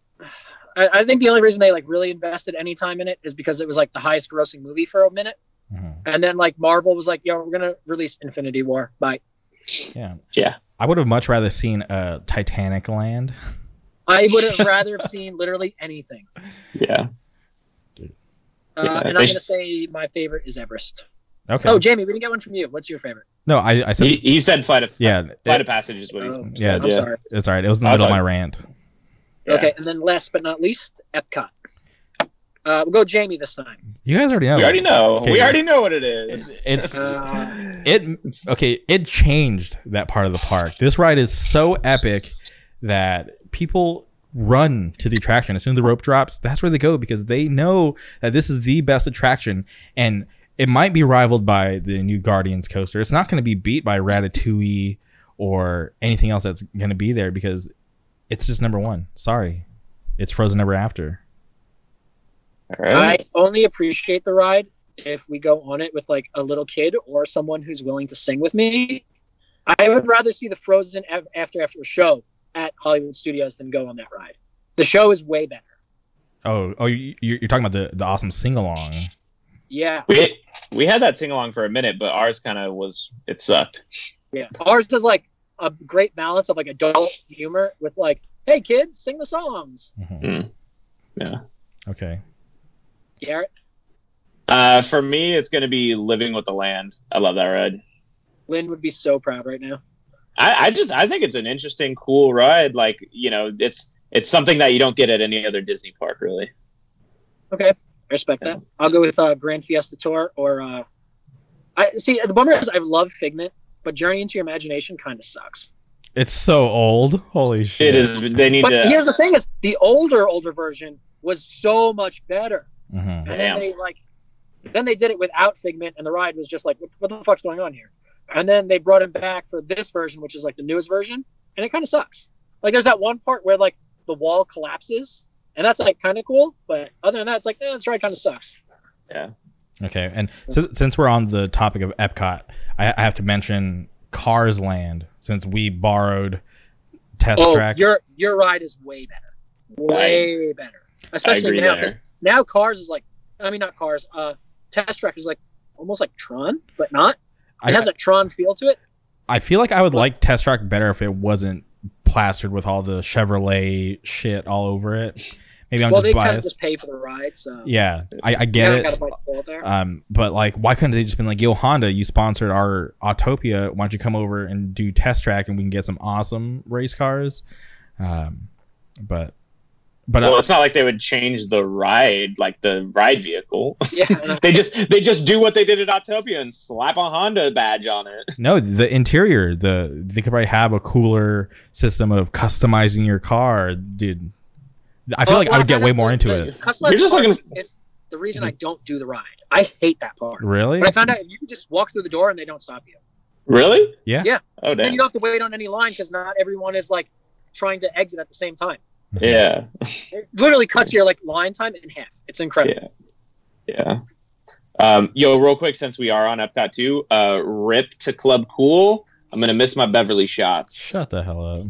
I think the only reason they like really invested any time in it is because it was like the highest grossing movie for a minute, and then like Marvel was like, "Yo, we're gonna release Infinity War." Bye. Yeah. Yeah. I would have much rather seen Titanic Land. I would have rather have seen literally anything. Yeah. And I'm gonna say my favorite is Everest. Okay. Oh, Jamie, we didn't get one from you. What's your favorite? No, I said He said Flight of Passage is what he said. yeah. I'm sorry. It's all right. It was in the middle of my rant. Yeah. Okay, and then last but not least, Epcot. We'll go Jamie this time. You guys already know. We already know. Okay. We already know what it is. It changed that part of the park. This ride is so epic that people run to the attraction as soon as the rope drops. That's where they go because they know that this is the best attraction, and it might be rivaled by the new Guardians coaster. It's not going to be beat by Ratatouille or anything else that's going to be there because it's just number one. Sorry, it's Frozen Ever After. All right. I only appreciate the ride if we go on it with like a little kid or someone who's willing to sing with me. I would rather see the Frozen After show at Hollywood Studios than go on that ride. The show is way better. You're talking about the awesome sing along. Yeah. We had that sing along for a minute, but ours kind of it sucked. Yeah. Ours does like a great balance of like adult humor with like, hey kids, sing the songs. Mm. Yeah. Okay. Garrett? For me, it's going to be Living with the Land. I love that ride. Lynn would be so proud right now. I think it's an interesting, cool ride. Like, you know, it's something that you don't get at any other Disney park, really. Okay, I respect that. I'll go with Grand Fiesta Tour or I see. The bummer is I love Figment, but Journey into Your Imagination kind of sucks. It's so old. Holy shit! It is. They need but to. Here's the thing: is the older version was so much better, Mm-hmm. and then they did it without Figment, and the ride was just like, what the fuck's going on here? And then they brought him back for this version, which is like the newest version, and it kind of sucks. Like there's that one part where like the wall collapses, and that's like kind of cool. But other than that, it's like this ride kind of sucks. Yeah. Okay, and since we're on the topic of Epcot, I have to mention Cars Land since we borrowed Test Track. Your ride is way better, way better. Especially now, because now Cars is like, I mean not Cars. Test Track is like almost like Tron, but not. It has a Tron feel to it. I feel like I would like Test Track better if it wasn't plastered with all the Chevrolet shit all over it. Maybe I'm just biased. Kind of just pay for the ride, so yeah, I get it. But like, why couldn't they just been like, "Yo, Honda, you sponsored our Autopia. Why don't you come over and do Test Track and we can get some awesome race cars?" But well, it's not like they would change the ride, like the ride vehicle. Yeah, they just do what they did at Autopia and slap a Honda badge on it. No, the interior, they could probably have a cooler system of customizing your car, dude. I feel like I would get way more into it. You're just looking. It's the reason I don't do the ride. I hate that part. Really? But I found out you can just walk through the door and they don't stop you. Really? Yeah. Yeah. Oh, damn. Then you don't have to wait on any line because not everyone is like trying to exit at the same time. Yeah. It literally cuts your like line time in half. It's incredible. Yeah. Yo, real quick, since we are on Epcot too, rip to Club Cool. I'm gonna miss my Beverly shots. Shut the hell up.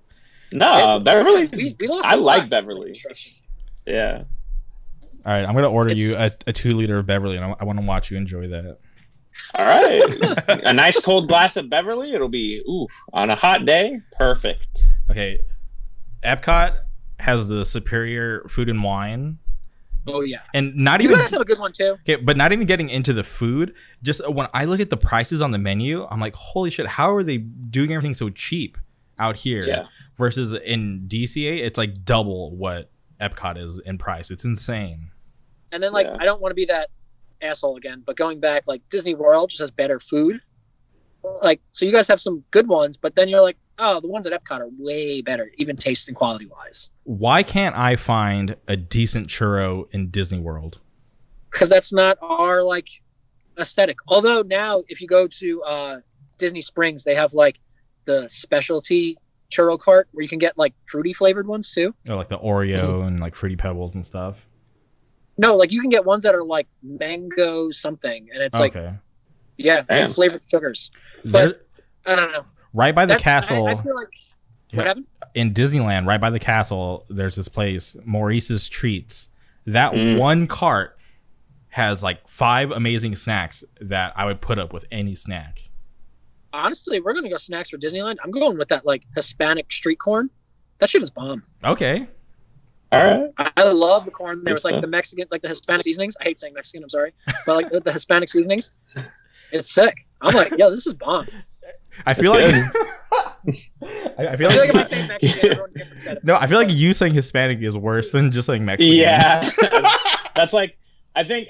No, Beverly. We lost I like Beverly. Yeah. All right, I'm gonna order you a 2-liter of Beverly, and I want to watch you enjoy that. All right, a nice cold glass of Beverly. It'll be on a hot day. Perfect. Okay, Epcot has the superior food and wine. Oh yeah, and not you even guys have a good one too. Okay, but not even getting into the food. Just when I look at the prices on the menu, I'm like, holy shit! How are they doing everything so cheap out here? Yeah. Versus in DCA, it's like double what Epcot is in price. It's insane. And then I don't want to be that asshole again, but going back, like Disney World just has better food. Like, so you guys have some good ones, but then you're like, oh, the ones at Epcot are way better, even taste and quality wise. Why can't I find a decent churro in Disney World? Because that's not our like aesthetic. Although now, if you go to Disney Springs, they have like the specialty churro cart where you can get like fruity flavored ones too. Or like the Oreo and like Fruity Pebbles and stuff. No, like you can get ones that are like mango something, and it's like flavored sugars. But I don't know. Right by the castle. I feel like what happened? In Disneyland, right by the castle, there's this place, Maurice's Treats. That one cart has like 5 amazing snacks that I would put up with any snack. Honestly, we're gonna go snacks for Disneyland. I'm going with that like Hispanic street corn. That shit is bomb. Okay. All right. I love the corn. There was like the Mexican, like the Hispanic seasonings. I hate saying Mexican. I'm sorry, but like the Hispanic seasonings, it's sick. I'm like, yo, this is bomb. I feel like I feel like if I say Mexican, everyone gets upset. No, I feel like you saying Hispanic is worse than just saying Mexican. Yeah, that's like I think,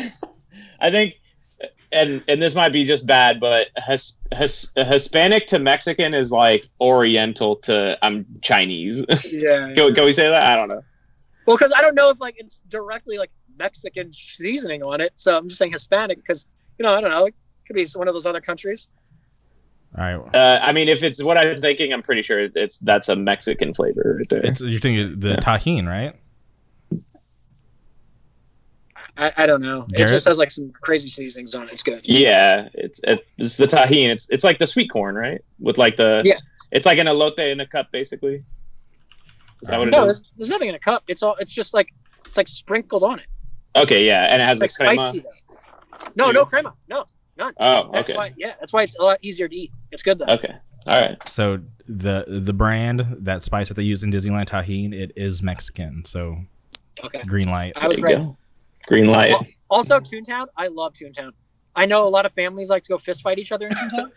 and this might be just bad, but Hispanic to Mexican is like Oriental to Chinese. Yeah. Can we say that? I don't know. Well, because I don't know if like it's directly like Mexican seasoning on it, so I'm just saying Hispanic because I don't know. It could be one of those other countries. All right. I mean, if it's what I'm thinking, I'm pretty sure that's a Mexican flavor right there. You're thinking the tahini, right? I don't know. Garrett? It just has like some crazy seasonings on it. It's good. Yeah, it's the tahini. It's like the sweet corn, right? With like it's like an elote in a cup, basically. Is that what it is? There's nothing in a cup. It's just like It's like sprinkled on it. Okay, yeah, and it has It's the like crema. spicy though. No crema. No, none. Oh, okay. That's why it's a lot easier to eat. It's good though. Okay, all right. So the brand, that spice that they use in Disneyland Tajin, it is Mexican. So Okay. green light. I was There you right. go. Green light. Also, Toontown. I love Toontown. I know a lot of families like to go fist fight each other in Toontown.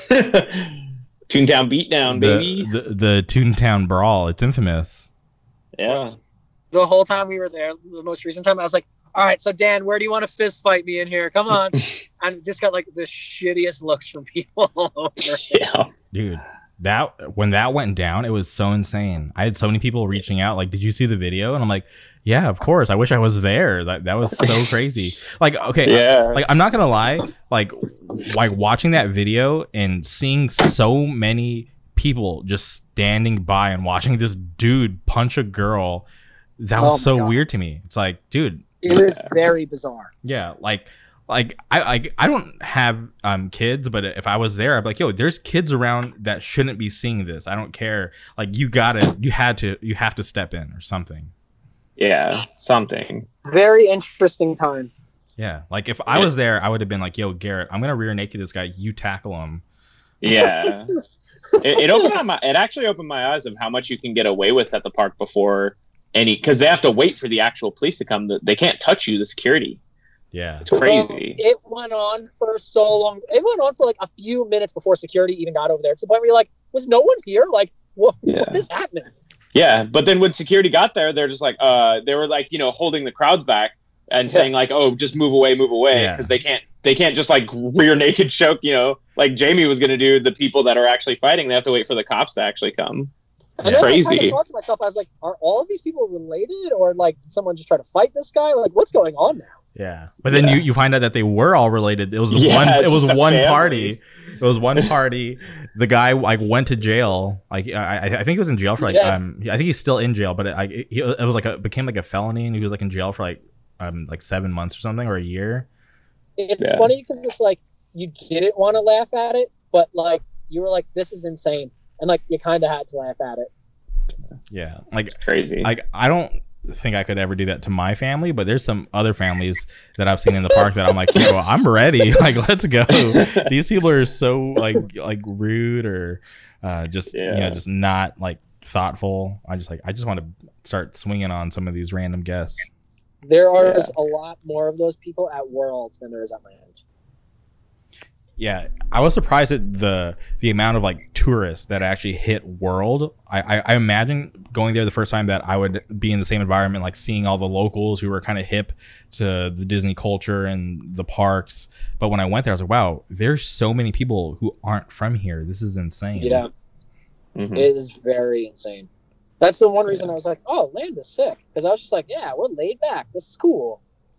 Toontown Beatdown, baby. The Toontown Brawl. It's infamous. Yeah. The whole time we were there, the most recent time, I was like, all right, so Dan, where do you want to fist fight me in here? Come on. And just got like the shittiest looks from people all over. Yeah. Dude, when that went down, it was so insane. I had so many people reaching out like, did you see the video? And I'm like, yeah, of course. I wish I was there. That was so crazy. Like, okay, Yeah. I'm not gonna lie, like watching that video and seeing so many people just standing by and watching this dude punch a girl, that was so weird to me. It's like, dude, It is very bizarre. yeah, like I don't have kids, but if I was there, I'd be like, yo, there's kids around that shouldn't be seeing this. I don't care. Like, you have to step in or something. Yeah, something. Very interesting time. Yeah, like if I was there, I would have been like, yo, Garrett, I'm gonna rear naked this guy. You tackle him. Yeah. It actually opened my eyes of how much you can get away with at the park before because they have to wait for the actual police to come. They can't touch you, the security. Yeah, It's crazy. It went on for so long. It went on for like a few minutes before security even got over there. To the point where you're like, was no one here? Like, what is happening? Yeah, but then when security got there, they're just like, they were like, holding the crowds back and saying like, oh, just move away, because they can't just like rear naked choke, like Jamie was gonna do the people that are actually fighting. They have to wait for the cops to actually come. It's crazy. I kind of thought to myself, I was like, are all of these people related, or like did someone just try to fight this guy? Like, what's going on now? yeah. But then you find out that they were all related. It was one party. It was one party. The guy like went to jail. Like I think he was in jail for like I think he's still in jail, but it was like became like a felony, and he was like in jail for like 7 months or something, or a year. It's funny because it's like you didn't want to laugh at it, but like you were like, this is insane, and like you kind of had to laugh at it. Yeah, like it's crazy. Like I don't think I could ever do that to my family, but there's some other families that I've seen in the park that I'm like, yo, I'm ready. Like, let's go. These people are so like rude or just not like thoughtful. I just want to start swinging on some of these random guests. There are a lot more of those people at Worlds than there is at Land. Yeah, I was surprised at the amount of like tourists that actually hit World. I imagine going there the first time that I would be in the same environment, like seeing all the locals who were kind of hip to the Disney culture and the parks. But when I went there, I was like, wow, there's so many people who aren't from here. This is insane. Yeah, It is very insane. That's the one reason I was like, oh, Land is sick. Because I was just like, yeah, we're laid back. This is cool.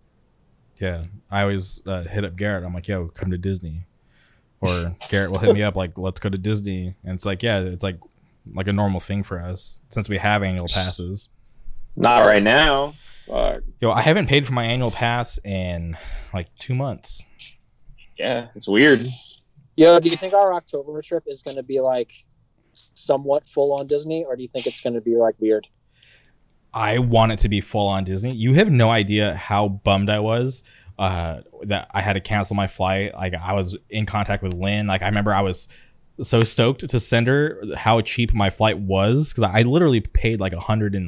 Yeah, I always hit up Garrett. I'm like, yo, come to Disney. Or Garrett will hit me up like, let's go to Disney. And it's like, yeah, it's like a normal thing for us since we have annual passes. Not right now. Yo, I haven't paid for my annual pass in like 2 months. Yeah, it's weird. Yo, do you think our October trip is going to be like somewhat full on Disney, or do you think it's going to be like weird? I want it to be full on Disney. You have no idea how bummed I was that I had to cancel my flight. Like, I was in contact with Lynn. Like, I remember I was so stoked to send her how cheap my flight was, because I literally paid like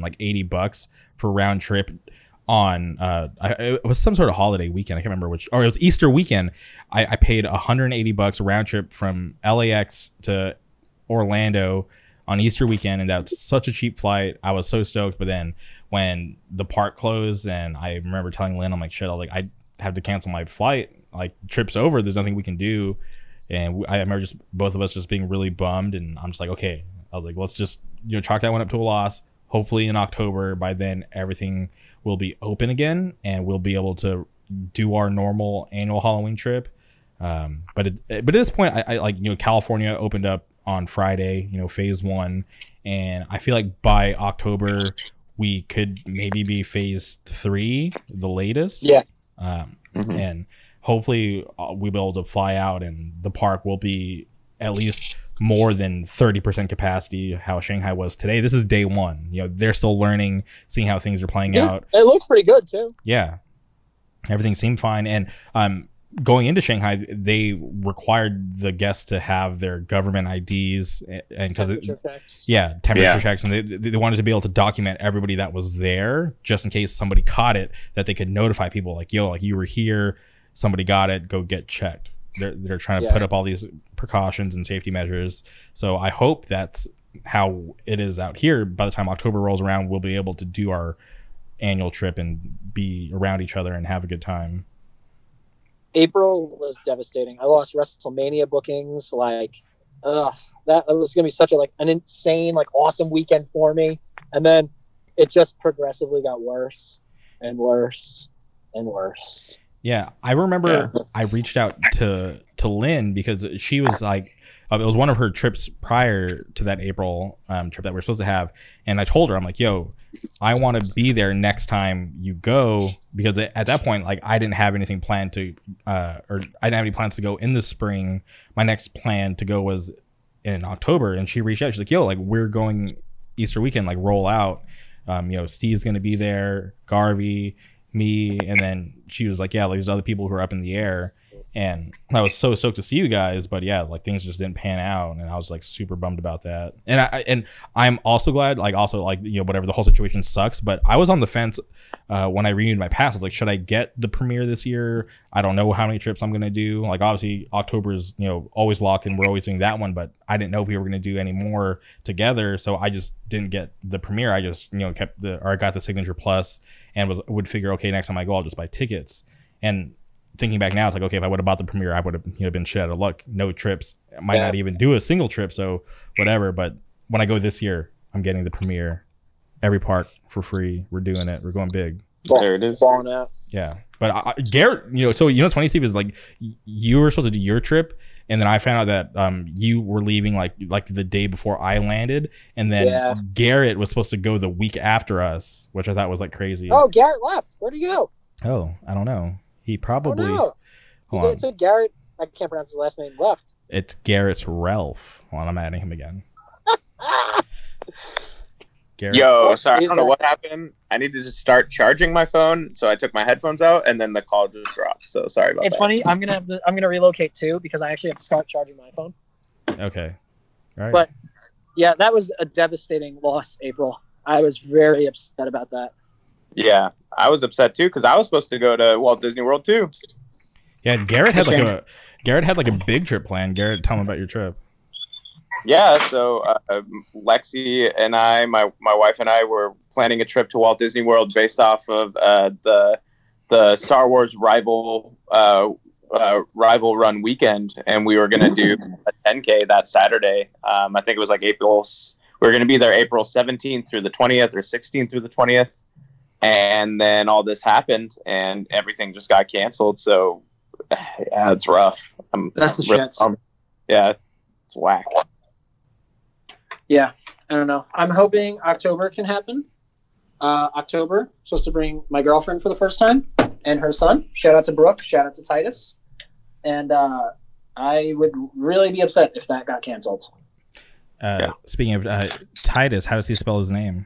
$180 for round trip on it was some sort of holiday weekend. I can't remember which, or it was Easter weekend. I paid $180 round trip from LAX to Orlando on Easter weekend, and that's such a cheap flight. I was so stoked. But then when the park closed, and I remember telling Lynn, I'm like, shit, I have to cancel my flight. Like, trip's over. There's nothing we can do. And I remember just both of us just being really bummed. And I'm just like, okay. I was like, let's just chalk that one up to a loss. Hopefully in October, by then everything will be open again, and we'll be able to do our normal annual Halloween trip. But at this point, I like, California opened up on Friday, phase 1, and I feel like by October we could maybe be phase 3, the latest. Yeah. And hopefully we'll be able to fly out, and the park will be at least more than 30% capacity, how Shanghai was today. This is day one. You know, they're still learning, seeing how things are playing out. It looks pretty good too. Yeah. Everything seemed fine. And going into Shanghai, they required the guests to have their government IDs and because temperature checks, and they wanted to be able to document everybody that was there, just in case somebody caught it, that they could notify people like, yo, like you were here, somebody got it, go get checked. They're trying to put up all these precautions and safety measures. So I hope that's how it is out here. By the time October rolls around, we'll be able to do our annual trip and be around each other and have a good time. April was devastating. I lost WrestleMania bookings. Like, that was gonna be such an insane, awesome weekend for me. And then it just progressively got worse and worse and worse. Yeah, I remember I reached out to Lynn because she was like, it was one of her trips prior to that April trip that we're supposed to have, and I told her, I'm like, yo, I want to be there next time you go, because at that point, like, I didn't have anything planned to, or I didn't have any plans to go in the spring. My next plan to go was in October, and she reached out. She's like, yo, like, we're going Easter weekend, like, roll out. Steve's gonna be there, Garvey, me, and then she was like, yeah, like, there's other people who are up in the air. And I was so stoked to see you guys, but yeah, like, things just didn't pan out, and I was like super bummed about that. And I'm also glad, like, also, like, whatever, the whole situation sucks, but I was on the fence when I renewed my pass. I was like, should I get the premiere this year? I don't know how many trips I'm gonna do. Like, obviously October is always locked, and we're always doing that one, but I didn't know if we were gonna do any more together, so I just didn't get the premiere. I just I got the Signature Plus and would figure, okay, next time I go, I'll just buy tickets. And thinking back now, it's like, okay, if I would have bought the premiere, I would have been shit out of luck. No trips. I might not even do a single trip, so whatever. But when I go this year, I'm getting the premiere. Every park for free. We're doing it. We're going big. There it is. Balling out. Yeah. But Garrett, so what's funny, Steve, is like, you were supposed to do your trip, and then I found out that you were leaving like the day before I landed, and then Garrett was supposed to go the week after us, which I thought was like crazy. Oh, Garrett left. Where'd he go? Oh, I don't know. He probably. Oh, no. It said Garrett. I can't pronounce his last name. Left. It's Garrett's Relph. Hold on, I'm adding him again. Garrett. Yo, sorry, I don't know what happened. I needed to start charging my phone, so I took my headphones out, and then the call just dropped. So sorry about that. It's funny. I'm gonna relocate too, because I actually have to start charging my phone. Okay. All right. But yeah, that was a devastating loss, April. I was very upset about that. Yeah, I was upset too, because I was supposed to go to Walt Disney World too. Yeah, Garrett had like a big trip planned. Garrett, tell me about your trip. Yeah, so Lexi and I, my wife and I, were planning a trip to Walt Disney World based off of the Star Wars rival run weekend, and we were going to do a 10K that Saturday. I think it was like April. We were going to be there April 17th through the 20th, or 16th through the 20th, and then all this happened, and everything just got canceled. So yeah, it's rough. That's the shits. Yeah, it's whack. Yeah, I don't know. I'm hoping October can happen. October, supposed to bring my girlfriend for the first time and her son. Shout out to Brooke. Shout out to Titus. And I would really be upset if that got canceled. Speaking of Titus, how does he spell his name?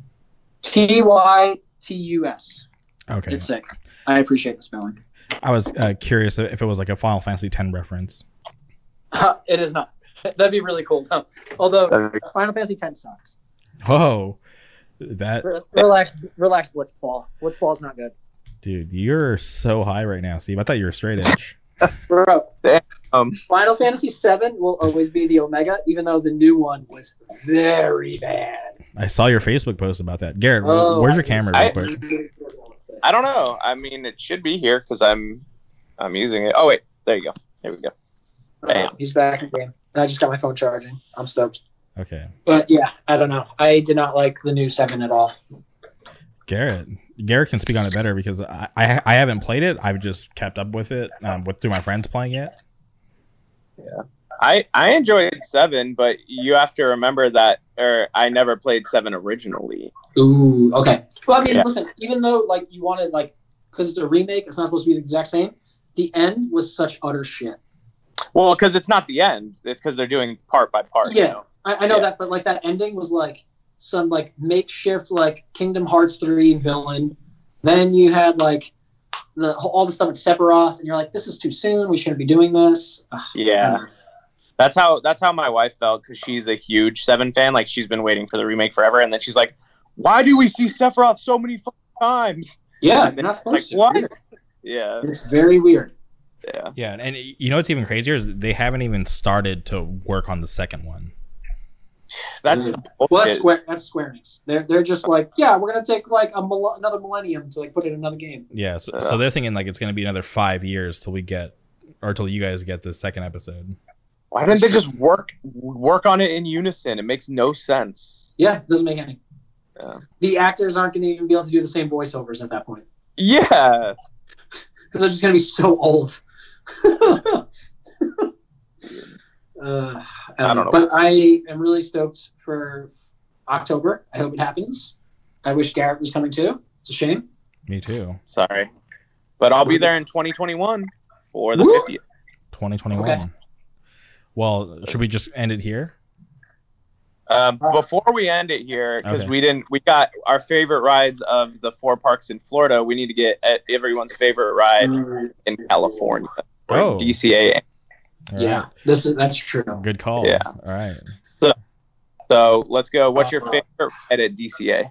Tytus. Okay. It's sick. I appreciate the spelling. I was curious if it was like a Final Fantasy X reference. It is not. That'd be really cool. No. Although Final Fantasy X sucks. Whoa, that relax, Blitzball. Blitzball's not good. Dude, you're so high right now, Steve. I thought you were straight edge. Bro, Final Fantasy VII will always be the Omega, even though the new one was very bad. I saw your Facebook post about that. Garrett, where's your camera real quick? I don't know. I mean, it should be here because I'm using it. Oh, wait. There you go. Here we go. Bam. He's back again. And I just got my phone charging. I'm stoked. Okay. But yeah, I don't know. I did not like the new 7 at all. Garrett can speak on it better because I haven't played it. I've just kept up with it through my friends playing it. Yeah. I enjoyed 7, but you have to remember that I never played 7 originally. Ooh, okay. Well, I mean, listen, even though like you wanted because it's a remake, it's not supposed to be the exact same. The end was such utter shit. Well, because it's not the end. It's because they're doing part by part. Yeah, you know? I know that, but like that ending was like some like makeshift like Kingdom Hearts 3 villain. Then you had like all the stuff with Sephiroth, and you're like, this is too soon. We shouldn't be doing this. Yeah. That's how my wife felt, because she's a huge Seven fan. Like, she's been waiting for the remake forever, and then she's like, "Why do we see Sephiroth so many times?" Yeah, you're not supposed to. What? Yeah, it's very weird. Yeah, yeah, and you know what's even crazier is they haven't even started to work on the second one. That's Square Enix. They're just like, yeah, we're gonna take like another millennium to like put in another game. Yeah, so they're thinking like it's gonna be another 5 years till you guys get the second episode. Why didn't they just work on it in unison? It makes no sense. Yeah, it doesn't make any. Yeah. The actors aren't going to even be able to do the same voiceovers at that point. Yeah. Because they're just going to be so old. I don't know. But I am really stoked for October. I hope it happens. I wish Garrett was coming too. It's a shame. Me too. Sorry. But I'll be there in 2021 for the 50th. 2021. Okay. Well, should we just end it here? Before we end it here, because we got our favorite rides of the 4 parks in Florida. We need to get everyone's favorite ride in California, or DCA. Yeah, that's true. Good call. Yeah. All right. So let's go. What's your favorite ride at DCA?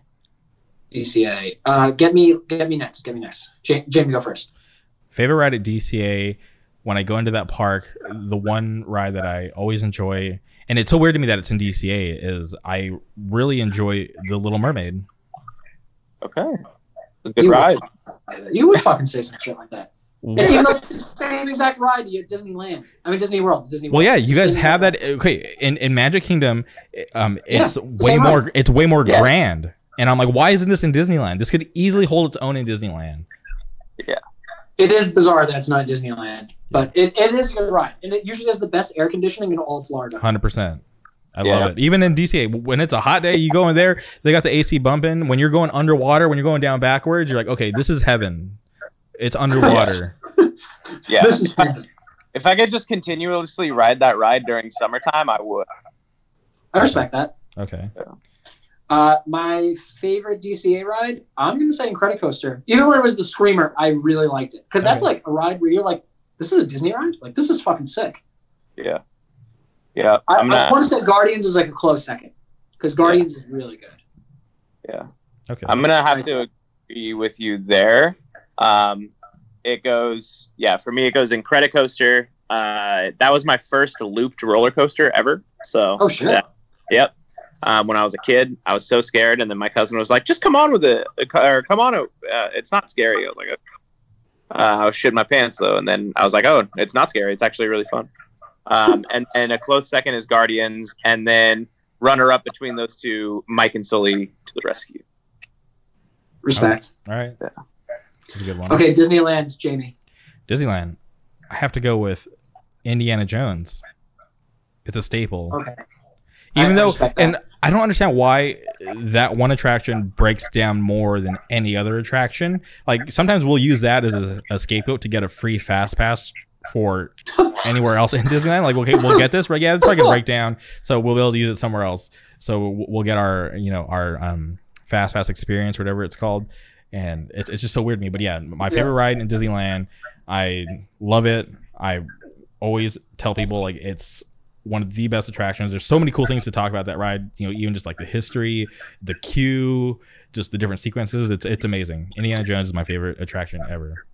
DCA. Get me next. Jamie, go first. Favorite ride at DCA. When I go into that park, the one ride that I always enjoy, and it's so weird to me that it's in DCA, is I really enjoy The Little Mermaid. Okay. It's a good ride. You would fucking say some shit like that. It's even the same exact ride at Disneyland. I mean, Disney World. Well, yeah, you guys have that. Okay, in Magic Kingdom, it's way more grand. And I'm like, why isn't this in Disneyland? This could easily hold its own in Disneyland. Yeah. It is bizarre that it's not Disneyland, but it is a good ride. And it usually has the best air conditioning in all of Florida. 100%. I love it. Even in DCA, when it's a hot day, you go in there, they got the AC bumping. When you're going underwater, when you're going down backwards, you're like, okay, this is heaven. It's underwater. Yeah. This is heaven. If I could just continuously ride that ride during summertime, I would. I respect that. Okay. My favorite DCA ride, I'm going to say Incredicoaster. Even when it was the Screamer, I really liked it. Because that's like a ride where you're like, this is a Disney ride? Like, this is fucking sick. Yeah. Yeah. I want to say Guardians is like a close second. Because Guardians is really good. Yeah. Okay. I'm going to have to agree with you there. It goes, for me, it goes Incredicoaster. That was my first looped roller coaster ever. So. Oh, shit. Yeah. Yep. When I was a kid, I was so scared, and then my cousin was like, "Just come on with it, or come on, it's not scary." I was like, I was shitting my pants though, and then I was like, "Oh, it's not scary. It's actually really fun." And a close second is Guardians, and then runner up between those two, Mike and Sully to the rescue. Respect. All right, that's a good one. Okay, Disneyland, Jamie. Disneyland, I have to go with Indiana Jones. It's a staple. Okay. Even though, and I don't understand why that one attraction breaks down more than any other attraction. Like, sometimes we'll use that as a scapegoat to get a free fast pass for anywhere else in Disneyland. Like, okay, we'll get this, right? Yeah, it's probably gonna break down, so we'll be able to use it somewhere else. So we'll get our fast pass experience, whatever it's called. And it's just so weird to me. But yeah, my favorite ride in Disneyland, I love it. I always tell people like it's one of the best attractions. There's so many cool things to talk about that ride. Even just like the history, the queue, just the different sequences. It's amazing. Indiana Jones is my favorite attraction ever.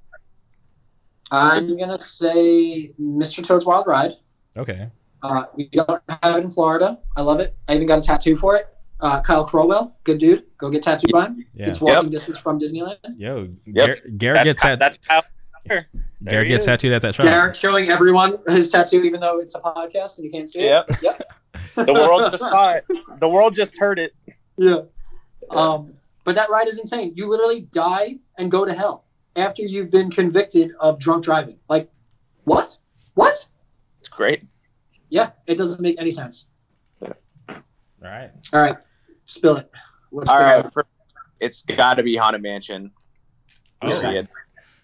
I'm gonna say Mr. Toad's Wild Ride. Okay. We don't have it in Florida. I love it. I even got a tattoo for it. Kyle Crowell, good dude. Go get tattooed by him. Yeah. It's walking distance from Disneyland. Yo, Garrett gets tattooed. That's Kyle. Garrett gets tattooed at that shop. Garrett showing everyone his tattoo, even though it's a podcast and you can't see it. Yep. The world just saw it. The world just heard it. Yeah. But that ride is insane. You literally die and go to hell after you've been convicted of drunk driving. Like, what? What? It's great. Yeah, it doesn't make any sense. All right. Spill it. All right. It's got to be Haunted Mansion. Oh.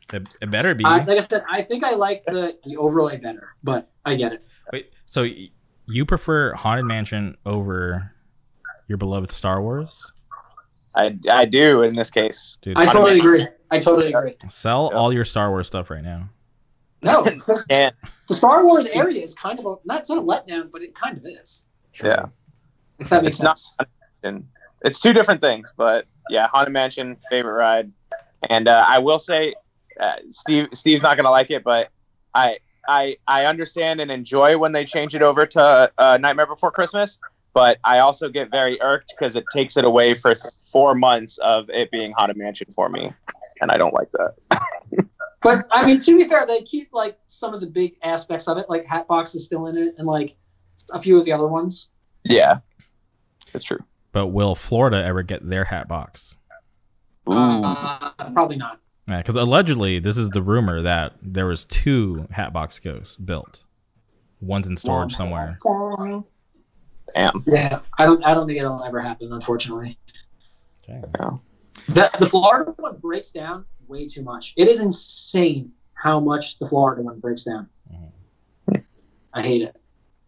It better be. Like I said, I think I like the overlay better, but I get it. Wait, so you prefer Haunted Mansion over your beloved Star Wars? I do in this case. Dude, I totally agree. Sell all your Star Wars stuff right now. No, because the Star Wars area is kind of it's not a letdown, but it kind of is. Yeah. If that makes sense. It's two different things, but yeah, Haunted Mansion, favorite ride. And I will say, Steve's not gonna like it, but I understand and enjoy when they change it over to Nightmare Before Christmas. But I also get very irked because it takes it away for 4 months of it being Haunted Mansion for me, and I don't like that. But I mean, to be fair, they keep like some of the big aspects of it, like Hatbox is still in it, and like a few of the other ones. Yeah, that's true. But will Florida ever get their Hatbox? Probably not. Yeah, because allegedly, this is the rumor that there was 2 Hatbox Ghosts built. One's in storage somewhere. Damn. Yeah, I don't think it'll ever happen, unfortunately. Okay. Yeah. The Florida one breaks down way too much. It is insane how much the Florida one breaks down. Mm-hmm. I hate it.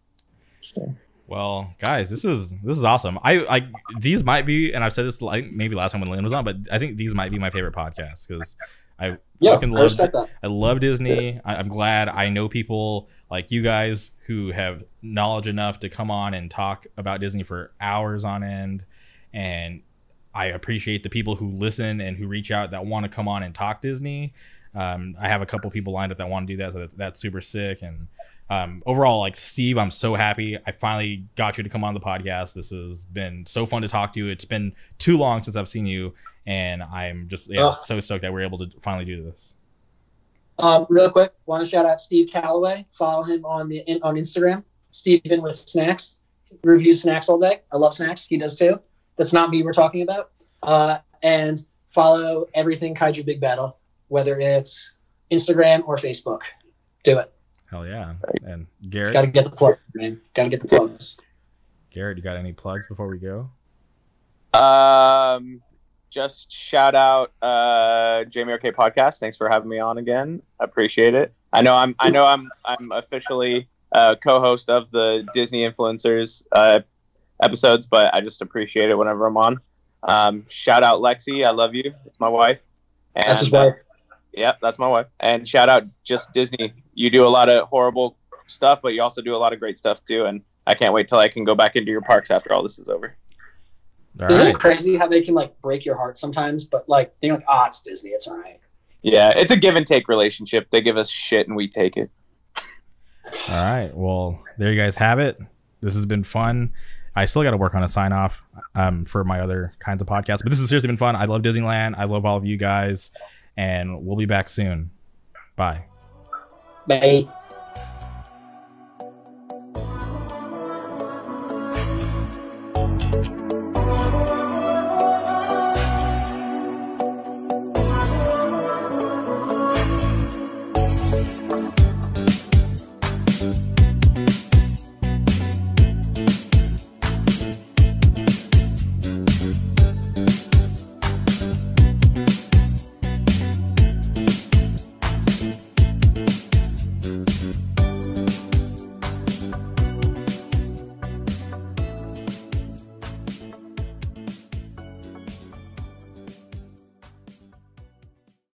Well, guys, this is awesome. I these might be, and I've said this like maybe last time when Lynn was on, but I think these might be my favorite podcasts because I love Disney. I'm glad I know people like you guys who have knowledge enough to come on and talk about Disney for hours on end, and I appreciate the people who listen and who reach out that want to come on and talk Disney. I have a couple people lined up that want to do that, so that's super sick. And overall, like Steve, I'm so happy I finally got you to come on the podcast. This has been so fun to talk to you. It's been too long since I've seen you, and I'm just so stoked that we're able to finally do this. Real quick, want to shout out Steve Calloway. Follow him on Instagram. Steven with Snacks. Reviews snacks all day. I love snacks. He does too. That's not me we're talking about. And follow everything Kaiju Big Battle, whether it's Instagram or Facebook. Do it. Hell yeah. And Garrett? Got to get the plug, man. Got to get the plugs. Garrett, you got any plugs before we go? Just shout out Jamie OK Podcast. Thanks for having me on again. I appreciate it. I know I'm officially co-host of the Disney Influencers episodes, but I just appreciate it whenever I'm on. Shout out Lexi. I love you. It's my wife. And, that's his wife. Yep, that's my wife. And shout out Just Disney. You do a lot of horrible stuff, but you also do a lot of great stuff too. And I can't wait till I can go back into your parks after all this is over. Isn't it crazy how they can like break your heart sometimes, but like they're like, it's Disney, it's all right. Yeah, it's a give and take relationship. They give us shit and we take it. All right. Well, there you guys have it. This has been fun. I still got to work on a sign off for my other kinds of podcasts, but this has seriously been fun. I love Disneyland. I love all of you guys, and we'll be back soon. Bye. Bye.